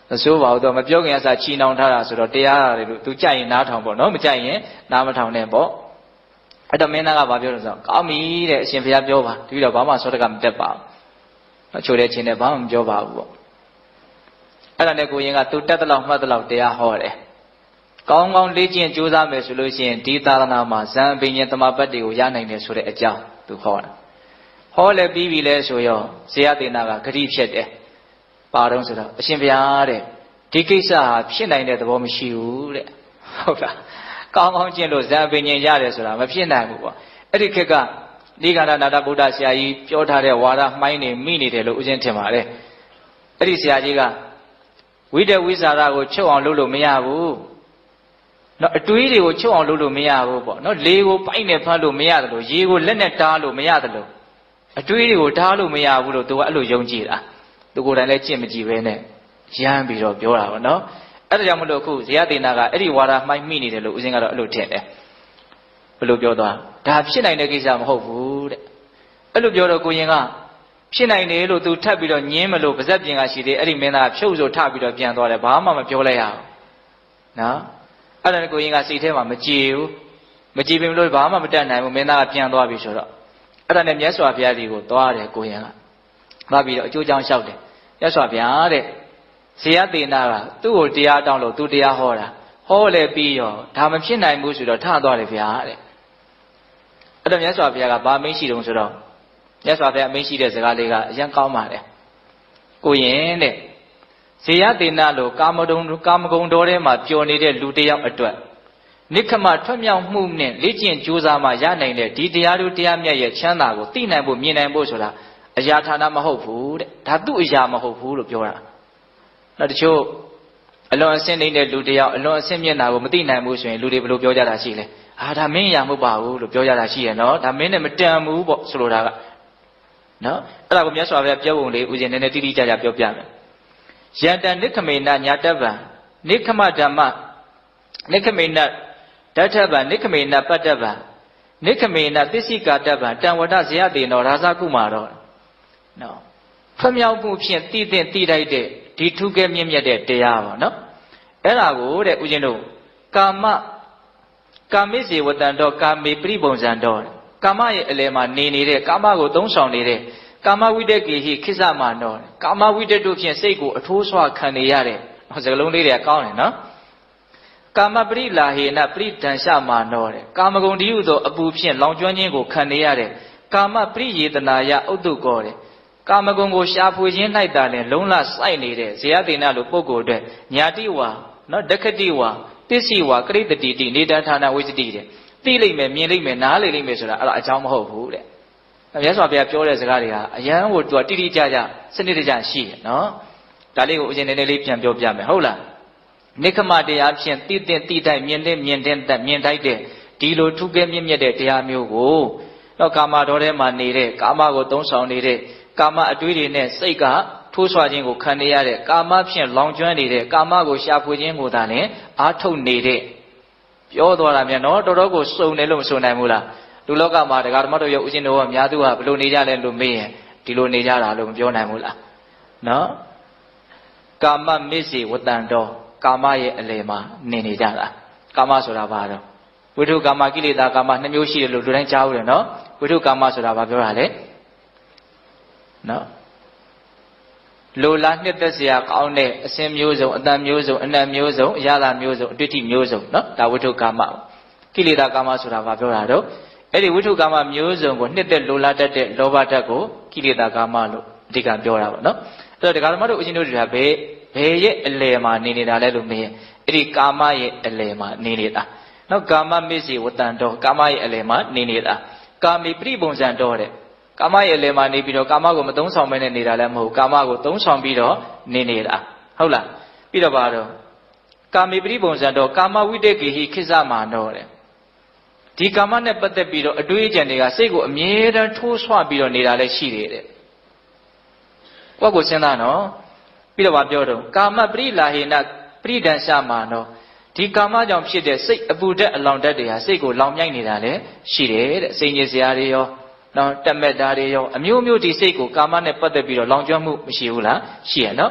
Speaker 1: ဆိုပါတော့မပြောခင်အစားချီနှောင်ထားတာဆိုတော့တရားရတယ်လို့ तू ကြိုက်ရင်နားထောင်ပေါ့နော်မကြိုက်ရင်နားမထောင်နဲ့ပေါ့အဲ့တော့မင်းသားကဘာပြောလို့ဆိုတော့ကောင်းပြီတဲ့အရှင်ဘုရားပြောပါတတိတော့ဘာမှစောတကမတက်ပါဘူးချိုတဲ့ချင်းနဲ့ဘာမှမပြောပါဘူးပေါ့အဲ့ဒါနဲ့ကိုရင်က तू တက်တဲ့လောက်မှတ်တဲ့လောက်တရားဟောတယ်ကောင်းကောင်းလေ့ကျင့်ကြိုးစားမယ်ဆိုလို့ရှိရင်ဒီသာသနာမှာဇံအပင်ရှင်တမပတ်တွေကိုရနိုင်တယ်ဆိုတဲ့အကြောင်း तू ဟောတာဟောလဲပြီးပြီလဲဆိုရောဇေယသေနာကဂတိဖြစ်တယ်ပါတော့ဆိုတော့အရှင်ဘုရားတဲ့ဒီကိစ္စဟာဖြစ်နိုင်တဲ့သဘောမရှိဘူးတဲ့ဟုတ်လားကောင်းကောင်းကျင့်လို့ဇံပင်ញင်ရတယ်ဆိုတာမဖြစ်နိုင်ဘူးပေါ့အဲ့ဒီခေတ်ကဒီကန္တနာတဗုဒ္ဓဆရာကြီးပြောထားတဲ့ဝါဒမှိုင်းနေမိနေတယ်လို့ဦးဇင်းထင်ပါတယ်အဲ့ဒီဆရာကြီးကဝိတ္တဝိဇာရကိုချုပ်အောင်လုပ်လို့မရဘူးနော်အတွေးတွေကိုချုပ်အောင်လုပ်လို့မရဘူးပေါ့နော်လေကိုပိုက်နဲ့ဖမ်းလို့မရတယ်လို့ရေကိုလက်နဲ့တားလို့မရတယ်လို့အတွေးတွေကိုတားလို့မရဘူးလို့သူကအဲ့လိုယုံကြည်တာသူကိုယ်တိုင်လည်းကြင့်မကြည့်ပဲနဲ့ရမ်းပြီးတော့ပြောတာပေါ့နော်အဲ့ဒါကြောင့်မလို့အခုဇေယသေနာကအဲ့ဒီဝါဒမှိုင်းမိနေတယ်လို့ဦးဇင်းကတော့အဲ့လိုထင်တယ်ဘယ်လိုပြောသွားဒါဖြစ်နိုင်တဲ့ကိစ္စမဟုတ်ဘူးတဲ့အဲ့လိုပြောတော့ကိုရင်ကဖြစ်နိုင်တယ်လို့သူထပ်ပြီးတော့ညင်းမလို့ပါဇက်ပြင်ကရှိသေးအဲ့ဒီမင်းသားဖြုတ်ဆိုထပြီးတော့ပြန်သွားတယ်ဘာမှမပြောလိုက်ရအောင်နော်အဲ့ဒါနဲ့ကိုရင်ကစိတ်ထဲမှာမကြည်ဘူးမကြည်ပင်လို့ဘာမှမတတ်နိုင်ဘူးမင်းသားကပြန်သွားပြီဆိုတော့အဲ့ဒါနဲ့မြတ်စွာဘုရားကြီးကိုသွားတယ်ကိုရင်ကသွားပြီးတော့အကျိုးကြောင့်လျှောက်တယ်မြတ်စွာဘုရားတဲ့ဇေယသေနာကသူ့ကိုတရားတောင်းလို့သူတရားဟောတာဟောလဲပြီးရောဒါမဖြစ်နိုင်ဘူးဆိုတော့ထသွားတယ်ဗျာတဲ့အဲ့တော့မြတ်စွာဘုရားကဘာမင်းရှိတုံးဆိုတော့မြတ်စွာဘုရားမင်းရှိတဲ့စကားလေးကအရင်ကောင်းပါတယ်ကိုရင်တဲ့ဇေယသေနာလို့ကာမတုံကာမဂုဏ်တော်ထဲမှာပျော်နေတဲ့လူတစ်ယောက်အတွက်နိခမထွက်မြောက်မှုနဲ့လေ့ကျင့်ကြိုးစားမှရနိုင်တဲ့ဒီတရားတို့တရားမြတ်ရဲ့ချမ်းသာကိုသိနိုင်ဖို့မြင်နိုင်ဖို့ဆိုတာအရာဌာနမဟုတ်ဘူးတဲ့ဒါသူ့အရာမဟုတ်ဘူးလို့ပြောတာနောက်တချို့အလွန်အဆင့်နေတဲ့လူတယောက်အလွန်အဆင့်မျက်နှာကိုမသိနိုင်ဘူးဆိုရင်လူတွေဘယ်လိုပြောကြတာရှိလဲအာဒါမင်းရမဟုတ်ပါဘူးလို့ပြောကြတာရှိရနော်ဒါမင်းနဲ့မတန်ဘူးပေါ့ဆိုလိုတာကနော်အဲ့ဒါကိုမြတ်စွာဘုရားပြောပုံလေးဦးဇင်းနည်းနည်းတိတိကျကျပြောပြမယ်ယန္တန်နိခမေနညာတဗ္ဗံနိခမဓမ္မနိခမေနဓထဗံနိခမေနပတ္တဗံနိခမေနသစ္စိကာတဗံတံဝတ္တဇေယသေနောရာဇကုမာရောနော်ဖမြောက်မှုဖြင့်တည်တဲ့တည်လိုက်တဲ့ဒီထုကဲမြင့်မြတ်တဲ့တရားပါနော်အဲ့ဒါကိုတဲ့ဦးဇင်းတို့ကာမကာမိစေဝတံတော်ကာမေပရိပုံဇံတော်ကာမရဲ့အလယ်မှာနေနေတဲ့ကာမကိုသုံးဆောင်နေတဲ့ကာမဝိတ္တကေဟိခိစ္စမနောကာမဝိတ္တတို့ဖြင့်စိတ်ကိုအထိုးဆွခံနေရတဲ့စကားလုံးလေးတွေကကောင်းတယ်နော်ကာမပရိလာဟေနပရိဒံရှမာနောတဲ့ကာမဂုဏ်တည်းဟုသောအပူဖြင့်လောင်ကျွမ်းခြင်းကိုခံနေရတဲ့ကာမပရိယေတနာယဥတ္တုကောတဲ့ကာမဂုဏ်ကိုရှာဖွေခြင်း၌တာလည်းလုံးလစိုက်နေတဲ့ဇေယသေနလိုပုဂ္ဂိုလ်အတွက်ညာတိဝါနော်ဒက္ခတိဝါပစ္စည်းဝါကရိတတိတိနေတာဌာနဝိသတိတဲ့သိလိမ့်မယ်မြင်လိမ့်မယ်နားလေလိမ့်မယ်ဆိုတာအဲ့ဒါအကြောင်းမဟုတ်ဘူးတဲ့မြတ်စွာဘုရားပြောတဲ့စကားတွေဟာအယံကိုသူကတိတိကျကျစနစ်တကျရှိတယ်နော်ဒါလေးကိုအရင်နည်းနည်းလေးပြန်ပြောပြမယ်ဟုတ်လားနိခမတရားဖြင့်တိတဲ့တိတိုက်မြင်တဲ့မြင်တဲ့မြင်တိုက်တဲ့ဒီလိုထုကဲမြင့်မြတ်တဲ့တရားမျိုးကိုတော့ကာမတော်ထဲမှာနေတဲ့ကာမကိုသုံးဆောင်နေတဲ့ကာမအတွေးတွေနဲ့စိတ်ကထိုးဆွခြင်းကိုခံနေရတဲ့ကာမဖြင့်လောင်ကျွမ်းနေတဲ့ကာမကိုရှာဖွေခြင်းကိုသာလည်းအားထုတ်နေတဲ့ပြောသွားတာမြန်နော်တော်တော်ကိုစုံတယ်လို့မဆိုနိုင်ဘူးလားလူလောကမှာတရားဓမ္မတို့ရဲ့ဥစဉ်တော်ကအများသူကဘယ်လိုနေကြလဲလို့မေးရင်ဒီလိုနေကြတာလို့မပြောနိုင်ဘူးလားနော်ကာမမစ္စေဝတံတော်ကာမရဲ့အလယ်မှာနေနေကြတာကာမဆိုတာဘာတော့ဝိထုကာမကိလေသာကာမနှစ်မျိုးရှိတယ်လို့လူတိုင်းကြားဘူးတယ်နော်ဝိထုကာမဆိုတာဘာပြောတာလဲနော်လိုလားနှစ်သက်စရာကောင်းတဲ့အစင်မျိုးစုံအတန်မျိုးစုံအနံ့မျိုးစုံအရသာမျိုးစုံအတွေ့အထိမျိုးစုံနော်ဒါဝိထုကာမကိလေသာကာမဆိုတာဘာပြောတာတော့အဲ့ဒီဝိထုကာမမျိုးစုံကိုနှစ်သက်လိုလားတတ်တဲ့လောဘဓာတ်ကိုကိလေသာကာမလို့အဓိကပြောတာပေါ့နော်အဲ့တော့ဒကာဓမ္မတို့အရှင်တို့တွေကဘယ်ဘယ်ရဲ့အလယ်မှာနေနေတာလဲလို့မေးရင်အဲ့ဒီကာမရဲ့အလယ်မှာနေနေတာနော်ကာမမစ္စေဝတံတော်ကာမရဲ့အလယ်မှာနေနေတာကာမေပရိပုံဇံတော်တဲ့ကာမရဲ့အလယ်မှာနေပြီးတော့ကာမကိုမသုံးဆောင်မဲနဲ့နေတာလည်းမဟုတ်ကာမကိုသုံးဆောင်ပြီးတော့နေနေတာဟုတ်လားပြီးတော့ပါတော့ကာမေပရိပုံဇံတော်ကာမဝိတ္တကေဟိခိစ္စမာနောတဲ့ဒီကာမနဲ့ပတ်သက်ပြီးတော့အတွေးအကြံတွေကစိတ်ကိုအမြဲတမ်းထိုးဆွပြီးတော့နေတာလည်းရှိတယ်တဲ့ကိုယ့်ကိုစဉ်းစားနော်ပြီးတော့ဗာပြောတော့ကာမပရိလာဟေနပရိဒံရှမာနောဒီကာမကြောင့်ဖြစ်တဲ့စိတ်အပူဓာတ်အလောင်ဓာတ်တွေဟာစိတ်ကိုလောင်မြိုက်နေတာလည်းရှိတယ်တဲ့စိတ်ညစ်စရာတွေရောနော်တက်မဲ့တာတွေရောအမျိုးမျိုးဒီစိတ်ကိုကာမနဲ့ပတ်သက်ပြီးတော့လောင်ကျွမ်းမှုမရှိဘူးလားရှိရနော်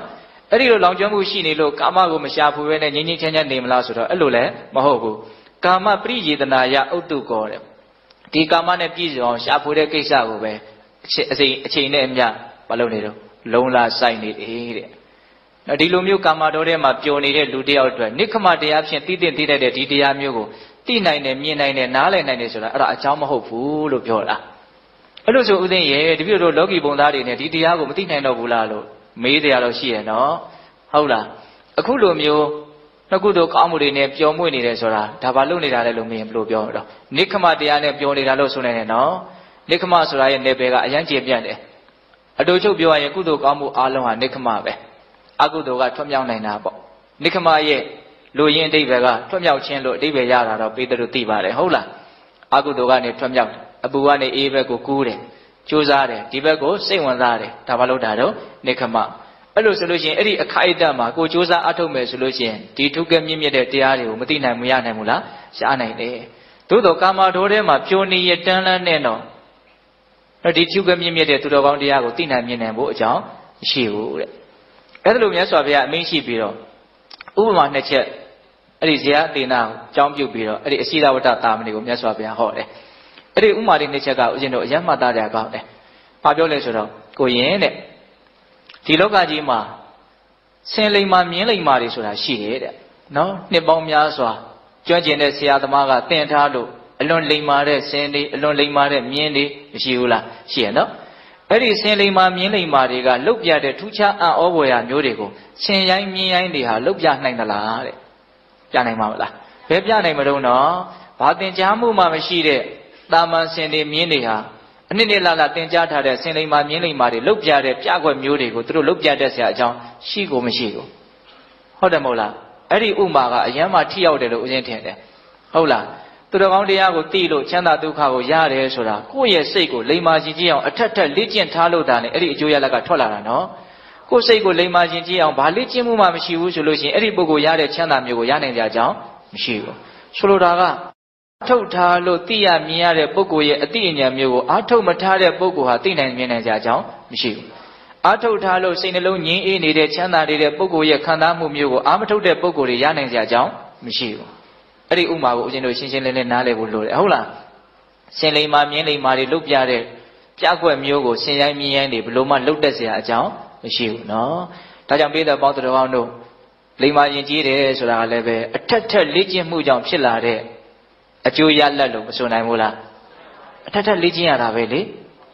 Speaker 1: အဲ့ဒီလိုလောင်ကျွမ်းမှုရှိနေလို့ကာမကိုမရှာဖွေဘဲနဲ့ငြိမ်းငြိမ်းချမ်းချမ်းနေမလားဆိုတော့အဲ့လိုလည်းမဟုတ်ဘူးကာမပရိယေတနာယဥတ္တုကောတဲ့ဒီကာမနဲ့ပြည့်စုံအောင်ရှာဖွေတဲ့ကိစ္စကိုပဲအချိန်အချိန်နဲ့အမျှမလုပ်နေတော့လုံလာဆိုင်နေတယ်တဲ့နော်ဒီလိုမျိုးကာမတော်ထဲမှာပျော်နေတဲ့လူတယောက်အတွက်နိက္ခမတရားဖြင့်တည်တည်တည်တဲ့ဒီတရားမျိုးကိုသိနိုင်တယ်မြင်နိုင်တယ်နားလည်နိုင်တယ်ဆိုတာအဲ့ဒါအကြောင်းမဟုတ်ဘူးလို့ပြောတာအဲ့လိုဆိုဥသိရဲ့တပည့်တို့လောကီဘုံသားတွေနဲ့ဒီတရားကိုမသိနိုင်တော့ဘူးလားလို့မေးတရားတော့ရှိရနော်ဟုတ်လားအခုလိုမျိုးနှစ်ခုတို့ကောင်းမှုတွေနဲ့ပျော်မွေ့နေတယ်ဆိုတာဒါဘာလို့နေတာလဲလို့မေးရင်ဘယ်လိုပြောတော့နိက္ခမတရားနဲ့ပျော်နေတာလို့ဆိုနေတယ်နော်နိက္ခမဆိုတာရဲ့နယ်ပယ်ကအရန်ကျေပြန့်တယ်အတူချုပ်ပြောရရင်ကုသိုလ်ကောင်းမှုအလုံးဟာနိက္ခမပဲအကုသိုလ်ကထွတ်မြောက်နိုင်တာပေါ့နိက္ခမရဲ့လူရင်းအဓိပ္ပာယ်ကထွတ်မြောက်ခြင်းလို့အဓိပ္ပာယ်ရတာတော့ပေတရုသိပါတယ်ဟုတ်လားအကုသိုလ်ကနေထွတ်မြောက်တယ်အပူကနေအေးဘက်ကိုကူးတယ်ကြိုးစားတယ်ဒီဘက်ကိုစိတ်ဝင်စားတယ်ဒါဘာလို့တာတော့နိက္ခမအဲ့လိုဆိုလို့ရှိရင်အဲ့ဒီအခိုက်အတန့်မှာကိုကြိုးစားအထုတ်မယ်ဆိုလို့ရှိရင်ဒီထုကဲမြင့်မြတ်တဲ့တရားတွေကိုမသိနိုင်မရနိုင်ဘူးလားရှားနိုင်တယ်သို့တော့ကာမတော်ထဲမှာပျော်နေရတန်းလန်းနဲ့တော့ဒီထုကဲမြင့်မြတ်တဲ့သူတော်ကောင်းတရားကိုသိနိုင်မြင်နိုင်ဖို့အကြောင်းမရှိဘူးတဲ့အဲ့ဒါလိုမြတ်စွာဘုရားအမိန့်ရှိပြီးတော့ဥပမာနှစ်ချက်အဲ့ဒီဇေယအသေနာကိုကြောင်းပြုတ်ပြီးတော့အဲ့ဒီအစိဒဝတ္တတာမဏေကိုမြတ်စွာဘုရားဟောတယ်အဲ့ဒီဥမာလေးနှစ်ချက်ကဦးဇင်းတို့အယံမှတ်သားကြကောင်းတယ်ဘာပြောလဲဆိုတော့ကိုရင်တဲ့ဒီလောကကြီးမှာဆင်လိမ်မာမြင်းလိမ်မာတွေဆိုတာရှိတယ်တဲ့နော်နှစ်ပေါင်းများစွာကျွမ်းကျင်တဲ့ဆရာသမားကသင်ထားလို့အလွန်လိမ်မာတဲ့ဆင်တွေအလွန်လိမ်မာတဲ့မြင်းတွေမရှိဘူးလားရှိရနော်အဲ့ဒီဆင်လိမ်မာမြင်းလိမ်မာတွေကလုတ်ပြတဲ့ထူးခြားအံ့ဩဖွယ်ရာမျိုးတွေကိုဆင်ရိုင်းမြင်းရိုင်းတွေဟာလုတ်ပြနိုင်သလားတဲ့ပြနိုင်မှာမလားဘယ်ပြနိုင်မလို့နော်ဘာသင်ကြားမှုမှမရှိတဲ့တာမန်ဆင်တွေမြင်းတွေဟာအနှစ်နှစ်လလသင်ကြားထားတဲ့ဆင်လိမ်မာမြင်းလိမ်မာတွေလုတ်ပြတဲ့ပြကွက်မျိုးတွေကိုသူတို့လုတ်ပြတတ်ဆရာအကြောင်းရှိကိုမရှိဘူးဟုတ်တယ်မဟုတ်လားအဲ့ဒီဥမာကအယံမှာထိရောက်တယ်လို့ဦးဇင်းထင်တယ်ဟုတ်လားသူတော်ကောင်းတရားကိုသိလို့ချမ်းသာဒုက္ခကိုရတယ်ဆိုတာကိုယ့်ရဲ့စိတ်ကိုလိမ္မာခြင်းကြီးအောင်အထက်ထက်လေ့ကျင့်ထားလို့ဒါနဲ့အဲ့ဒီအကျိုးရလဒ်ကထွက်လာတာနော်ကိုယ်စိတ်ကိုလိမ္မာခြင်းကြီးအောင်ဘာလေ့ကျင့်မှုမှမရှိဘူးဆိုလို့ရှိရင်အဲ့ဒီပုဂ္ဂိုလ်ရတဲ့ချမ်းသာမျိုးကိုရနိုင်ကြအကြောင်းမရှိဘူးဆိုလိုတာကထုတ်ထားလို့သိရမြင်ရတဲ့ပုဂ္ဂိုလ်ရဲ့အသိဉာဏ်မျိုးကိုအာထုတ်မထားတဲ့ပုဂ္ဂိုလ်ဟာသိနိုင်မြင်နိုင်ကြအကြောင်းမရှိဘူးအာထုတ်ထားလို့စိတ်နှလုံးငြင်းအေးနေတဲ့ချမ်းသာနေတဲ့ပုဂ္ဂိုလ်ရဲ့ခံစားမှုမျိုးကိုအာမထုတ်တဲ့ပုဂ္ဂိုလ်တွေရနိုင်ကြအကြောင်းမရှိဘူးအဲ့ဒီဥမာကိုဦးဇင်းတို့ရှင်းရှင်းလင်းလင်းနားလည်ဖို့လိုတယ်ဟုတ်လားဆင်လိမ်မာမြင်းလိမ်မာတွေလုတ်ပြတဲ့ပြကွက်မျိုးကိုဆင်ရိုင်းမြင်းရိုင်းတွေဘလို့မှလုတ်တက်เสียအကြောင်းမရှိဘူးနော်ဒါကြောင့်ပိဿပေါင်းတော်ကောင်းတို့လိမ္မာရင်ကြီးတယ်ဆိုတာကလည်းပဲအထက်ထက်လေ့ကျင့်မှုကြောင့်ဖြစ်လာတဲ့အကျိုးရလဒ်လို့မဆိုနိုင်ဘူးလားအထက်ထက်လေ့ကျင့်ရတာပဲလေ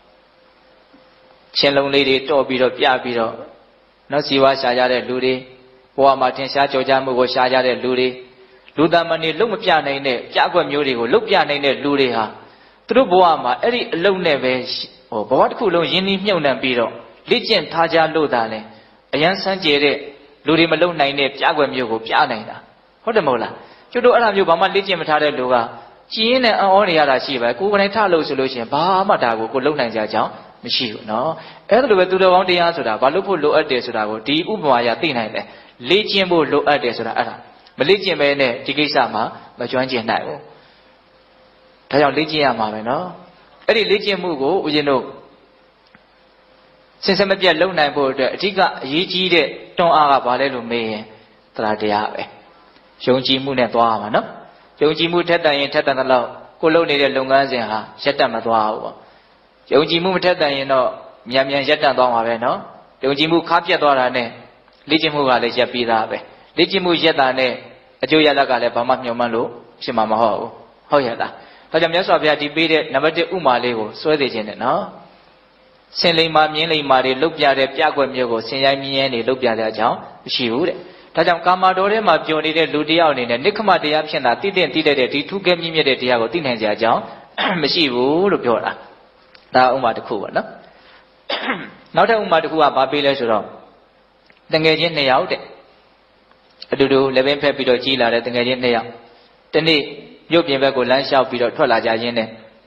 Speaker 1: ရှင်လုံးလေးတွေတော့ပြီးတော့ပြပြီးတော့နော်စီဝါရှာကြတဲ့လူတွေဘဝမှာထင်ရှားကြော်ကြားမှုကိုရှာကြတဲ့လူတွေလူသားမနေလုံးမပြနိုင်တဲ့ပြကွက်မျိုးတွေကိုလုံးပြနိုင်တဲ့လူတွေဟာသူတို့ဘဝမှာအဲ့ဒီအလုံးနဲ့ပဲဟိုဘဝတစ်ခုလုံးရင်းနှီးမြှုပ်နှံပြီးတော့လေ့ကျင့်ထားကြလို့သာလဲအရန်စမ်းကြဲတဲ့လူတွေမလုံနိုင်တဲ့ပြကွက်မျိုးကိုပြနိုင်တာဟုတ်တယ်မဟုတ်လားကျွတ်တို့အဲ့လိုမျိုးဘာမှလေ့ကျင့်မထားတဲ့လူကကြည်ရင်နဲ့အံ့ဩနေရတာရှိပဲကိုယ်ကနေထလို့ဆိုလို့ရှိရင်ဘာမှဒါကိုကိုလုံနိုင်ကြကြအောင်မရှိဘူးနော်အဲ့ဒါလိုပဲသူတော်ကောင်းတရားဆိုတာဘာလို့ဖို့လိုအပ်တယ်ဆိုတာကိုဒီဥပမာအရသိနိုင်တယ်လေ့ကျင့်ဖို့လိုအပ်တယ်ဆိုတာအဲ့ဒါမလေ့ကျင့်ပဲနဲ့ဒီကိစ္စမှာမကျွမ်းကျင်နိုင်ဘူးဒါကြောင့်လေ့ကျင့်ရမှာပဲနော်အဲ့ဒီလေ့ကျင့်မှုကိုဦးဇင်းတို့စင်စမပြတ်လုံနိုင်ဖို့အတွက်အဓိကအရေးကြီးတဲ့တွန်းအားကဘာလဲလို့မေးရင်တရားတရားပဲယုံကြည်မှုနဲ့သွားရမှာနော်ယုံကြည်မှုထက်တန်ရင်ထက်တန်တဲ့လောက်ကိုလုပ်နေတဲ့လုပ်ငန်းစဉ်ဟာရက်တက်မသွားဘူးပေါ့ယုံကြည်မှုမထက်တန်ရင်တော့မြန်မြန်ရက်တက်သွားမှာပဲနော်ယုံကြည်မှုခါပြတ်သွားတာနဲ့လေ့ကျင့်မှုကလည်းရက်ပြီးသားပဲလေ့ကျင့်မှုရက်တာနဲ့အကျိုးရလဒ်ကလည်းဘာမှမျှော်မှန်းလို့ဖြစ်မှာမဟုတ်ဘူးဟုတ်ရဲ့လားဒါကြောင့်မြတ်စွာဘုရားဒီပေးတဲ့နံပါတ်တစ်ဥမာလေးကိုစွဲသိခြင်းနဲ့နော်ဆင်လိမ်မာမြင်းလိမ်မာတွေလုတ်ပြတဲ့ပြကွက်မျိုးကိုဆင်ရိုင်းမြင်းရဲတွေလုတ်ပြတဲ့အကြောင်းမရှိဘူးတဲ့ဒါကြောင့်ကာမတော်ထဲမှာပျော်နေတဲ့လူတယောက်အနေနဲ့နိက္ခမတရားဖြစ်တာတည်တဲ့တည်တဲ့ဒီထုကဲမြင့်မြတ်တဲ့တရားကိုသိနိုင်ကြအကြောင်းမရှိဘူးလို့ပြောတာဒါဥမာတစ်ခုပေါ့နော်နောက်ထပ်ဥမာတစ်ခုကဘာပေးလဲဆိုတော့တငယ်ချင်းနှစ်ယောက်တဲ့အတူတူလက်ပင်ဖက်ပြီးတော့ကြီးလာတဲ့တငယ်ချင်းနှစ်ယောက်တနေ့မြို့ပြင်ဘက်ကိုလမ်းလျှောက်ပြီးတော့ထွက်လာကြရင်းနဲ့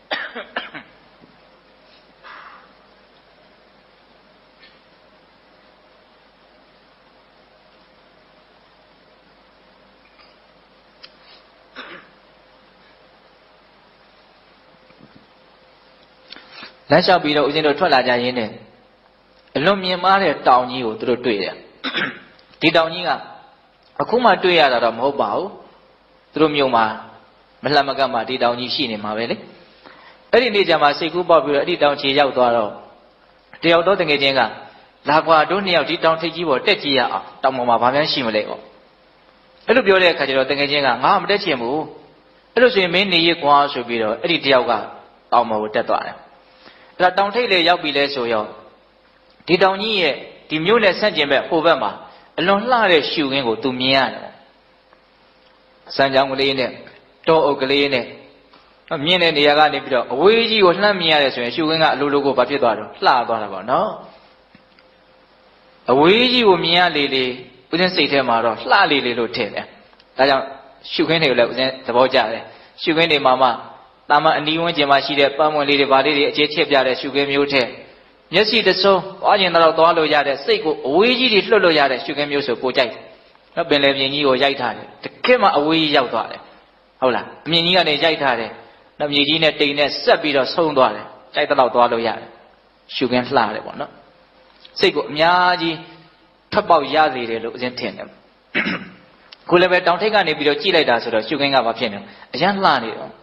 Speaker 1: လမ်းလျှောက်ပြီးတော့ဦးဇင်းတို့ထွက်လာကြရင်းနဲ့အလွန်မြင်မာတဲ့တောင်ကြီးကိုသူတို့တွေ့တယ်ဒီတောင်ကြီးကအခုမှတွေ့ရတာတော့မဟုတ်ပါဘူးသူတို့မြို့မှာမလှမ်းမကမ်းမှာဒီတောင်ကြီးရှိနေမှာပဲလေအဲ့ဒီနေ့ကျမှစိတ်ကူးပေါက်ပြီးတော့အဲ့ဒီတောင်ခြေရောက်သွားတော့တယောက်တော့တကယ်ချင်းကလာကွာတို့နှစ်ယောက်ဒီတောင်ထိပ်ကြီးပေါ်တက်ကြည့်ရအောင်တောင်ပေါ်မှာဘာမှရှိမလဲပေါ့အဲ့လိုပြောတဲ့အခါကျတော့တကယ်ချင်းကငါမတက်ချင်ဘူးအဲ့လိုဆိုရင်မင်းနေရကွာဆိုပြီးတော့အဲ့ဒီတယောက်ကတောင်ပေါ်ကိုတက်သွားတယ်အဲ့ဒါတောင်ထိပ်လေရောက်ပြီလဲဆိုရောဒီတောင်ကြီးရဲ့ဒီမြို့နဲ့ဆန့်ကျင်ဘက်ဟိုဘက်မှာအလွန်လှတဲ့ရှုခင်းကိုသူမြင်ရတယ်စံကြောင်ကလေးနဲ့တောအုပ်ကလေးနဲ့မြင်တဲ့နေရာကနေပြီးတော့အဝေးကြီးကိုလှမ်းမြင်ရတယ်ဆိုရင်ရှုခင်းကအလိုလိုကိုဘာဖြစ်သွားတော့လှသွားတာပေါ့နော်အဝေးကြီးကိုမြင်ရလေလေဦးဇင်းစိတ်ထဲမှာတော့လှလေလေလို့ထင်တယ်ဒါကြောင့်ရှုခင်းတွေကိုလည်းဦးဇင်းသဘောကျတယ်ရှုခင်းတွေမှာမှတာမန်အနီးဝန်းကျင်မှာရှိတဲ့ပန်းမွန်လေးတွေဗာလေးတွေအခြေချစ်ပြတဲ့ရှုခင်းမျိုးထက်မျက်စိတစုံသွားကျင်တော့သွားလို့ရတဲ့စိတ်ကိုအဝေးကြီးတွေလွှတ်လို့ရတဲ့ရှုခင်းမျိုးဆိုပိုကြိုက်တယ်နော်ပင်လယ်ပြင်ကြီးကိုရိုက်ထားတယ်တကယ်မှအဝေးကြီးရောက်သွားတယ်ဟုတ်လားအမြင်ကြီးကနေရိုက်ထားတယ်နော်မြေကြီးနဲ့တိမ်နဲ့ဆက်ပြီးတော့ဆုံးသွားတယ်ကြိုက်တော့သွားလို့ရတယ်ရှုခင်းလှတယ်ပေါ့နော်စိတ်ကိုအများကြီးထွက်ပေါက်ရစေတယ်လို့အရင်ထင်တယ်ခုလည်းပဲတောင်ထိပ်ကနေပြီးတော့ကြည့်လိုက်တာဆိုတော့ရှုခင်းကဘာဖြစ်နေအရန်လှနေတော့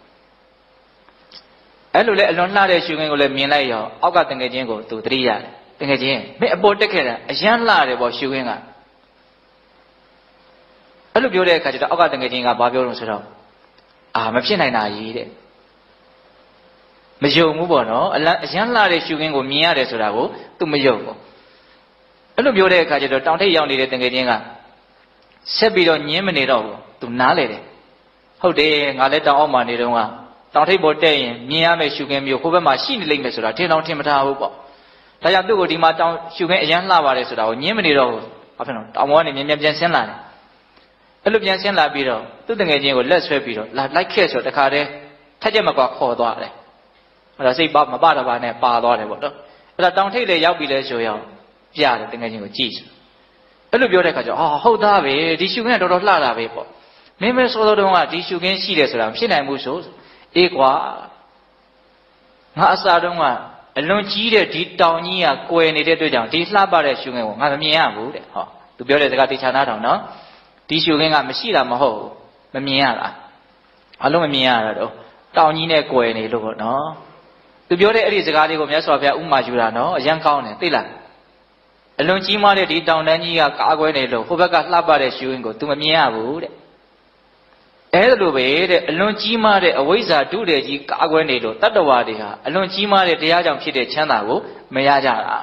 Speaker 1: အဲ့လိုလေအလွန်လှတဲ့ရှုခင်းကိုလည်းမြင်လိုက်ရောအောက်ကတငယ်ချင်းကိုသူသတိရတယ်တငယ်ချင်းမင်းအပေါ်တက်ခဲ့တာအရန်လှတယ်ပေါ့ရှုခင်းကအဲ့လိုပြောတဲ့အခါကျတော့အောက်ကတငယ်ချင်းကဘာပြောလို့ဆိုတော့အာမဖြစ်နိုင်တာကြီးတဲ့မယုံဘူးပေါ့နော်အလအရန်လှတဲ့ရှုခင်းကိုမြင်ရတယ်ဆိုတာကိုသူမယုံဘူးအဲ့လိုပြောတဲ့အခါကျတော့တောင်ထိပ်ရောက်နေတဲ့တငယ်ချင်းကဆက်ပြီးတော့ညင်းမနေတော့ဘူးသူနားလေတယ်ဟုတ်တယ်ငါလည်းတောင်အောက်မှာနေတော့ကတောင်ထိပ်ပေါ်တက်ရင်မြင်ရမယ့်ရှုခင်းမျိုးဟိုဘက်မှာရှိနေလိမ့်မယ်ဆိုတာထင်တော့ထင်မထားဘူးပေါ့ဒါကြောင့်သူ့ကိုဒီမှာတောင်ရှုခင်းအရန်လှပါတယ်ဆိုတာကိုညင်းမနေတော့ဘူးဘာဖြစ်လို့တောင်ပေါ်ကနေမြင်မြင်ပြန်ဆင်းလာတယ်အဲ့လိုပြန်ဆင်းလာပြီးတော့သူ့တငယ်ချင်းကိုလက်ဆွဲပြီးတော့လာလိုက်ခဲ့ဆိုတခါတည်းထက်ချက်မကွာခေါ်သွားတယ်အဲ့ဒါစိတ်ပါမပတာပါနဲ့ပါသွားတယ်ပေါ့နော်အဲ့ဒါတောင်ထိပ်လေရောက်ပြီလဲဆိုရောပြတယ်တငယ်ချင်းကိုကြည့်အဲ့လိုပြောတဲ့ခါကျတော့ဟာဟုတ်သားပဲဒီရှုခင်းကတော်တော်လှတာပဲပေါ့မင်းမဲစောစောတုန်းကဒီရှုခင်းရှိတယ်ဆိုတာမဖြစ်နိုင်ဘူးဆိုအေးကွာငါအစားတုန်းကအလွန်ကြီးတဲ့ဒီတောင်ကြီးကကွယ်နေတဲ့အတွက်ကြောင့်ဒီလှပတဲ့ရှုခင်းကိုငါမမြင်ရဘူးတဲ့ဟောသူပြောတဲ့စကားတေချာနားထောင်နော်ဒီရှုခင်းကမရှိတာမဟုတ်ဘူးမမြင်ရတာအလုံးမမြင်ရတာတော့တောင်ကြီးနဲ့ကွယ်နေလို့ပေါ့နော်သူပြောတဲ့အဲ့ဒီစကားလေးကိုမြတ်စွာဘုရားဥမာယူတာနော်အရန်ကောင်းတယ်သိလားအလွန်ကြီးမားတဲ့ဒီတောင်တန်းကြီးကကာကွယ်နေလို့ဟိုဘက်ကလှပတဲ့ရှုခင်းကို तू မမြင်ရဘူးတဲ့အဲ့ဒါလိုပဲတဲ့အလွန်ကြီးမားတဲ့အဝိဇ္ဇာဒုတယ်ကြီးကာကွယ်နေလို့တတ္တဝါတွေဟာအလွန်ကြီးမားတဲ့တရားကြောင့်ဖြစ်တဲ့ချမ်းသာကိုမရကြတာ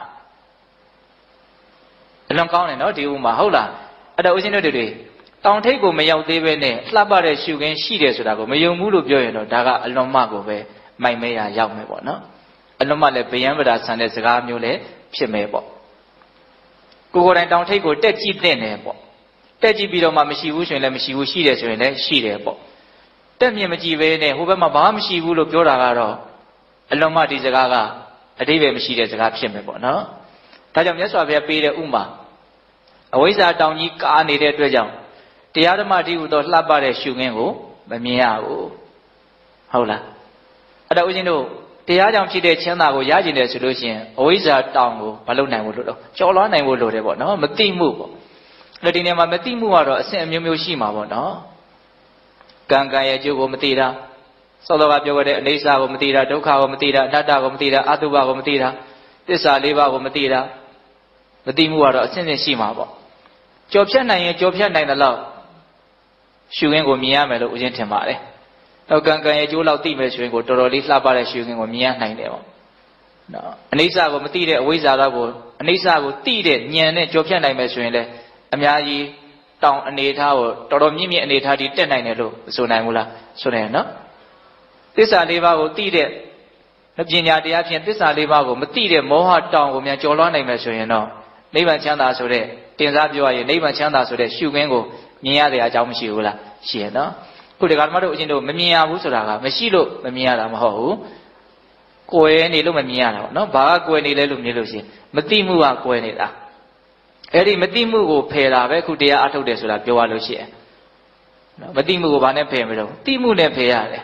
Speaker 1: အလွန်ကောင်းတယ်နော်ဒီဥမာဟုတ်လားအဲ့တော့ဦးဇင်းတို့တွေတောင်ထိပ်ကိုမရောက်သေးပဲနဲ့လှပတဲ့ရှုခင်းရှိတယ်ဆိုတာကိုမယုံဘူးလို့ပြောရင်တော့ဒါကအလွန်မှကိုပဲမိုက်မဲရရောက်မယ်ပေါ့နော်အလွန်မှလည်းဗယံပဒါဆန်တဲ့စကားမျိုးလည်းဖြစ်မယ်ပေါ့ကိုကိုယ်တိုင်တောင်ထိပ်ကိုတက်ကြည့်တဲ့နယ်ပေါ့တက်ကြည့်ပြီးတော့မှမရှိဘူးဆိုရင်လည်းမရှိဘူးရှိတယ်ဆိုရင်လည်းရှိတယ်ပေါ့တက်မြင်မကြည့်ပဲနဲ့ဟိုဘက်မှာဘာမှမရှိဘူးလို့ပြောတာကတော့အလွန်မှဒီစကားကအတိပ္ပယ်မရှိတဲ့စကားဖြစ်မယ်ပေါ့နော်ဒါကြောင့်မြတ်စွာဘုရားပေးတဲ့ဥမာအဝိဇ္ဇာတောင်ကြီးကာနေတဲ့အတွက်ကြောင့်တရားဓမ္မတိဟုသောလှပတဲ့ရှုခင်းကိုမမြင်ရဘူးဟုတ်လားအဲ့တော့ဦးဇင်းတို့တရားကြောင့်ဖြစ်တဲ့ချမ်းသာကိုရကျင်တယ်ဆိုလို့ရှိရင်အဝိဇ္ဇာတောင်ကိုမလုပ်နိုင်ဘူးလို့တော့ကျော်လွှားနိုင်ဖို့လိုတယ်ပေါ့နော်မသိမှုပေါ့အဲ့ဒီနေရာမှာမသိမှုကတော့အဆင့်အမျိုးမျိုးရှိမှာပေါ့နော်ကံကံရဲ့အကျိုးကိုမသိတာသောတော်ကပြောခဲ့တဲ့အိဋ္ဌာကိုမသိတာဒုက္ခကိုမသိတာအနတ္တကိုမသိတာအတုပကိုမသိတာသစ္စာလေးပါးကိုမသိတာမသိမှုကတော့အဆင့်ဆင့်ရှိမှာပေါ့ကြော်ဖြတ်နိုင်ရင်ကြော်ဖြတ်နိုင်တဲ့လောက်ရှုခင်းကိုမြင်ရမယ်လို့ဦးဇင်းထင်ပါတယ်တော့ကံကံရဲ့အကျိုးလောက်သိမယ်ဆိုရင်ကိုတော်တော်လေးလှပတဲ့ရှုခင်းကိုမြင်ရနိုင်တယ်ပေါ့နော်အနိစ္စကိုမသိတဲ့အဝိဇ္ဇာတော့ကိုအနိစ္စကိုသိတဲ့ဉာဏ်နဲ့ကြော်ဖြတ်နိုင်မယ်ဆိုရင်လည်းအများကြီးတောင်အနေထားကိုတော်တော်မြင့်မြင့်အနေထားကြီးတက်နိုင်တယ်လို့ဆိုနိုင်ဘူးလားဆိုနိုင်နော်သစ္စာလေးပါးကိုသိတဲ့ပညာတရားဖြင့်သစ္စာလေးပါးကိုမသိတဲ့မောဟတောင်ကိုများကျော်လွှားနိုင်မယ်ဆိုရင်တော့နိဗ္ဗာန်ချမ်းသာဆိုတဲ့တင်စားပြောရရင်နိဗ္ဗာန်ချမ်းသာဆိုတဲ့ရှုခင်းကိုမြင်ရတဲ့အကြောင်းမရှိဘူးလားရှိရနော်ခုဒီကဓမ္မတို့အချင်းတို့မမြင်ရဘူးဆိုတာကမရှိလို့မမြင်ရတာမဟုတ်ဘူးကိုယ်နေလို့မမြင်ရတာပေါ့နော်ဘာကကိုယ်နေလဲလို့မြင်လို့ရှိရင်မသိမှုကကိုယ်နေတာအဲ့ဒီမသိမှုကိုဖယ်တာပဲခုတရားအထုတ်တယ်ဆိုတာပြောရလို့ရှိရင်နော်မသိမှုကိုဘာနဲ့ဖယ်မလို့သိမှုနဲ့ဖယ်ရတယ်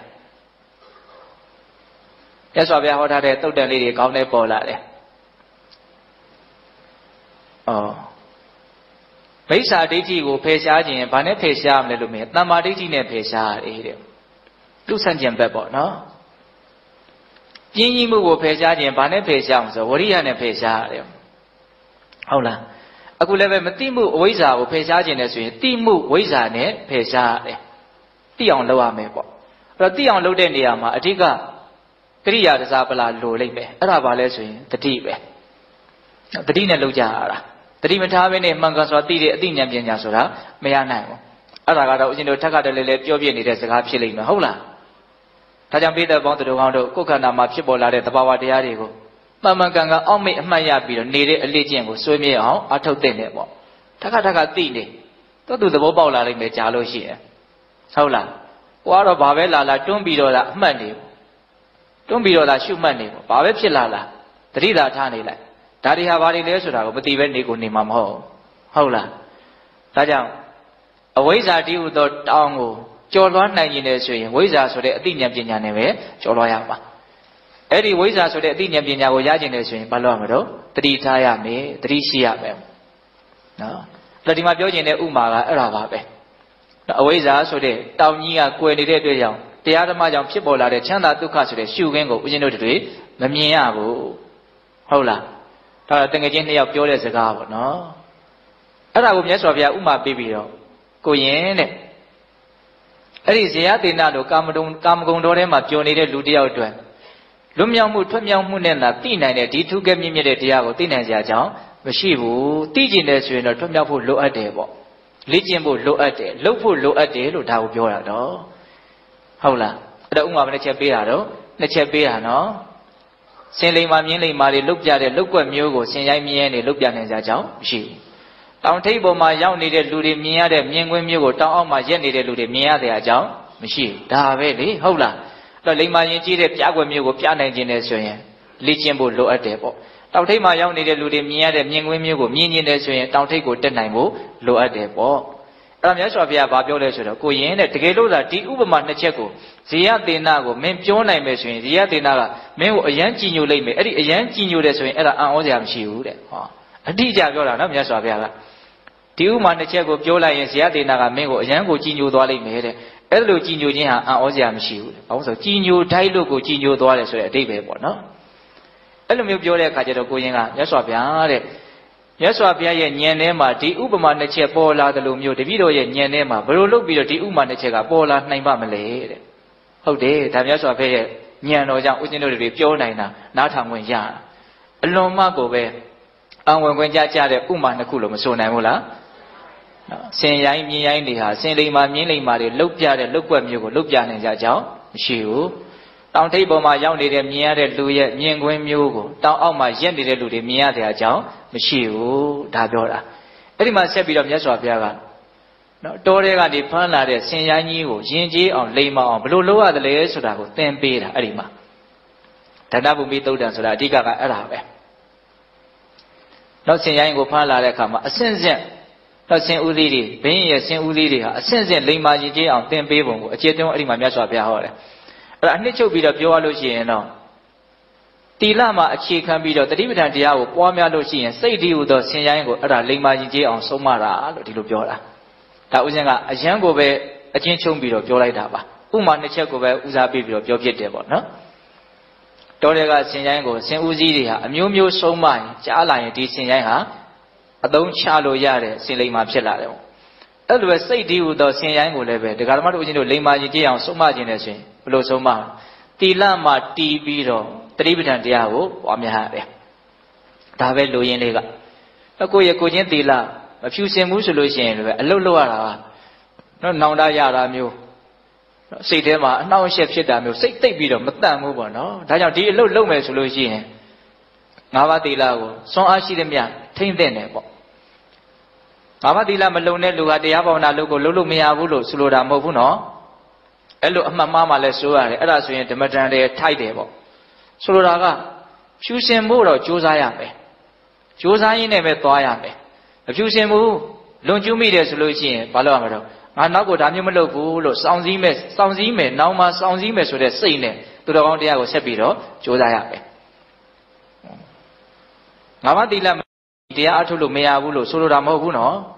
Speaker 1: ရသော်ဗျာဟောထားတဲ့တုတ်တန်လေးတွေကောင်းတဲ့ပေါ်လာတယ်ဩမိစ္ဆာဒိဋ္ဌိကိုဖယ်ရှားခြင်းဘာနဲ့ဖယ်ရှားမလဲလို့မေးတမ္မာဒိဋ္ဌိနဲ့ဖယ်ရှားရတယ်တဲ့လူဆန့်ကျင်ဘက်ပေါ့နော်ပြင်းကြီးမှုကိုဖယ်ရှားခြင်းဘာနဲ့ဖယ်ရှားအောင်ဆိုဝရိယနဲ့ဖယ်ရှားရတယ်ဟုတ်လားအခုလည်းပဲမတိမှုအဝိဇ္ဇာကိုဖယ်ရှားခြင်းနဲ့ဆိုရင်တိမှုဝိဇ္ဇာနဲ့ဖယ်ရှားရတယ်တိအောင်လုပ်ရမယ်ပေါ့အဲ့တော့တိအောင်လုပ်တဲ့နေရာမှာအဓိကကရိယာတစားပလာလိုလိမ့်မယ်အဲ့ဒါဘာလဲဆိုရင်တတိပဲတတိနဲ့လုပ်ကြရတာတတိမထားဘဲနဲ့မှန်ကန်စွာသိတဲ့အသိဉာဏ်ပညာဆိုတာမရနိုင်ဘူးအဲ့ဒါကတော့ဦးဇင်းတို့ထက်ခါတလဲလဲပြောပြနေတဲ့စကားဖြစ်လိမ့်မယ်ဟုတ်လားဒါကြောင့်ပိဿပေါင်းသူတို့ကောင်းတို့ကိုယ်ခန္ဓာမှာဖြစ်ပေါ်လာတဲ့သဘာဝတရားတွေကိုမှန်မှန်ကန်ကန်အောက်မေ့အမှတ်ရပြီးတော့နေတဲ့အလေးကျင့်ကိုဆွေးမြေ့အောင်အထောက်တဲ့နေပေါ့ထက်ခါထက်ခါသိနေတော့သူသဘောပေါက်လာလိမ့်မယ်ကြားလို့ရှိရင်ဟုတ်လားဟိုကတော့ဘာပဲလာလာတွန်းပြီးတော့လာအမှတ်နေတွန်းပြီးတော့လာရှုမှတ်နေပေါ့ဘာပဲဖြစ်လာလားတတိသာထားနေလိုက်ဒါတွေဟာဘာတွေလဲဆိုတာကိုမသိပဲနေကိုနေမှာမဟုတ်ဟုတ်လားဒါကြောင့်အဝိဇ္ဇာတိဟုသောတောင်းကိုကျော်လွှားနိုင်ခြင်းနဲ့ဆိုရင်ဝိဇ္ဇာဆိုတဲ့အသိဉာဏ်ပညာနဲ့ပဲကျော်လွှားရမှာအဲ့ဒီဝိဇ္ဇာဆိုတဲ့အသိဉာဏ်ပညာကိုရခြင်းနဲ့ဆိုရင်ဘာလို့ရမလို့တတိထားရမယ်တတိရှိရမယ်နော်အဲ့ဒီမှာပြောခြင်းတဲ့ဥမာကအဲ့ဒါပါပဲအဝိဇ္ဇာဆိုတဲ့တောင်းကြီးကကွယ်နေတဲ့အတွက်ကြောင့်တရားဓမ္မကြောင့်ဖြစ်ပေါ်လာတဲ့ချမ်းသာဒုက္ခဆိုတဲ့ရှုခင်းကိုဦးဇင်းတို့တွေမမြင်ရဘူးဟုတ်လားဒါတကယ်ချင်းနှစ်ယောက်ပြောတဲ့စကားပေါ့နော်အဲ့ဒါကိုမြတ်စွာဘုရားဥမာပေးပြီးတော့ကိုရင်တဲ့အဲ့ဒီဇေယသေနလို့ကာမတုံကာမဂုဏ်တော်ထဲမှာပျော်နေတဲ့လူတယောက်အတွက်လွတ်မြောက်မှုထွက်မြောက်မှုနဲ့သာသိနိုင်တဲ့ဒီထုကဲမြင့်မြတ်တဲ့တရားကိုသိနိုင်ကြကြောင်းမရှိဘူးသိကျင်တယ်ဆိုရင်တော့ထွက်မြောက်ဖို့လိုအပ်တယ်ပေါ့လေ့ကျင့်ဖို့လိုအပ်တယ်လုပ်ဖို့လိုအပ်တယ်လို့ဒါကိုပြောတာတော့ဟုတ်လားအဲ့တော့ဥမာဘယ်နှချက်ပေးတာတော့နှစ်ချက်ပေးတာနော်စင်လိမ်မာမြင်းလိမ်မာတွေလုတ်ပြတဲ့လုတ်ကွက်မျိုးကိုစင်ရိုင်းမြင်းနေလုတ်ပြနိုင်ကြကြောင်းမရှိဘူးတောင်ထိပ်ပေါ်မှာရောက်နေတဲ့လူတွေမြင်ရတဲ့မြင်ကွင်းမျိုးကိုတောင်အောက်မှာရက်နေတဲ့လူတွေမြင်ရတဲ့အကြောင်းမရှိဘူးဒါပဲလေဟုတ်လားအဲ့တော့လိမ်မာရင်ကြီးတဲ့ပြကွက်မျိုးကိုပြနိုင်ခြင်းနဲ့ဆိုရင်လေ့ကျင့်ဖို့လိုအပ်တယ်ပေါ့တောင်ထိပ်မှာရောက်နေတဲ့လူတွေမြင်ရတဲ့မြင်ကွင်းမျိုးကိုမြင်ခြင်းနဲ့ဆိုရင်တောင်ထိပ်ကိုတက်နိုင်ဖို့လိုအပ်တယ်ပေါ့အဲ့တော့မြတ်စွာဘုရားဘာပြောလဲဆိုတော့ကိုရင်တဲ့တကယ်လို့သာဒီဥပမာနှစ်ချက်ကိုဇေယသေနကိုမင်းပြောနိုင်မယ်ဆိုရင်ဇေယသေနကမင်းကိုအယံကြည်ညိုလိုက်မယ်အဲ့ဒီအယံကြည်ညိုတယ်ဆိုရင်အဲ့ဒါအံ့ဩစရာမရှိဘူးတဲ့ဟောအတိအကျပြောတာနော်မြတ်စွာဘုရားကဒီဥပမာနှစ်ချက်ကိုပြောလိုက်ရင်ဇေယသေနကမင်းကိုအယံကိုကြည်ညိုသွားလိမ့်မယ်တဲ့အဲ့လိုကြည်ညိုခြင်းဟာအံ့ဩစရာမရှိဘူးတဲ့ဘာလို့ဆိုကြည်ညိုထိုက်လို့ကိုကြည်ညိုသွားတယ်ဆိုတဲ့အဓိပ္ပာယ်ပေါ့နော်အဲ့လိုမျိုးပြောတဲ့အခါကျတော့ကိုရင်ကမြတ်စွာဘုရားတဲ့မြတ်စွာဘုရားရဲ့ဉာဏ်ထဲမှာဒီဥပမာနှစ်ချက်ပေါ်လာတယ်လို့မျိုးတပည့်တော်ရဲ့ဉာဏ်ထဲမှာဘယ်လိုလုပ်ပြီးတော့ဒီဥပမာနှစ်ချက်ကပေါ်လာနိုင်ပါမလဲတဲ့ဟုတ်တယ်ဒါမြတ်စွာဘုရားရဲ့ဉာဏ်တော်ကြောင့်ဦးဇင်းတို့တွေပြောနိုင်တာနားထောင်ခွင့်ရအလွန်မှကိုပဲအံဝင်ခွင့်ကြကြတဲ့ဥပမာနှစ်ခုလို့မဆိုနိုင်ဘူးလားစင်ရိုင်းမြင်ရိုင်းတွေဟာစင်လိမ်မာမြင်းလိမ်မာတွေလုတ်ပြတဲ့လုတ်ကွက်မျိုးကိုလုတ်ပြနိုင်ကြကြောင်းမရှိဘူးတောင်ထိပ်ပေါ်မှာရောက်နေတဲ့မြင်ရတဲ့လူရဲ့မြင်ကွင်းမျိုးကိုတောင်အောက်မှာရက်နေတဲ့လူတွေမြင်ရတဲ့အကြောင်းမရှိဘူးဒါပြောတာအဲ့ဒီမှာဆက်ပြီးတော့မြတ်စွာဘုရားကနော်တောထဲကနေဖမ်းလာတဲ့ဆင်ရိုင်းကြီးကိုယဉ်ကျေးအောင်လိမ်မအောင်ဘယ်လိုလုပ်ရတယ်လဲဆိုတာကိုသင်ပေးတာအဲ့ဒီမှာဒဏ္ဍဗုမိသုတ်တံဆိုတာအဓိကကအဲ့ဒါပဲနောက်ဆင်ရိုင်းကိုဖမ်းလာတဲ့အခါမှာအဆင့်ဆင့်တော့ဆင်ဦးသီးတွေဘင်းရဲ့ဆင်ဦးသီးတွေဟာအဆင့်ဆင့်လိမ်မာယဉ်ကျေးအောင်သင်ပေးပုံကိုအခြေတုံးအဲ့ဒီမှာမြတ်စွာဘုရားဟောတယ်အဲ့ဒါအနှစ်ချုပ်ပြီးတော့ပြောရလို့ရှိရင်တော့တီလမှာအခြေခံပြီးတော့တတိပဋ္ဌာန်တရားကိုပွားများလို့ရှိရင်စိတ်တည်းဟူသောဆင်ရိုင်းကိုအဲ့ဒါလိမ္မာရင်ကျေးအောင်ဆုံးမတာလို့ဒီလိုပြောတာဒါဥစဉ်ကအယံကိုပဲအချင်းချုံပြီးတော့ပြောလိုက်တာပါဥမာနှစ်ချက်ကိုပဲဦးစားပေးပြီးတော့ပြောဖြစ်တယ်ပေါ့နော်တောတွေကဆင်ရိုင်းကိုဆင်ဦးစည်းတွေဟာအမျိုးမျိုးဆုံးမရင်ကြားလာရင်ဒီဆင်ရိုင်းဟာအသုံးချလို့ရတဲ့ဆင်လိမ္မာဖြစ်လာတယ်ပေါ့အဲ့လိုပဲစိတ်တည်းဟူသောဆင်ရိုင်းကိုလည်းပဲဒကာဓမ္မတို့ဦးဇင်းတို့လိမ္မာရင်ကျေးအောင်ဆုံးမခြင်းနဲ့ဆိုရင်ဘယ်လိုဆုံးမလဲတီလမှာတီးပြီးတော့တတိပဋ္ဌာန်တရားကိုပွားများရတယ်ဒါပဲလူရင်းလေးကကိုယ့်ရဲ့ကိုချင်းတီလမဖြူစင်ဘူးဆိုလို့ရှိရင်လည်းအလုတ်လောက်ရတာနော်နောင်တရတာမျိုးစိတ်ထဲမှာအနှောင့်အယှက်ဖြစ်တာမျိုးစိတ်သိပ်ပြီးတော့မတန့်ဘူးပေါ့နော်ဒါကြောင့်ဒီအလုတ်လုပ်မယ်ဆိုလို့ရှိရင်ငါးပါးတီလကိုစွမ်းအားရှိတဲ့မြတ်ထိမ့်တဲ့တယ်ပေါ့ငါးပါးတီလမလုံတဲ့လူကတရားဘာဝနာလုပ်ကိုလုပ်လို့မရဘူးလို့ဆိုလိုတာမဟုတ်ဘူးနော်အဲ့လိုအမှတ်မှားမှလည်းဆိုရတယ်အဲ့ဒါဆိုရင်ဓမ္မတန်တယ်ထိုက်တယ်ပေါ့ဆိုလိုတာကဖြူစင်ဖို့တော့ကြိုးစားရမယ်ကြိုးစားရင်းနဲ့ပဲသွားရမယ်မဖြူစင်ဘူးလွန်ကျူးမိတယ်ဆိုလို့ရှိရင်ဘာလုပ်ရမလဲငါနောက်ကိုဒါမျိုးမလုပ်ဘူးလို့စောင့်စည်းမယ်စောင့်စည်းမယ်နောက်မှစောင့်စည်းမယ်ဆိုတဲ့စိတ်နဲ့သူတော်ကောင်းတရားကိုဆက်ပြီးတော့ကြိုးစားရမယ်ငါမတိလတရားအထုတ်လို့မရဘူးလို့ဆိုလိုတာမဟုတ်ဘူးနော်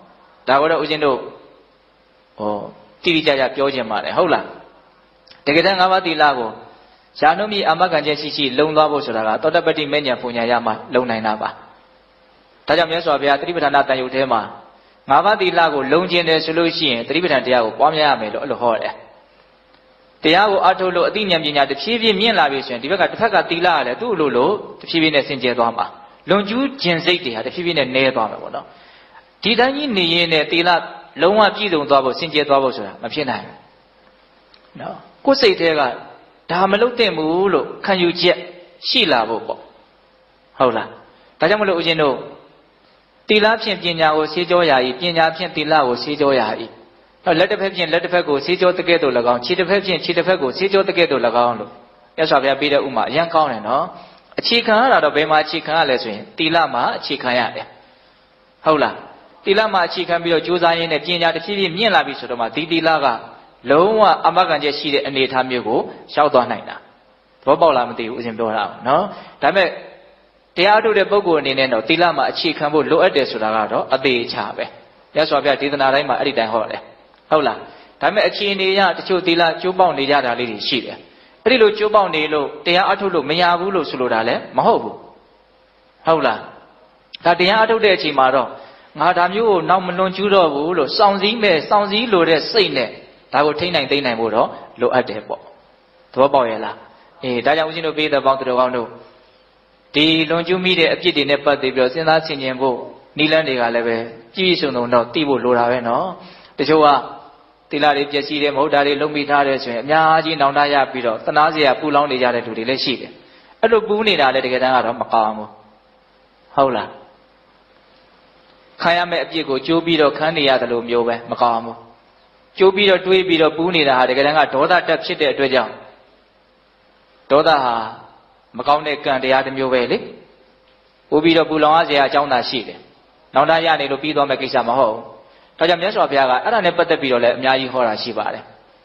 Speaker 1: ဒါကတော့ဦးဇင်းတို့ဟောတိတိကျကျပြောခြင်းပါတယ်ဟုတ်လားတကယ်တမ်းငါးပါးသီလကိုယာနုမိအာမခံချက်ရှိရှိလုံသွားဖို့ဆိုတာကသောတပတ္တိမဲ့ညာပူညာရမှလုံနိုင်တာပါဒါကြောင့်မြတ်စွာဘုရားသတိပဋ္ဌာန်တန်ရုပ်ထဲမှာငါးပါးသီလကိုလုံကျင်တယ်ဆိုလို့ရှိရင်သတိပဋ္ဌာန်တရားကိုပွားများရမယ်လို့အဲ့လိုဟောတယ်တရားကိုအထုတ်လို့အသိဉာဏ်ပညာတစ်ဖြည်းဖြည်းမြင့်လာပြီဆိုရင်ဒီဘက်ကတစ်ဖက်ကသီလကလည်းသူ့လိုလိုတစ်ဖြည်းဖြည်းနဲ့စင်ကြယ်သွားမှာလွန်ကျူးခြင်းစိတ်တွေဟာတစ်ဖြည်းဖြည်းနဲ့နည်းသွားမှာပေါ့နော်ဒီတိုင်းကြီးနေရင်လည်းသီလလုံးဝပြည့်စုံသွားဖို့စင်ကြယ်သွားဖို့ဆိုတာမဖြစ်နိုင်ဘူးနော်ကိုယ်စိတ်ထဲကဒါမလုပ်သင့်ဘူးလို့ခံယူချက်ရှိလာဖို့ပေါ့ဟုတ်လားဒါကြောင့်မလို့ဦးဇင်းတို့သီလဖြင့်ပညာကိုဆေးကြောရာဤပညာဖြင့်သီလကိုဆေးကြောရာဤလက်တစ်ဖက်ဖြင့်လက်တစ်ဖက်ကိုဆေးကြောတကဲ့သို့၎င်းခြေတစ်ဖက်ဖြင့်ခြေတစ်ဖက်ကိုဆေးကြောတကဲ့သို့၎င်းလို့ရသော်ဗျာပေးတဲ့ဥမာအရင်ကောင်းတယ်နော်အခြေခံရတာတော့ဘယ်မှာအခြေခံရလဲဆိုရင်သီလမှာအခြေခံရတယ်ဟုတ်လားသီလမှာအခြေခံပြီးတော့ကြိုးစားရင်းနဲ့ပညာတစ်ဖြည်းဖြည်းမြင့်လာပြီဆိုတော့မှဒီသီလကလုံးဝအမကန်ချက်ရှိတဲ့အနေအထားမျိုးကိုရောက်သွားနိုင်တာသဘောပေါက်လားမသိဘူးအရင်ပြောတာနော်ဒါပေမဲ့တရားထုတ်တဲ့ပုဂ္ဂိုလ်အနေနဲ့တော့သီလမှာအခြေခံဖို့လိုအပ်တယ်ဆိုတာကတော့အသေးချပဲရသော်ဗျာဒေသနာတိုင်းမှာအဲ့ဒီတိုင်းဟောတယ်ဟုတ်လားဒါပေမဲ့အခြေအနေရတချို့သီလကျိုးပေါက်နေကြတာလေးတွေရှိတယ်အဲ့ဒီလိုကျိုးပေါက်နေလို့တရားအထုတ်လို့မရဘူးလို့ဆိုလိုတာလည်းမဟုတ်ဘူးဟုတ်လားဒါတရားအထုတ်တဲ့အချိန်မှာတော့ငါဒါမျိုးကိုနောက်မလွန်ကျူးတော့ဘူးလို့စောင့်စည်းမဲ့စောင့်စည်းလိုတဲ့စိတ်နဲ့ဒါကိုထိမ့်နိုင်သိမ့်နိုင်ဖို့တော့လိုအပ်တယ်ပေါ့သဘောပေါက်ရဲ့လားအေးဒါကြောင့်ဦးဇင်းတို့ပေးတဲ့ပေါင်းတော်ကောင်းတို့ဒီလွန်ကျူးမိတဲ့အပြစ်တွေနဲ့ပတ်သက်ပြီးတော့စဉ်းစားဆင်ခြင်ဖို့နိလန်းတွေကလည်းပဲကြည့်စုံစုံတော့သိဖို့လိုတာပဲနော်တချို့ကသီလတွေပျက်စီးတယ်မဟုတ်တာတွေလုံးမိထားတယ်ဆိုရင်အများကြီးနောင်တရပြီးတော့သနာစရာပူလောင်နေကြတဲ့လူတွေလည်းရှိတယ်အဲ့လိုပူးနေတာလည်းတကယ်တမ်းကတော့မကောင်းဘူးဟုတ်လားခံရမယ့်အပြစ်ကိုကြိုးပြီးတော့ခံနေရတယ်လို့မျိုးပဲမကောင်းဘူးကြိုးပြီးတော့တွေးပြီးတော့ပူးနေတာဟာတကယ်တမ်းကဒေါသတက်ဖြစ်တဲ့အတွက်ကြောင့်ဒေါသဟာမကောင်းတဲ့ကံတရားတစ်မျိုးပဲလေပူပြီးတော့ပူလောင်ရစရာအကြောင်းသာရှိတယ်နောင်တရနေလို့ပြီးသွားမယ့်ကိစ္စမဟုတ်ဘူးဒါကြောင့်မြတ်စွာဘုရားကအဲ့ဒါနဲ့ပတ်သက်ပြီးတော့လည်းအများကြီးဟောတာရှိပါတယ်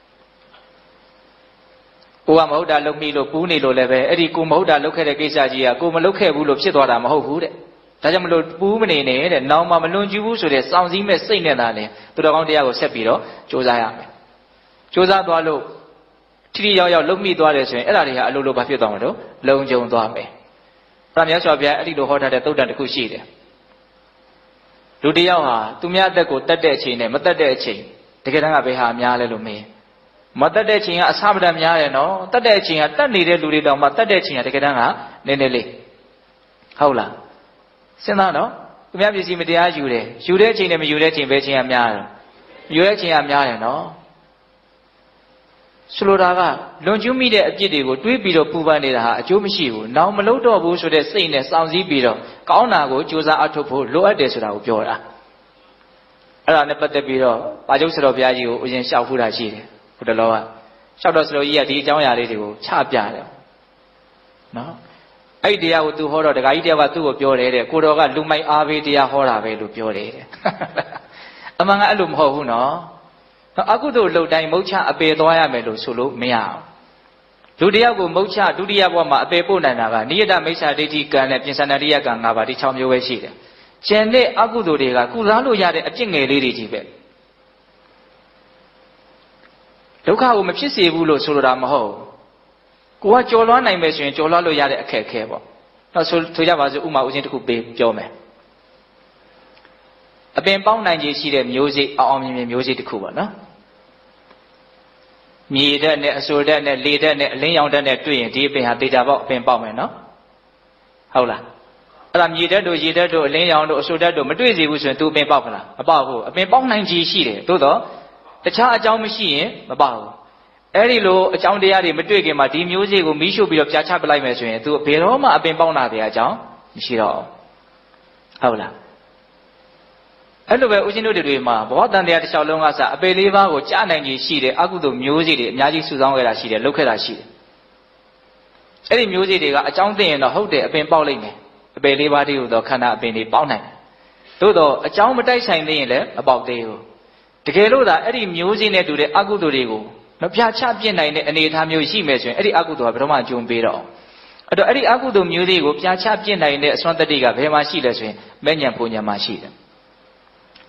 Speaker 1: ကိုကမဟုတ်တာလုပ်မိလို့ပူးနေလို့လည်းပဲအဲ့ဒီကိုမဟုတ်တာလုပ်ခဲ့တဲ့ကိစ္စကြီးကကိုမလုပ်ခဲ့ဘူးလို့ဖြစ်သွားတာမဟုတ်ဘူးတဲ့ဒါကြောင့်မလို့ပူးမနေနဲ့တဲ့နောင်မှမလွန်ကျူးဘူးဆိုတဲ့စောင့်စည်းမဲ့စိတ်နဲ့သာလေသူတော်ကောင်းတရားကိုဆက်ပြီးတော့ကြိုးစားရမယ်ကြိုးစားသွားလို့ထိထိရောက်ရောက်လုပ်မိသွားတယ်ဆိုရင်အဲ့ဒါတွေဟာအလိုလိုဘာဖြစ်သွားမှာတော့လုံခြုံသွားမယ်အဲ့ဒါမြတ်စွာဘုရားအဲ့ဒီလိုဟောထားတဲ့သုတ်တန်တစ်ခုရှိတယ်လူတယောက်ဟာသူများအသက်ကိုတတ်တဲ့အချိန်နဲ့မတတ်တဲ့အချိန်တကယ်တမ်းကဘယ်ဟာများလဲလို့မေးမတတ်တဲ့အချိန်ကအဆမတန်များတယ်နော်တတ်တဲ့အချိန်ကတတ်နေတဲ့လူတွေတောင်မှတတ်တဲ့အချိန်ကတကယ်တမ်းကနည်းနည်းလေးဟုတ်လားစဉ်းစားနော်သူများပစ္စည်းမတရားယူတယ်ယူတဲ့အချိန်နဲ့မယူတဲ့အချိန်ပဲအချိန်ကများတယ်ယူတဲ့အချိန်ကများတယ်နော်ဆိုလိုတာကလွန်ကျူးမိတဲ့အပြစ်တွေကိုတွေးပြီးတော့ပူပန်နေတာဟာအကျိုးမရှိဘူးနောင်မလုပ်တော့ဘူးဆိုတဲ့စိတ်နဲ့စောင့်စည်းပြီးတော့ကောင်းတာကိုကြိုးစားအထောက်ဖို့လိုအပ်တယ်ဆိုတာကိုပြောတာအဲ့ဒါနဲ့ပတ်သက်ပြီးတော့ပါကျုပ်ဆရာတော်ဘုရားကြီးကိုအရင်လျှောက်ဖူးတာရှိတယ်ဘုဒ္ဓလောကလျှောက်တော်ဆရာတော်ကြီးကဒီအကြောင်းအရာလေးတွေကိုချပြတယ်နော်အဲ့ဒီတရားကိုသူဟောတော့ဒကာကြီးတယောက်ကသူ့ကိုပြောတယ်တဲ့ကိုတော်ကလူမိုက်အားပေးတရားဟောတာပဲလို့ပြောတယ်တဲ့အမှန်ကအဲ့လိုမဟုတ်ဘူးနော်အကုသိုလ်လှုပ်တိုင်းမုတ်ချအပေသွားရမယ်လို့ဆိုလို့မရအောင်လူတယောက်ကိုမုတ်ချဒုတိယဘဝမှာအပေပို့နိုင်တာကနိယတမိစ္ဆာဒိဋ္ဌိကံနဲ့ပြင်စဏရိယကံ၅ပါးဒီ၆မျိုးပဲရှိတယ်။ကျန်တဲ့အကုသိုလ်တွေကကုစားလို့ရတဲ့အပြစ်ငယ်လေးတွေကြီးပဲဒုက္ခကိုမဖြစ်စေဘူးလို့ဆိုလိုတာမဟုတ်ကိုကကြော်လွှမ်းနိုင်မယ်ဆိုရင်ကြော်လွှမ်းလို့ရတဲ့အခက်အခဲပေါ့။နောက်ဆိုဆိုကြပါစို့ဥမာဥစဉ်တစ်ခုပေးပြောမယ်အပင်ပေါင်းနိုင်ခြင်းရှိတဲ့မျိုးစိအောင်အောင်မြင်မြင်မျိုးစိတစ်ခုပေါ့နော်မြေဓာတ်နဲ့အဆိုဓာတ်နဲ့လေဓာတ်နဲ့အလင်းရောင်ဓာတ်နဲ့တွေ့ရင်ဒီအပင်ဟာတေချာပေါက်အပင်ပေါက်မယ်နော်ဟုတ်လားအဲ့ဒါမြေဓာတ်တို့ရေဓာတ်တို့အလင်းရောင်တို့အဆိုဓာတ်တို့မတွေ့စေဘူးဆိုရင်သူအပင်ပေါက်ခလားမပေါက်ဘူးအပင်ပေါက်နိုင်ခြင်းရှိတယ်သို့တော့တခြားအကြောင်းမရှိရင်မပေါက်ဘူးအဲ့ဒီလိုအကြောင်းတရားတွေမတွေ့ခင်မှာဒီမျိုးစိကိုမီးရှို့ပြီးတော့ပြာချပလိုက်မယ်ဆိုရင်သူဘယ်တော့မှအပင်ပေါက်နာတဲ့အကြောင်းမရှိတော့ဟုတ်လားအဲ့လိုပဲဦးဇင်းတို့တွေမှာဘောတန်တရားတစ်လျှောက်လုံးကစအပေလေးပါးကိုကြားနိုင်ကြီးရှိတယ်အကုသိုလ်မျိုးစိတွေအများကြီးစုဆောင်းခဲ့တာရှိတယ်လုပ်ခဲ့တာရှိတယ်အဲ့ဒီမျိုးစိတွေကအကြောင်းသိရင်တော့ဟုတ်တယ်အပင်ပေါက်လိမ့်မယ်အပေလေးပါးတည်းဟူသောခန္ဓာအပင်တွေပေါက်နိုင်တယ်သို့တော့အကြောင်းမတိုက်ဆိုင်သေးရင်လည်းမပေါက်သေးဘူးတကယ်လို့သာအဲ့ဒီမျိုးစိနဲ့တူတဲ့အကုသိုလ်တွေကိုမပြချပြစ်နိုင်တဲ့အနေအထားမျိုးရှိမယ်ဆိုရင်အဲ့ဒီအကုသိုလ်ကဘယ်တော့မှအကျုံးပေးတော့အဲ့တော့အဲ့ဒီအကုသိုလ်မျိုးတွေကိုပြချပြစ်နိုင်တဲ့အစွမ်းတတ္တိကဘယ်မှာရှိလဲဆိုရင်မဲ့ညာပူညာမှာရှိတယ်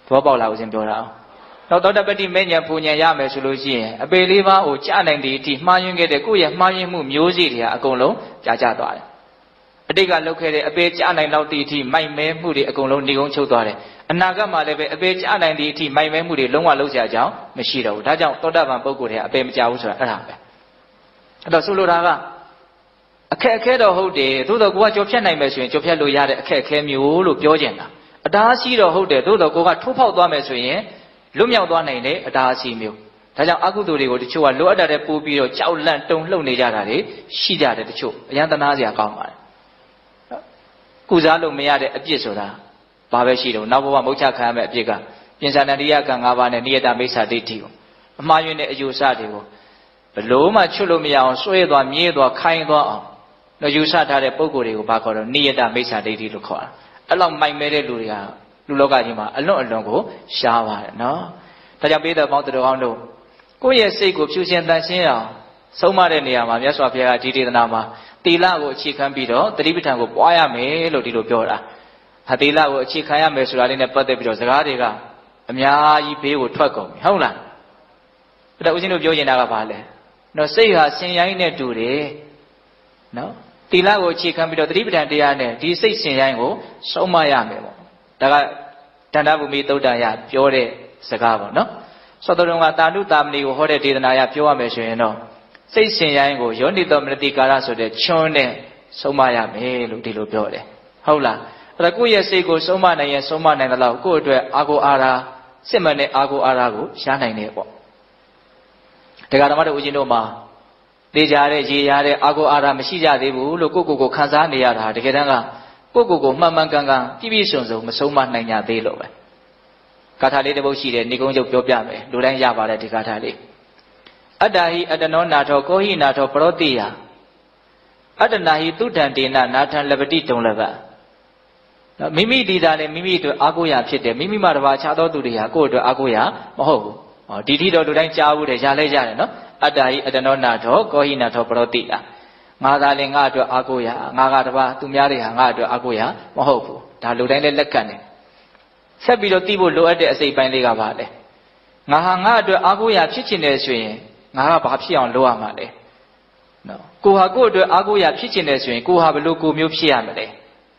Speaker 1: ဘောပေါက်လာဦးစဉ်ပြောတာနောက်သောတပတိမဲ့ညာပူညာရမယ်ဆိုလို့ရှိရင်အပေလေးပါးကိုကြားနိုင်တဲ့အထိမှားယွင်းခဲ့တဲ့ကိုယ့်ရဲ့မှားယွင်းမှုမျိုးစေ့တွေဟာအကုန်လုံးကြာကျသွားတယ်အတိတ်ကလုပ်ခဲ့တဲ့အပေကြားနိုင်လောက်တဲ့အထိမိုက်မဲမှုတွေအကုန်လုံးနေကုန်းချုပ်သွားတယ်အနာဂတ်မှာလည်းပဲအပေကြားနိုင်တဲ့အထိမိုက်မဲမှုတွေလုံးဝလုံးစရာကြောင်းမရှိတော့ဘူးဒါကြောင့်သောတပန်ပုဂ္ဂိုလ်တွေကအပေမကြောက်ဘူးဆိုတာအဲ့ဒါပဲအဲ့တော့ဆိုလိုတာကအခက်အခဲတော့ဟုတ်တယ်သို့တော့ကိုကကြော်ဖြတ်နိုင်မယ်ဆိုရင်ကြော်ဖြတ်လို့ရတဲ့အခက်အခဲမျိုးလို့ပြောကျင်တာအတားအဆီးတော့ဟုတ်တယ်သို့တော့ကိုကထိုးဖောက်သွားမယ်ဆိုရင်လွတ်မြောက်သွားနိုင်တဲ့အတားအဆီးမျိုးဒါကြောင့်အကုသိုလ်တွေကိုတချို့ကလိုအပ်တဲ့ပို့ပြီးတော့ကြောက်လန့်တုန်လှုပ်နေကြတာတွေရှိကြတယ်တချို့အယံတနာစရာကောင်းပါတယ်ကုစားလို့မရတဲ့အပြစ်ဆိုတာဘာပဲရှိတော့နောက်ဘဝမုတ်ချခံရမယ့်အပြစ်ကပြင်စာနန္ဒီယကံ၅ပါးနဲ့နိယတမိစ္ဆာဒိဋ္ဌိကိုအမှားယွင်းတဲ့အယူဆတွေကိုဘလို့မှချွတ်လို့မရအောင်ဆွဲသွားမြဲသွားခိုင်းသွားအောင်လို့ယူဆထားတဲ့ပုံကိုယ်တွေကိုဘာခေါ်တော့နိယတမိစ္ဆာဒိဋ္ဌိလို့ခေါ်တာအဲ့လောက်မိုက်မဲတဲ့လူတွေကလူလောကကြီးမှာအလွန်အလွန်ကိုရှားပါတယ်နော်ဒါကြောင့်ပေးတဲ့ပေါင်းတော်အောင်တို့ကိုယ့်ရဲ့စိတ်ကိုဖြူစင်တန်ရှင်းအောင်ဆုံးမတဲ့နေရာမှာမြတ်စွာဘုရားကဒီဒေသနာမှာသီလကိုအခြေခံပြီးတော့သတိပဋ္ဌာန်ကိုပွားရမယ်လို့ဒီလိုပြောတာဟာသီလကိုအခြေခံရမယ်ဆိုတာလေးနဲ့ပတ်သက်ပြီးတော့စကားတွေကအများကြီးဘေးကိုထွက်ကုန်ပြီဟုတ်လားအဲ့ဒါဦးဇင်းတို့ပြောနေတာကဘာလဲနော်စိတ်ဟာဆင်ရိုင်းနဲ့တူတယ်နော်သီလကိုအခြေခံပြီးတော့သတိပဋ္ဌာန်တရားနဲ့ဒီစိတ်ဆင်ရိုင်းကိုဆုံးမရမယ်ပေါ့ဒါကဒန္တဗုမိသုတ်တံရပြောတဲ့စကားပေါ့နော်သောတော်ကတာနုတာမဏိကိုဟောတဲ့ဒေသနာရပြောရမယ်ဆိုရင်တော့စိတ်ဆင်ရိုင်းကိုယောနိတောမနတိကာရဆိုတဲ့ချွန်းနဲ့ဆုံးမရမယ်လို့ဒီလိုပြောတယ်ဟုတ်လားအဲ့ဒါကိုယ့်ရဲ့စိတ်ကိုဆုံးမနိုင်ရင်ဆုံးမနိုင်တယ်လို့ကိုယ့်အတွက်အာကိုအာရာစစ်မှန်တဲ့အာကိုအာရာကိုရှားနိုင်တယ်ပေါ့တရားဓမ္မတို့ဦးဇင်းတို့မှာသိကြတဲ့ရေရတဲ့အာကိုအာရာမရှိကြသေးဘူးလို့ကိုယ့်ကိုယ်ကိုခံစားနေရတာတကယ်တမ်းကကိုယ့်ကိုယ်ကိုမှန်မှန်ကန်ကန်ပြည့်ပြည့်စုံစုံမဆုံးမနိုင်ကြသေးလို့ပဲဂါထာလေးတစ်ပုဒ်ရှိတယ်ဏိကုံးချုပ်ပြောပြမယ်လူတိုင်းရပါတယ်ဒီဂါထာလေးအတ္တဟိအတ္တနောနာထောကောဟိနာထောပရောတိယအတ္တနာဟိသုဒ္ဓံတေနနာထံလပတိတုံလဘနော်မိမိဒီတာနဲ့မိမိတို့အာကိုရာဖြစ်တယ်မိမိမှတပါခြားသောသူတွေဟာကိုယ့်အတွက်အာကိုရာမဟုတ်ဘူးဟောဒီတိတော့လူတိုင်းကြားဘူးတယ်ရားလဲကြတယ်နော်အတ္တဟိအတ္တနောနာထောကောဟိနာထောပရောတိယငါသာလည်းငါအတွက်အာကိုရာငါကတပါသူများတွေဟာငါအတွက်အာကိုရာမဟုတ်ဘူးဒါလူတိုင်းလည်းလက်ခံတယ်ဆက်ပြီးတော့သိဖို့လိုအပ်တဲ့အစိတ်ပိုင်းလေးကပါလေငါဟာငါအတွက်အာကိုရာဖြစ်ချင်တယ်ဆိုရင်ငါကဘာဖြစ်အောင်လုပ်ရမှာလဲနော်ကိုဟာကိုယ့်အတွက်အာကိုရာဖြစ်ချင်တယ်ဆိုရင်ကိုဟာဘလို့ကိုမျိုးဖြစ်ရမလဲ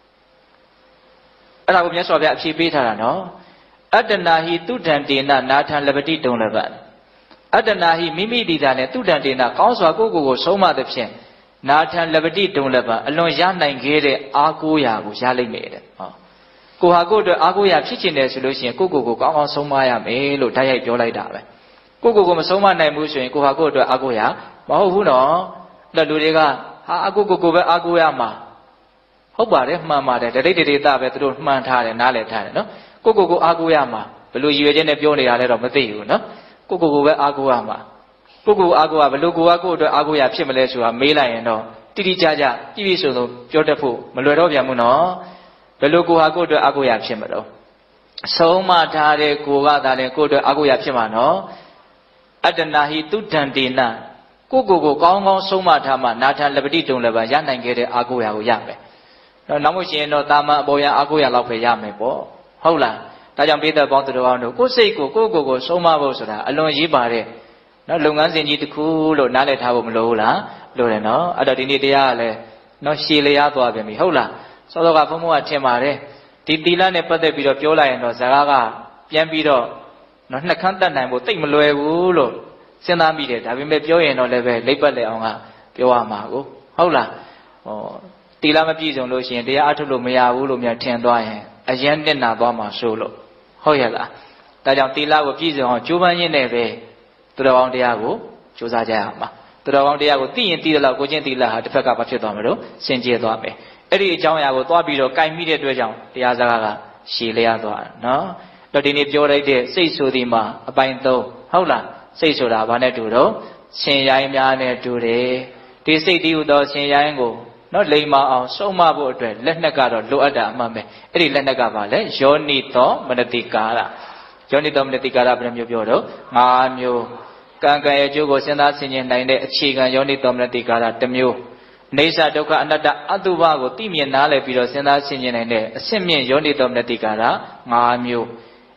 Speaker 1: အဲ့ဒါကိုမြတ်စွာဘုရားအဖြေပေးထားတာနော်အတ္တနာဟိသုဒ္ဓံတေနနာထံလပတိတုံလဘအတ္တနာဟိမိမိဒီတာနဲ့သုဒ္ဓံတေနကောင်းစွာကိုယ့်ကိုယ်ကိုဆုံးမသဖြင့်နာထံလပတိတုံလဘအလွန်ရနိုင်ခဲ့တဲ့အာကိုရာကိုရလိမ့်မယ်တဲ့ဟောကိုဟာကိုယ့်အတွက်အာကိုရာဖြစ်ချင်တယ်ဆိုလို့ရှိရင်ကိုယ့်ကိုယ်ကိုကောင်းကောင်းဆုံးမရမယ်လို့ဓာတ်ရိုက်ပြောလိုက်တာပဲကိုယ့်ကိုယ်ကိုမဆုံးမနိုင်ဘူးဆိုရင်ကိုဟာကိုယ့်အတွက်အာကိုရာမဟုတ်ဘူးနော်အဲ့လူတွေကဟာအကိုကိုကိုပဲအာကိုရမှာဟုတ်ပါတယ်မှန်ပါတယ်ဒိဋ္ဌိဒေတာပဲသူတို့မှန်ထားတယ်နားလည်ထားတယ်နော်ကိုကိုကိုအာကိုရမှာဘယ်လိုရည်ရွယ်ချက်နဲ့ပြောနေတာလဲတော့မသိဘူးနော်ကိုကိုကိုပဲအာကိုရမှာကိုကိုအာကိုရဘယ်လိုကိုကကိုအတွက်အာကိုရဖြစ်မလဲဆိုတာမေးလိုက်ရင်တော့တိတိကျကျပြည့်ပြည့်စုံစုံပြောတတ်ဖို့မလွယ်တော့ပြန်ဘူးနော်ဘယ်လိုကိုဟာကိုအတွက်အာကိုရဖြစ်မလို့ဆုံးမထားတဲ့ကိုကသာလဲကိုအတွက်အာကိုရဖြစ်မှာနော်အတ္တနာဟိသုဒ္ဓံတေနကိုကိုကိုကောင်းကောင်းဆုံးမထားမှနာထလပတိတုံလည်းပဲရနိုင်ခဲ့တဲ့အာကိုရာကိုရမယ်တော့နောက်မှရှိရင်တော့တာမန်အပေါ်ရအာကိုရာလောက်ပဲရမယ်ပေါ့ဟုတ်လားဒါကြောင့်ပိဿပေါင်းသူတော်အောင်တို့ကိုယ်စိတ်ကိုကိုကိုကိုဆုံးမဖို့ဆိုတာအလွန်ရေးပါတယ်နော်လုပ်ငန်းစဉ်ကြီးတစ်ခုလို့နားလည်ထားဖို့မလိုဘူးလားလိုတယ်နော်အဲ့တော့ဒီနေ့တရားကလည်းနော်ရှည်လျားသွားပြန်ပြီဟုတ်လားစောစောကဘုံဘုံကထင်ပါတယ်ဒီသီလနဲ့ပတ်သက်ပြီးတော့ပြောလိုက်ရင်တော့ဇာကကပြန်ပြီးတော့နော်နှက်ခမ်းတတ်နိုင်ဖို့တိတ်မလွယ်ဘူးလို့စဉ်းစားမိတယ်ဒါပေမဲ့ပြောရင်တော့လည်းပဲလိပ်ပတ်လေအောင်ကပြောရမှာကိုဟုတ်လားဟောသီလမပြည့်စုံလို့ရှိရင်တရားအထုတ်လို့မရဘူးလို့များထင်သွားရင်အရင်တက်နာသွားမှာဆိုလို့ဟုတ်ရဲ့လားဒါကြောင့်သီလကိုပြည့်စုံအောင်ကြိုးပမ်းရင်းနဲ့ပဲသူတော်ကောင်းတရားကိုကြိုးစားကြရမှာသူတော်ကောင်းတရားကိုသိရင်သိတယ်လို့ကိုချင်းသီလဟာတစ်ဖက်ကဘာဖြစ်သွားမလို့စင်ကြယ်သွားမယ်အဲ့ဒီအကြောင်းအရာကိုသွားပြီးတော့ကြိုင်မိတဲ့အတွက်ကြောင့်တရားစကားကရှည်လျားသွားတာနော်တော့ဒီနေ့ပြောလိုက်တဲ့စိတ်ဆိုဒီမှာအပိုင်းသုံးဟုတ်လားစိတ်ဆိုတာဘာနဲ့တူတော့ဆင်ရိုင်းများနဲ့တူတယ်ဒီစိတ်တည်းဟူသောဆင်ရိုင်းကိုနော်လိမ္မာအောင်စုံမဖို့အတွက်လက်နက်ကတော့လိုအပ်တာအမှန်ပဲအဲ့ဒီလက်နက်ကဘာလဲယောနိသောမနတိကာရယောနိသောမနတိကာရဘယ်နှမျိုးပြောတော့ငါးမျိုးကံကံရဲ့အကျိုးကိုစဉ်းစားဆင်ခြင်နိုင်တဲ့အခြေခံယောနိသောမနတိကာရတစ်မျိုးနေသဒုက္ခအနတ္တအတုပကိုသိမြင်နားလည်ပြီးတော့စဉ်းစားဆင်ခြင်နိုင်တဲ့အစစ်မြင့်ယောနိသောမနတိကာရငါးမျိုး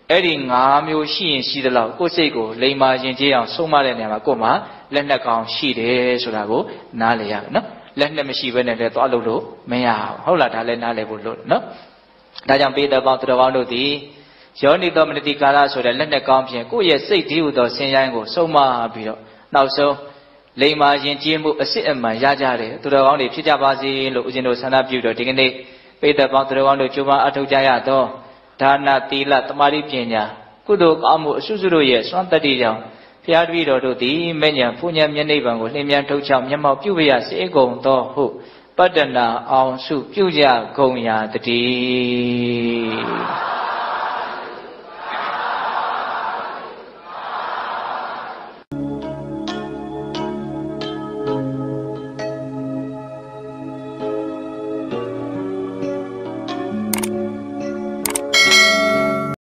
Speaker 1: အဲ့ဒီငါးမျိုးရှိရင်ရှိသလောက်ကိုယ်စိတ်ကိုလိမ္မာရင်ကျေးအောင်ဆုံးမတဲ့နေရာမှာကိုယ်မှာလက်နှစ်ကောင်ရှိတယ်ဆိုတာကိုနားလည်ရမယ်နော်လက်နှစ်မရှိဘဲနဲ့လည်းသွားလို့လို့မရဘူးဟုတ်လားဒါလည်းနားလည်ဖို့လို့နော်ဒါကြောင့်ပေတပေါင်းသူတော်ကောင်းတို့သည်ယောနိသောမနတိကာရဆိုတဲ့လက်နှစ်ကောင်ဖြင့်ကိုယ့်ရဲ့စိတ်ဒီဟုသောဆင်းရဲကိုဆုံးမပြီးတော့နောက်ဆုံးလိမ္မာရင်ကျေးမှုအစစ်အမှန်ရကြတယ်သူတော်ကောင်းတွေဖြစ်ကြပါစေလို့ဦးဇင်းတို့ဆန္ဒပြုတော့ဒီကနေ့ပေတပေါင်းသူတော်ကောင်းတို့ကြိုးပမ်းအထောက်ကြရသောဒါနသီလသမာဓိပညာကုသိုလ်ကောင်းမှုအစွတ်စွတ်တို့ရဲ့စွမ်းတတ္တိကြောင့်ဘုရားတပည့်တော်တို့သည်မဲ့ညာဖူညာမျက်နှိပ်ပံကိုလင်းမြန်ထုတ်ချောက်မျက်မှောက်ပြုပြရစေကုန်သောဟုပတ္တနာအောင်စုပြုကြကုန်ရာတည်း